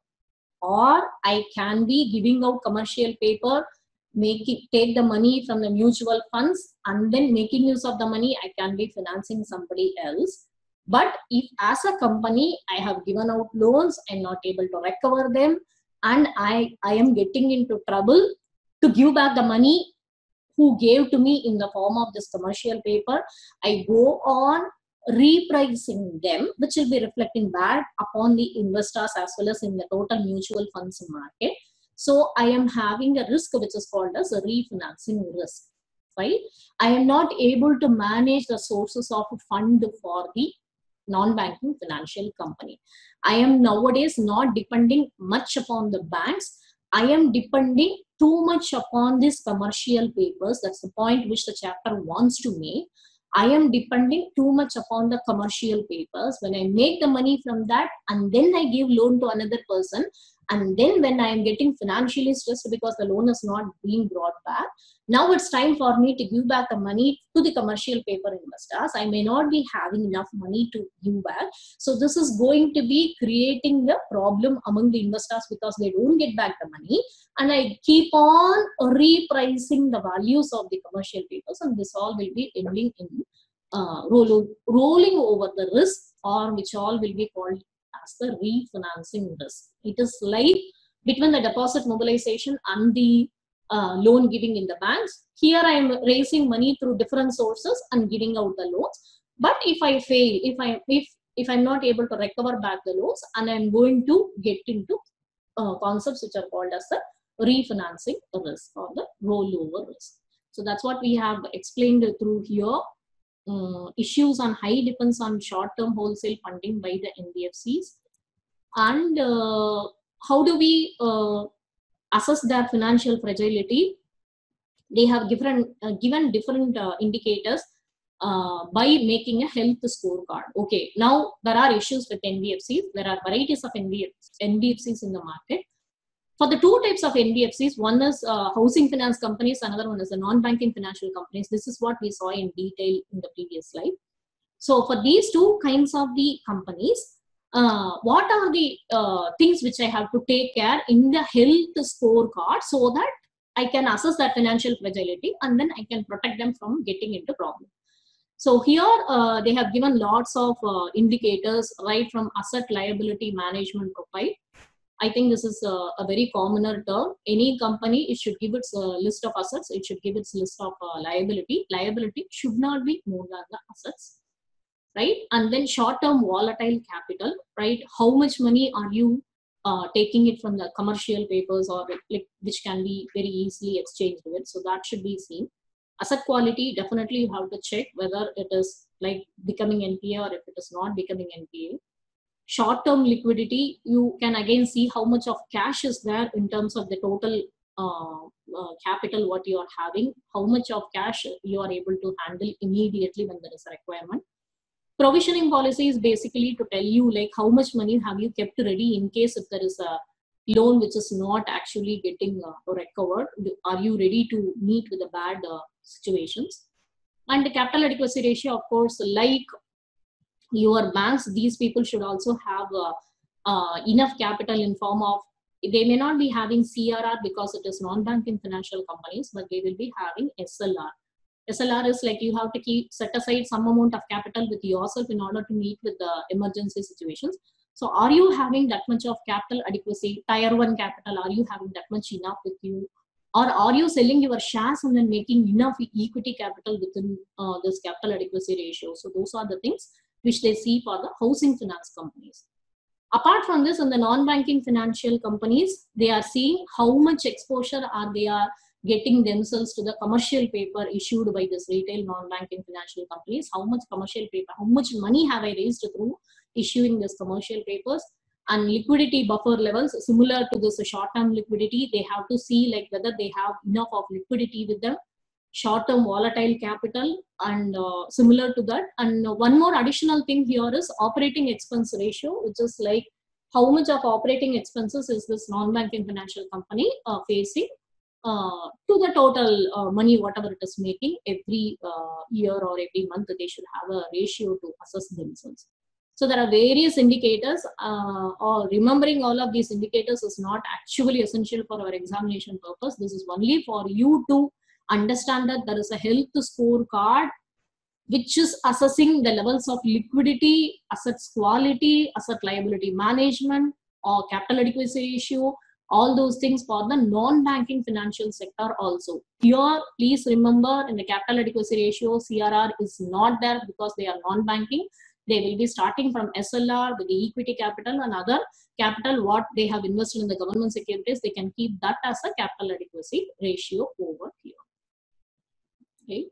S1: Or I can be giving out commercial paper, make it, take the money from the mutual funds, and then making use of the money, I can be financing somebody else. But if as a company I have given out loans, I'm not able to recover them, and I, I am getting into trouble to give back the money who gave to me in the form of this commercial paper, I go on repricing them, which will be reflecting back upon the investors as well as in the total mutual funds market. So I am having a risk which is called as a refinancing risk, right? I am not able to manage the sources of fund for the non-banking financial company. I am nowadays not depending much upon the banks. I am depending too much upon these commercial papers. That's the point which the chapter wants to make. I am depending too much upon the commercial papers. When I make the money from that, and then I give loan to another person, and then when I am getting financially stressed because the loan is not being brought back, now it's time for me to give back the money to the commercial paper investors. I may not be having enough money to give back. So this is going to be creating the problem among the investors because they don't get back the money. And I keep on repricing the values of the commercial papers, and this all will be ending in uh, roll rolling over the risk, or which all will be called as the refinancing risk. It is like between the deposit mobilization and the uh, loan giving in the banks. Here I am raising money through different sources and giving out the loans. But if I fail, if I if if I'm not able to recover back the loans, and I'm going to get into uh, concepts which are called as the refinancing risk or the rollover risk. So that's what we have explained through here. Uh, issues on high depends on short-term wholesale funding by the N B F Cs, and uh, how do we uh, assess their financial fragility? They have given uh, given different uh, indicators uh, by making a health scorecard. Okay, now there are issues with N B F Cs. There are varieties of N B F Cs in the market. For the two types of N B F Cs, one is uh, housing finance companies, another one is the non-banking financial companies. This is what we saw in detail in the previous slide. So for these two kinds of the companies, uh, what are the uh, things which I have to take care in the health scorecard so that I can assess that financial fragility, and then I can protect them from getting into problem. So here uh, they have given lots of uh, indicators right from asset liability management profile. I think this is a, a very commoner term. Any company, it should give its uh, list of assets. It should give its list of uh, liability. Liability should not be more than the assets, right? And then short-term volatile capital, right? How much money are you uh, taking it from the commercial papers, or like, which can be very easily exchanged with? So that should be seen. Asset quality, definitely you have to check whether it is like becoming N P A or if it is not becoming N P A. Short-term liquidity, you can again see how much of cash is there in terms of the total uh, uh, capital what you are having, how much of cash you are able to handle immediately when there is a requirement. Provisioning policy is basically to tell you like how much money have you kept ready in case if there is a loan which is not actually getting uh, recovered. Are you ready to meet with the bad uh, situations? And the capital adequacy ratio, of course, like your banks, these people should also have uh, uh, enough capital in form of, they may not be having C R R because it is non-banking financial companies, but they will be having S L R. S L R is like you have to keep set aside some amount of capital with yourself in order to meet with the emergency situations. So are you having that much of capital adequacy, tier one capital, are you having that much enough with you? Or are you selling your shares and then making enough equity capital within uh, this capital adequacy ratio? So those are the things which they see for the housing finance companies. Apart from this, in the non-banking financial companies, they are seeing how much exposure are they are getting themselves to the commercial paper issued by this retail non-banking financial companies. How much commercial paper, how much money have I raised through issuing this commercial papers? And liquidity buffer levels, similar to this short-term liquidity, they have to see like whether they have enough of liquidity with them. short-term volatile capital, and uh, similar to that. And uh, one more additional thing here is operating expense ratio, which is like how much of operating expenses is this non-banking financial company uh, facing uh, to the total uh, money, whatever it is making every uh, year or every month. They should have a ratio to assess themselves. So there are various indicators, uh, or remembering all of these indicators is not actually essential for our examination purpose. This is only for you to understand that there is a health scorecard which is assessing the levels of liquidity, assets quality, asset liability management, or capital adequacy ratio, all those things for the non-banking financial sector also. Here, please remember, in the capital adequacy ratio, C R R is not there because they are non-banking. They will be starting from S L R with the equity capital and other capital what they have invested in the government securities. They can keep that as a capital adequacy ratio over here. Okay.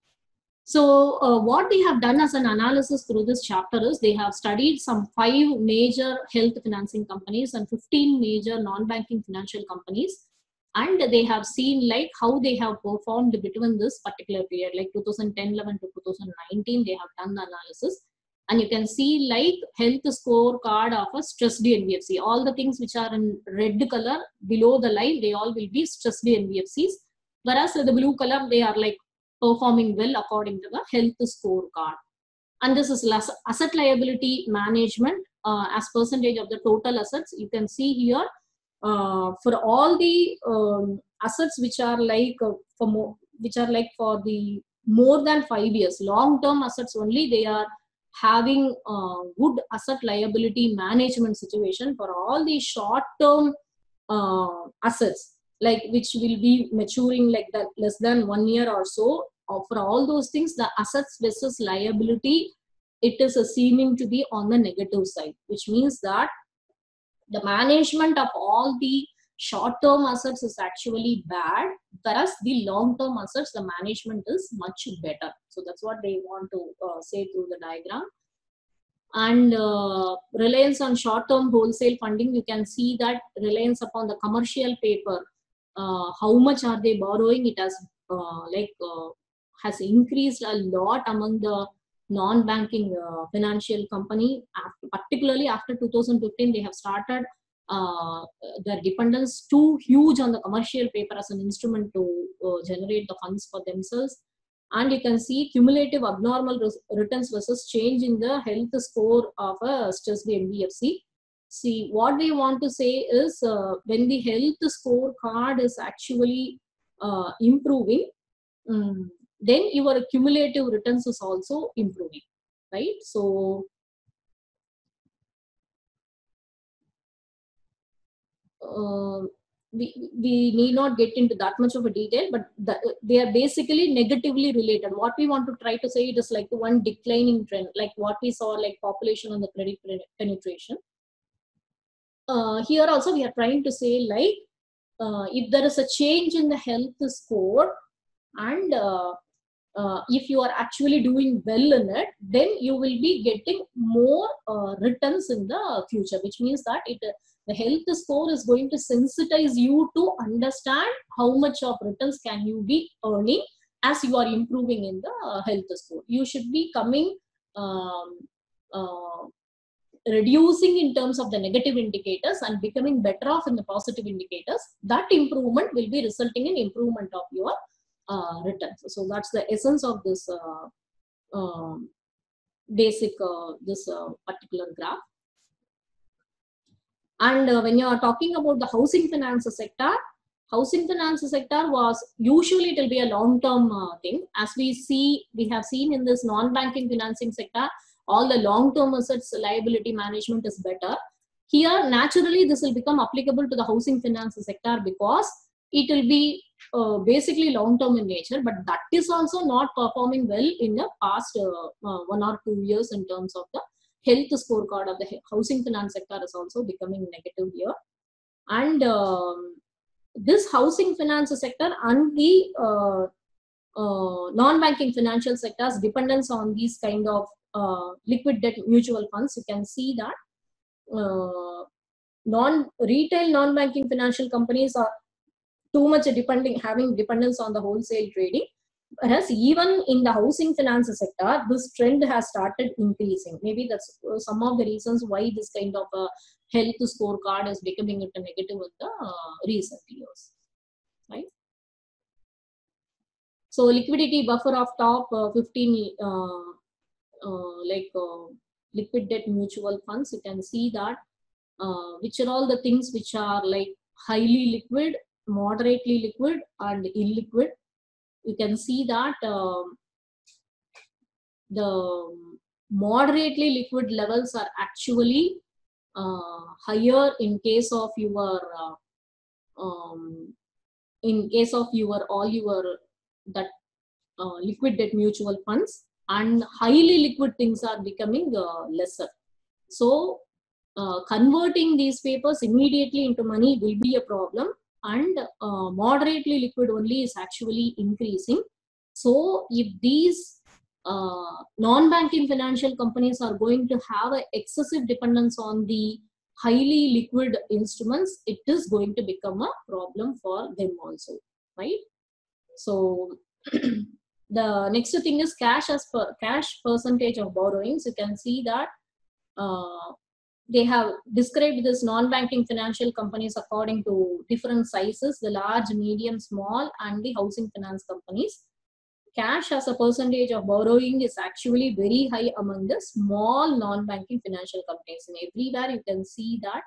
S1: So uh, what they have done as an analysis through this chapter is they have studied some five major health financing companies and fifteen major non-banking financial companies. And they have seen like how they have performed between this particular period, like two thousand ten eleven to two thousand nineteen, they have done the analysis. And you can see like health scorecard of a stressed N B F C. All the things which are in red color below the line, they all will be stressed N B F Cs. Whereas the blue color, they are like performing well according to the health scorecard. And this is less asset liability management uh, as percentage of the total assets. You can see here uh, for all the um, assets which are like uh, for more, which are like for the more than five years, long-term assets only, they are having uh, good asset liability management situation. For all the short-term uh, assets, like which will be maturing like that less than one year or so, or for all those things, the assets versus liability, it is a seeming to be on the negative side, which means that the management of all the short-term assets is actually bad, whereas the long-term assets, the management is much better. So that's what they want to uh, say through the diagram. And uh, reliance on short-term wholesale funding, you can see that reliance upon the commercial paper, uh, how much are they borrowing? It has uh, like uh, has increased a lot among the non-banking uh, financial company. After, particularly after two thousand fifteen, they have started uh, their dependence too huge on the commercial paper as an instrument to uh, generate the funds for themselves. And you can see cumulative abnormal returns versus change in the health score of a stressed N B F C. See, what they want to say is uh, when the health score card is actually uh, improving, um, then your cumulative returns is also improving, right? So, uh, We, we need not get into that much of a detail, but the, they are basically negatively related. What we want to try to say, it is like one declining trend, like what we saw like population and the credit penetration. Uh, here also we are trying to say like uh, if there is a change in the health score and uh, uh, if you are actually doing well in it, then you will be getting more uh, returns in the future, which means that it the health score is going to sensitize you to understand how much of returns can you be earning as you are improving in the health score. You should be coming um, uh, reducing in terms of the negative indicators and becoming better off in the positive indicators. That improvement will be resulting in improvement of your uh, returns. So that's the essence of this uh, uh, basic uh, this uh, particular graph. And uh, when you are talking about the housing finance sector, housing finance sector was usually it will be a long-term uh, thing. As we see, we have seen in this non-banking financing sector, all the long-term assets liability management is better. Here, naturally, this will become applicable to the housing finance sector because it will be uh, basically long-term in nature, but that is also not performing well in the past uh, uh, one or two years in terms of the health scorecard of the housing finance sector is also becoming negative here. And um, this housing finance sector and the uh, uh, non-banking financial sectors dependence on these kind of uh, liquid debt mutual funds, you can see that uh, non-retail non-banking financial companies are too much depending having dependence on the wholesale trading, Whereas even in the housing finance sector, this trend has started increasing. Maybe that's some of the reasons why this kind of a health scorecard is becoming a negative in the uh, recent years, right? So liquidity buffer of top uh, fifteen uh, uh, like uh, liquid debt mutual funds. You can see that uh, which are all the things which are like highly liquid, moderately liquid, and illiquid. You can see that um, the moderately liquid levels are actually uh, higher in case of your uh, um, in case of your all your that uh, liquid debt mutual funds, and highly liquid things are becoming uh, lesser. So uh, converting these papers immediately into money will be a problem, and uh, moderately liquid only is actually increasing. So if these uh, non-banking financial companies are going to have an excessive dependence on the highly liquid instruments, it is going to become a problem for them also, right? So the next thing is cash as per cash percentage of borrowings. You can see that uh, they have described this non-banking financial companies according to different sizes, the large, medium, small, and the housing finance companies. Cash as a percentage of borrowing is actually very high among the small non-banking financial companies. And everywhere you can see that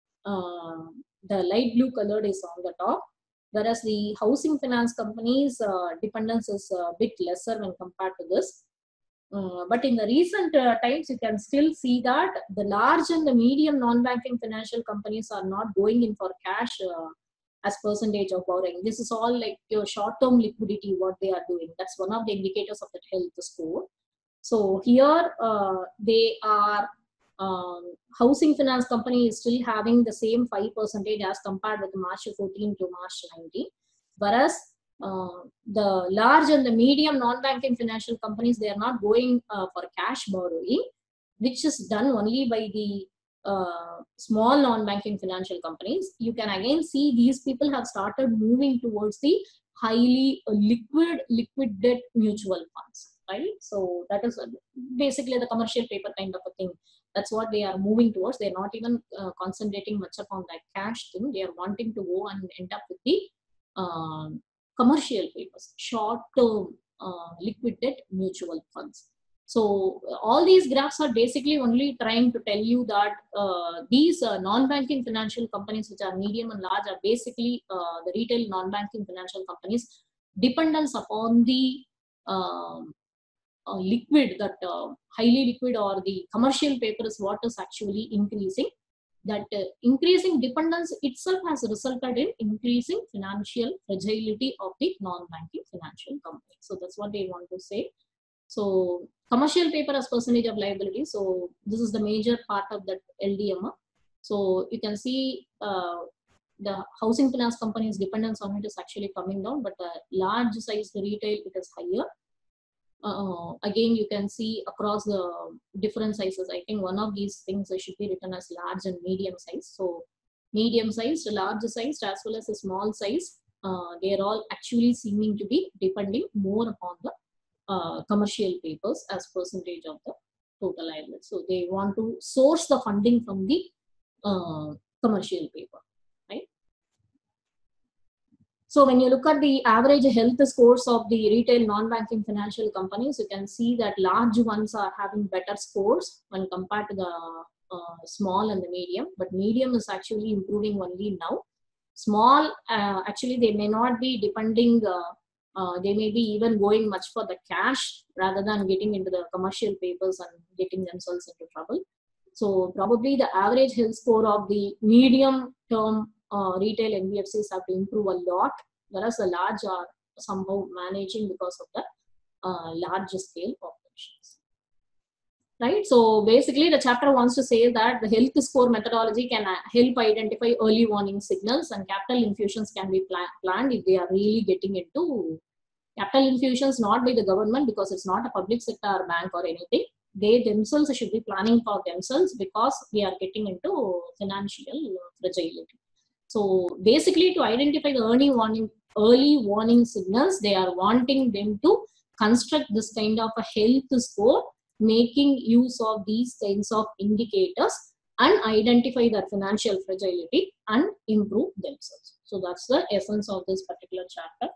S1: uh, the light blue colored is on the top, whereas the housing finance companies uh, dependence is a bit lesser when compared to this. Uh, but in the recent uh, times, you can still see that the large and the medium non-banking financial companies are not going in for cash uh, as percentage of borrowing. This is all like your short-term liquidity, what they are doing. That's one of the indicators of the health score. So here uh, they are, um, housing finance company is still having the same five percentage as compared with March fourteen to March nineteen. Whereas uh, the large and the medium non-banking financial companies, they are not going uh, for cash borrowing, which is done only by the uh, small non-banking financial companies. You can again see these people have started moving towards the highly uh, liquid liquid debt mutual funds, right? So that is uh, basically the commercial paper kind of a thing. That's what they are moving towards. They're not even uh, concentrating much upon that cash thing. They are wanting to go and end up with the um, commercial papers, short-term uh, liquid debt mutual funds. So all these graphs are basically only trying to tell you that uh, these uh, non-banking financial companies, which are medium and large, are basically uh, the retail non-banking financial companies' dependence upon the um, uh, liquid, that uh, highly liquid or the commercial paper is what is actually increasing. That uh, increasing dependence itself has resulted in increasing financial fragility of the non-banking financial company. So that's what they want to say. So commercial paper as percentage of liability. So this is the major part of that L D M. So you can see uh, the housing finance companies' dependence on it is actually coming down, but the large size the retail, it is higher. Uh, again, you can see across the different sizes. I think one of these things should be written as large and medium size. So medium sized, large sized, as well as a small size, uh, they are all actually seeming to be depending more upon the uh, commercial papers as percentage of the total liability. So they want to source the funding from the uh, commercial paper, right? So when you look at the average health scores of the retail non-banking financial companies, you can see that large ones are having better scores when compared to the uh, small and the medium, but medium is actually improving only now. Small, uh, actually they may not be depending, uh, uh, they may be even going much for the cash rather than getting into the commercial papers and getting themselves into trouble. So probably the average health score of the medium term uh, retail N B F Cs have to improve a lot, whereas the large are somehow managing because of the uh, large scale operations. Right. So basically, the chapter wants to say that the health score methodology can help identify early warning signals, and capital infusions can be pla planned if they are really getting into capital infusions, not by the government, because it's not a public sector bank or anything. They themselves should be planning for themselves because we are getting into financial fragility. So basically, to identify the early warning early warning signals. They are wanting them to construct this kind of a health score, making use of these kinds of indicators and identify their financial fragility and improve themselves. So that's the essence of this particular chapter.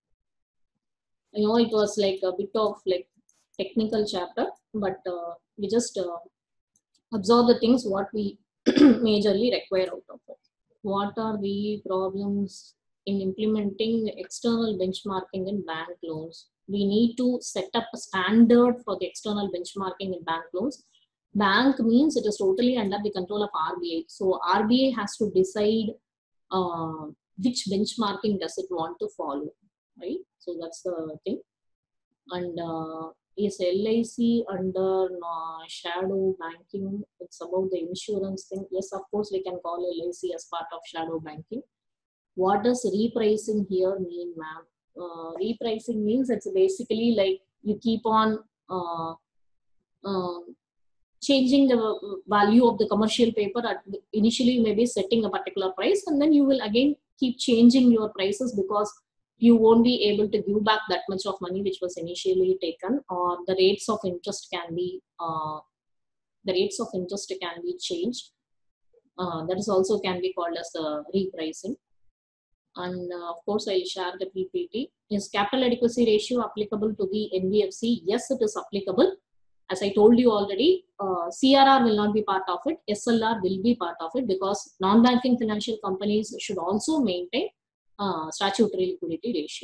S1: I know it was like a bit of like technical chapter, but uh, we just uh, absorb the things what we majorly require out of it. What are the problems in implementing external benchmarking in bank loans? We need to set up a standard for the external benchmarking in bank loans. Bank means it is totally under the control of R B I. So R B I has to decide uh, which benchmarking does it want to follow, right? So that's the thing. And uh, is L I C under uh, shadow banking? It's about the insurance thing. Yes, of course, we can call L I C as part of shadow banking. What does repricing here mean, ma'am? Uh, repricing means it's basically like you keep on uh, uh, changing the value of the commercial paper. At initially, you may be setting a particular price, and then you will again keep changing your prices because you won't be able to give back that much of money which was initially taken, or the rates of interest can be uh, the rates of interest can be changed. Uh, that is also can be called as uh, repricing. And uh, of course, I'll share the P P T. Is capital adequacy ratio applicable to the N B F C? Yes, it is applicable. As I told you already, uh, C R R will not be part of it. S L R will be part of it because non-banking financial companies should also maintain uh, statutory liquidity ratio.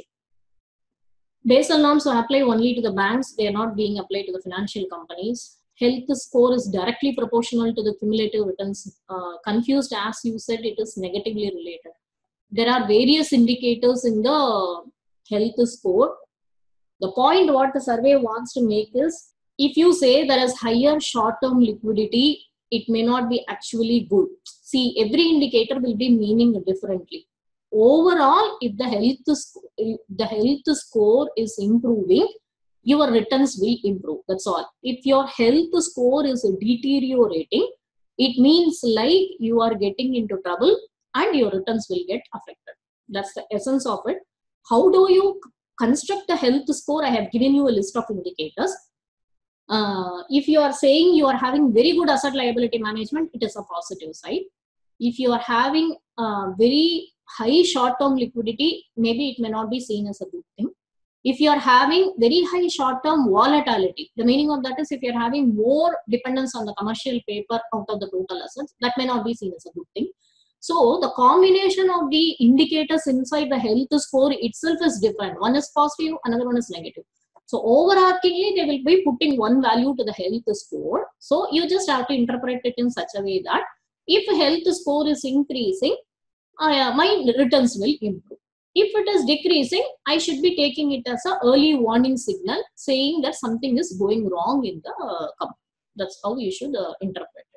S1: Basel norms apply only to the banks. They are not being applied to the financial companies. Health score is directly proportional to the cumulative returns. Uh, confused, as you said, it is negatively related. There are various indicators in the health score. The point what the survey wants to make is, if you say there is higher short-term liquidity, it may not be actually good. See, every indicator will be meaning differently. Overall, if the health, if the health score is improving, your returns will improve. That's all. If your health score is deteriorating, it means like you are getting into trouble and your returns will get affected. That's the essence of it. How do you construct a health score? I have given you a list of indicators. Uh, if you are saying you are having very good asset liability management, it is a positive side. If you are having uh, very high short-term liquidity, maybe it may not be seen as a good thing. If you are having very high short-term volatility, the meaning of that is if you are having more dependence on the commercial paper out of the total assets, that may not be seen as a good thing. So the combination of the indicators inside the health score itself is different. One is positive, another one is negative. So overarchingly, they will be putting one value to the health score. So you just have to interpret it in such a way that if health score is increasing, uh, my returns will improve. If it is decreasing, I should be taking it as an early warning signal saying that something is going wrong in the uh, company. That's how you should uh, interpret it.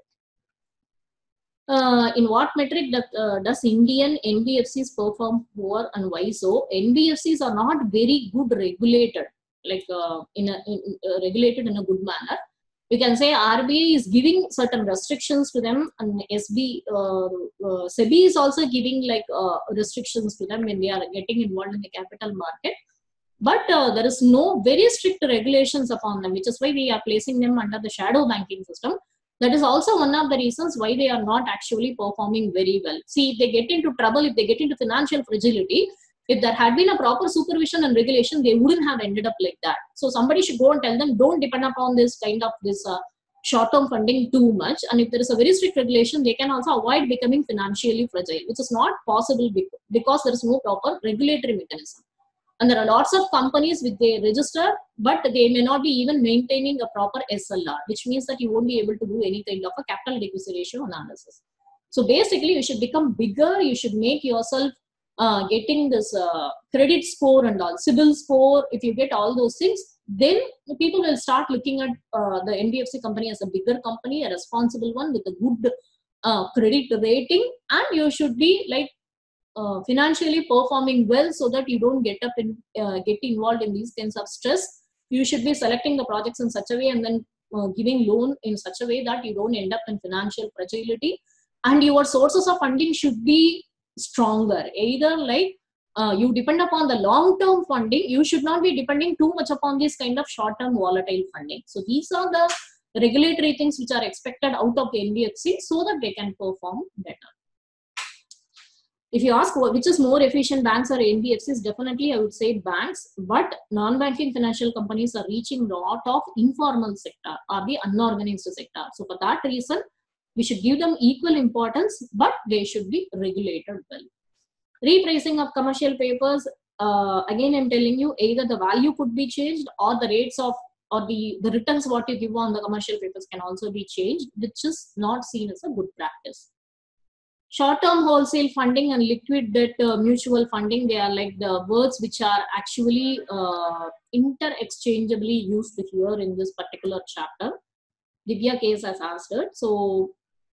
S1: Uh, in what metric that, uh, does Indian N B F Cs perform poor and why so? N B F Cs are not very good regulated, like uh, in a in, uh, regulated in a good manner. We can say R B I is giving certain restrictions to them, and S B uh, uh, SEBI is also giving like uh, restrictions to them when they are getting involved in the capital market. But uh, there is no very strict regulations upon them, which is why we are placing them under the shadow banking system. That is also one of the reasons why they are not actually performing very well. See, if they get into trouble, if they get into financial fragility, if there had been a proper supervision and regulation, they wouldn't have ended up like that. So somebody should go and tell them, don't depend upon this kind of this uh, short-term funding too much. And if there is a very strict regulation, they can also avoid becoming financially fragile, which is not possible because there is no proper regulatory mechanism. And there are lots of companies which they register, but they may not be even maintaining a proper S L R, which means that you won't be able to do any kind of a capital adequacy ratio analysis. So basically, you should become bigger. You should make yourself uh, getting this uh, credit score and all, CIBIL score. If you get all those things, then people will start looking at uh, the N B F C company as a bigger company, a responsible one with a good uh, credit rating, and you should be like Uh, financially performing well so that you don't get up and uh, get involved in these kinds of stress. You should be selecting the projects in such a way and then uh, giving loan in such a way that you don't end up in financial fragility. And your sources of funding should be stronger, either like uh, you depend upon the long-term funding, you should not be depending too much upon this kind of short-term volatile funding. So these are the regulatory things which are expected out of the N B F C so that they can perform better. If you ask which is more efficient, banks or N B F Cs, definitely I would say banks, but non-banking financial companies are reaching a lot of informal sector or the unorganized sector. So for that reason, we should give them equal importance, but they should be regulated well. Repricing of commercial papers, uh, again I'm telling you, either the value could be changed or the rates of or the, the returns what you give on the commercial papers can also be changed, which is not seen as a good practice. Short-term wholesale funding and liquid debt uh, mutual funding, they are like the words which are actually uh, inter-exchangeably used here in this particular chapter. Divya case has asked it. So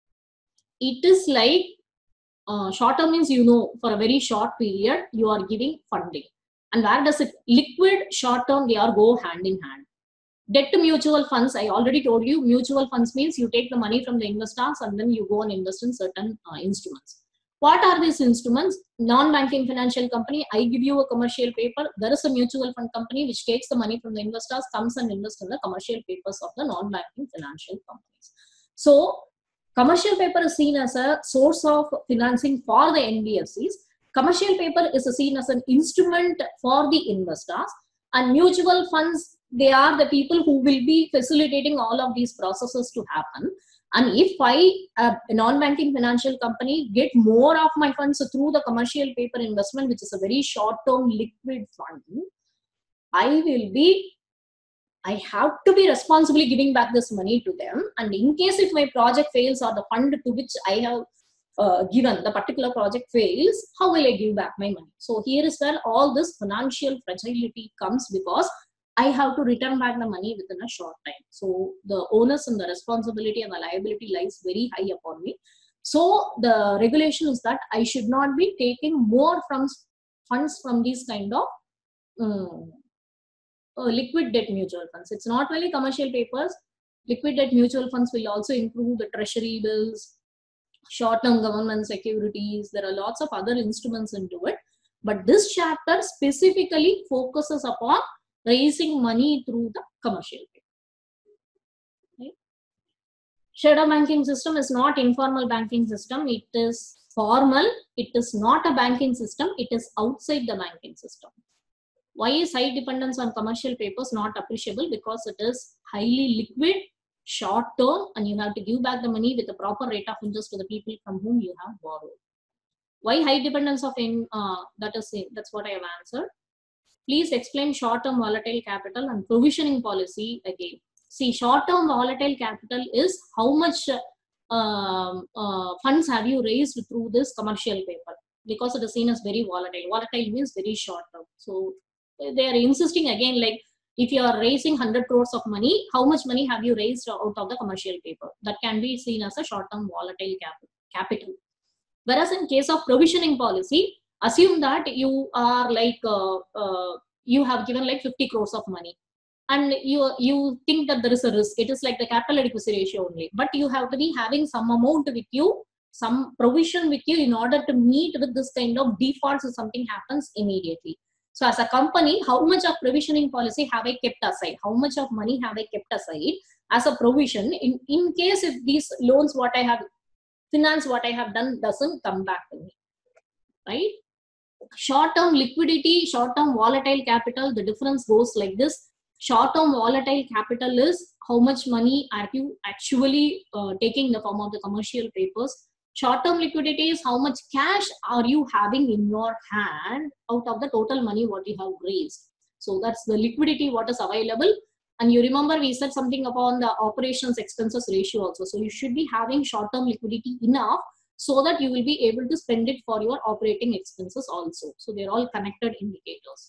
S1: it is like uh, short-term means, you know, for a very short period, you are giving funding. And where does it, liquid, short-term, they are go hand in hand. Debt to mutual funds, I already told you, mutual funds means you take the money from the investors and then you go and invest in certain uh, instruments. What are these instruments? Non-banking financial company, I give you a commercial paper, there is a mutual fund company which takes the money from the investors, comes and invests in the commercial papers of the non-banking financial companies. So, commercial paper is seen as a source of financing for the N B F Cs. Commercial paper is seen as an instrument for the investors, and mutual funds, they are the people who will be facilitating all of these processes to happen. And if I, uh, a non-banking financial company, get more of my funds through the commercial paper investment, which is a very short-term liquid fund, I will be, I have to be responsibly giving back this money to them. And in case if my project fails or the fund to which I have uh, given the particular project fails, how will I give back my money? So here is where all this financial fragility comes, because I have to return back the money within a short time. So the onus and the responsibility and the liability lies very high upon me. So the regulation is that I should not be taking more from funds from these kind of um, uh, liquid debt mutual funds. It's not only commercial papers. Liquid debt mutual funds will also include the treasury bills, short-term government securities. There are lots of other instruments into it. But this chapter specifically focuses upon raising money through the commercial paper. Right? Shadow banking system is not informal banking system. It is formal. It is not a banking system. It is outside the banking system. Why is high dependence on commercial papers not appreciable? Because it is highly liquid, short term, and you have to give back the money with a proper rate of interest to the people from whom you have borrowed. Why high dependence of in uh, that is that's what I have answered. Please explain short-term volatile capital and provisioning policy again. See, short-term volatile capital is how much uh, uh, funds have you raised through this commercial paper, because it is seen as very volatile. Volatile means very short-term. So they are insisting again, like if you are raising one hundred crores of money, how much money have you raised out of the commercial paper? That can be seen as a short-term volatile capital. Whereas in case of provisioning policy, assume that you are like, uh, uh, you have given like fifty crores of money and you, you think that there is a risk. It is like the capital adequacy ratio only, but you have to be having some amount with you, some provision with you in order to meet with this kind of defaults if something happens immediately. So as a company, how much of provisioning policy have I kept aside? How much of money have I kept aside as a provision in, in case if these loans, what I have finance, what I have done doesn't come back to me, right? Short-term liquidity, short-term volatile capital, the difference goes like this. Short-term volatile capital is how much money are you actually uh, taking in the form of the commercial papers. Short-term liquidity is how much cash are you having in your hand out of the total money what you have raised. So that's the liquidity what is available. And you remember we said something upon the operations expenses ratio also. So you should be having short-term liquidity enough so that you will be able to spend it for your operating expenses also. So they're all connected indicators.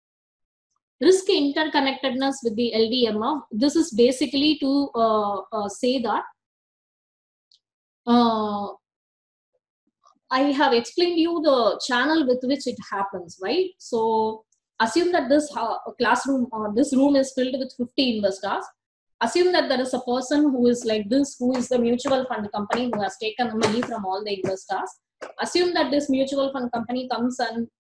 S1: Risk interconnectedness with the L D M F. This is basically to uh, uh, say that uh, I have explained you the channel with which it happens, right? So assume that this uh, classroom or this room is filled with fifty investors. Assume that there is a person who is like this, who is the mutual fund company who has taken the money from all the investors. Assume that this mutual fund company comes and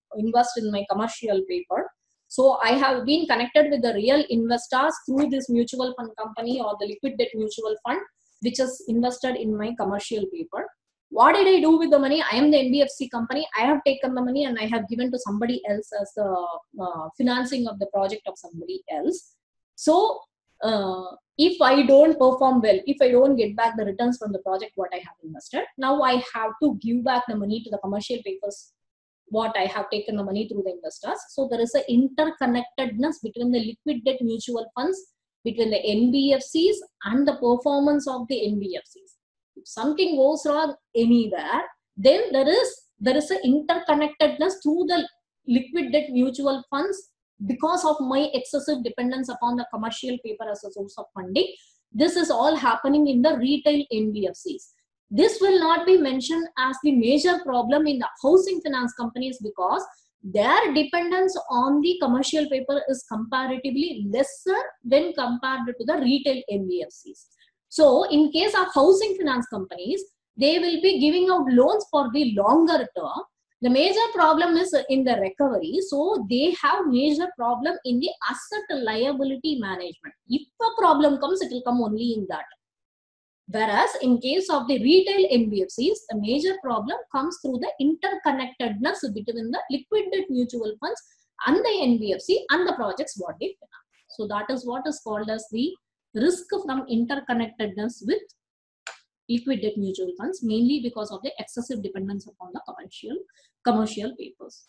S1: invest in my commercial paper. So I have been connected with the real investors through this mutual fund company or the liquid debt mutual fund, which is invested in my commercial paper. What did I do with the money? I am the N B F C company. I have taken the money and I have given to somebody else as the uh, financing of the project of somebody else. So uh, if I don't perform well, if I don't get back the returns from the project what I have invested, now I have to give back the money to the commercial papers what I have taken the money through the investors. So there is an interconnectedness between the liquid debt mutual funds, between the N B F Cs and the performance of the N B F Cs. If something goes wrong anywhere, then there is there is an interconnectedness through the liquid debt mutual funds because of my excessive dependence upon the commercial paper as a source of funding. This is all happening in the retail N B F Cs. This will not be mentioned as the major problem in the housing finance companies because their dependence on the commercial paper is comparatively lesser when compared to the retail N B F Cs. So in case of housing finance companies, they will be giving out loans for the longer term. The major problem is in the recovery. So they have major problem in the asset liability management. If a problem comes, it will come only in that. Whereas in case of the retail N B F Cs, the major problem comes through the interconnectedness between the liquid debt mutual funds and the N B F C and the projects what they finance. So that is what is called as the risk from interconnectedness with liquid debt mutual funds, mainly because of the excessive dependence upon the commercial commercial papers.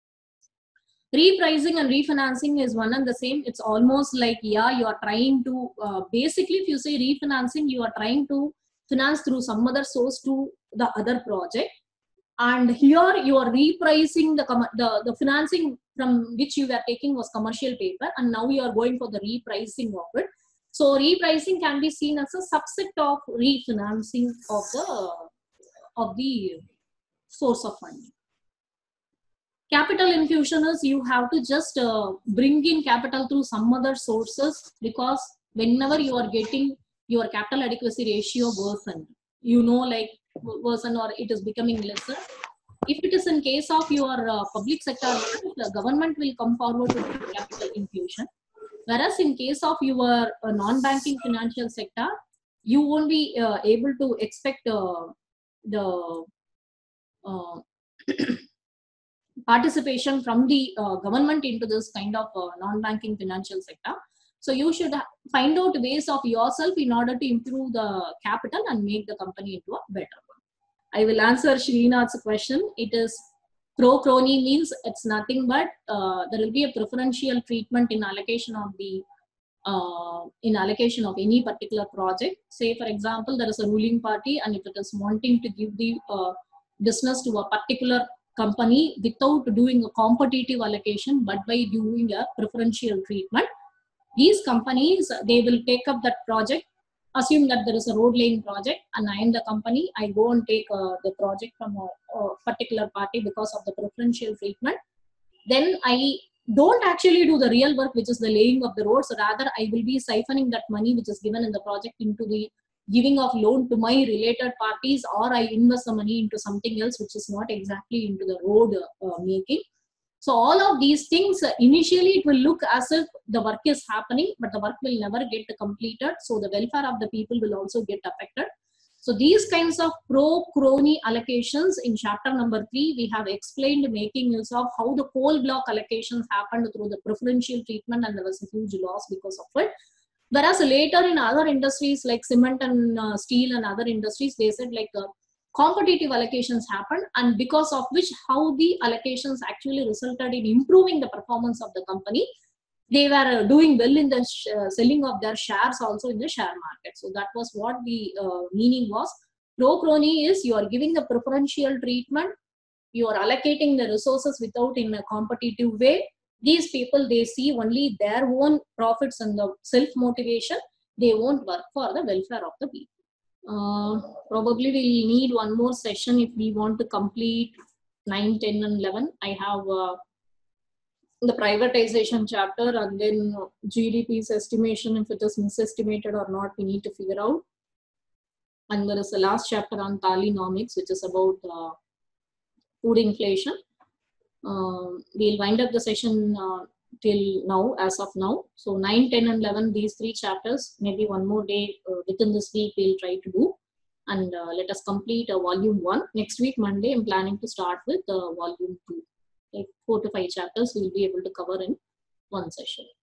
S1: Repricing and refinancing is one and the same. It's almost like, yeah, you are trying to, uh, basically if you say refinancing, you are trying to finance through some other source to the other project. And here you are repricing the, the, the financing from which you were taking was commercial paper, and now you are going for the repricing of it. So repricing can be seen as a subset of refinancing of the, of the source of funding. Capital infusion is you have to just uh, bring in capital through some other sources, because whenever you are getting your capital adequacy ratio worsen, you know, like worsen or it is becoming lesser. If it is in case of your uh, public sector, the government will come forward to do capital infusion. Whereas in case of your uh, non-banking financial sector, you won't be uh, able to expect uh, the uh, participation from the uh, government into this kind of uh, non-banking financial sector. So you should find out ways of yourself in order to improve the capital and make the company into a better one. I will answer Srinath's question. It is pro-crony means it's nothing but uh, there will be a preferential treatment in allocation of the uh, in allocation of any particular project. Say for example, there is a ruling party, and if it is wanting to give the uh, business to a particular company without doing a competitive allocation but by doing a preferential treatment, these companies, they will take up that project. Assume that there is a road laying project and I am the company, I go and take uh, the project from a, a particular party because of the preferential treatment. Then I don't actually do the real work, which is the laying of the roads. Rather, I will be siphoning that money which is given in the project into the giving of loan to my related parties, or I invest the money into something else which is not exactly into the road uh, making. So all of these things, uh, initially it will look as if the work is happening, but the work will never get completed. So the welfare of the people will also get affected. So these kinds of pro-crony allocations in chapter number three, we have explained, making use of how the coal block allocations happened through the preferential treatment, and there was a huge loss because of it. Whereas later in other industries like cement and uh, steel and other industries, they said like uh, competitive allocations happened, and because of which how the allocations actually resulted in improving the performance of the company. They were uh, doing well in the sh uh, selling of their shares also in the share market. So that was what the uh, meaning was. Pro-crony is you are giving the preferential treatment, you are allocating the resources without in a competitive way. These people, they see only their own profits and the self-motivation. They won't work for the welfare of the people. Uh, probably we'll need one more session if we want to complete nine, ten and eleven. I have uh, the privatization chapter, and then G D P's estimation, if it is misestimated or not, we need to figure out. And there is a last chapter on Talinomics, which is about uh, food inflation. Um, we'll wind up the session uh, till now, as of now. So nine, ten, and eleven, these three chapters, maybe one more day uh, within this week, we'll try to do. And uh, let us complete uh, volume one. Next week, Monday, I'm planning to start with uh, volume two. Like four to five chapters we'll be able to cover in one session.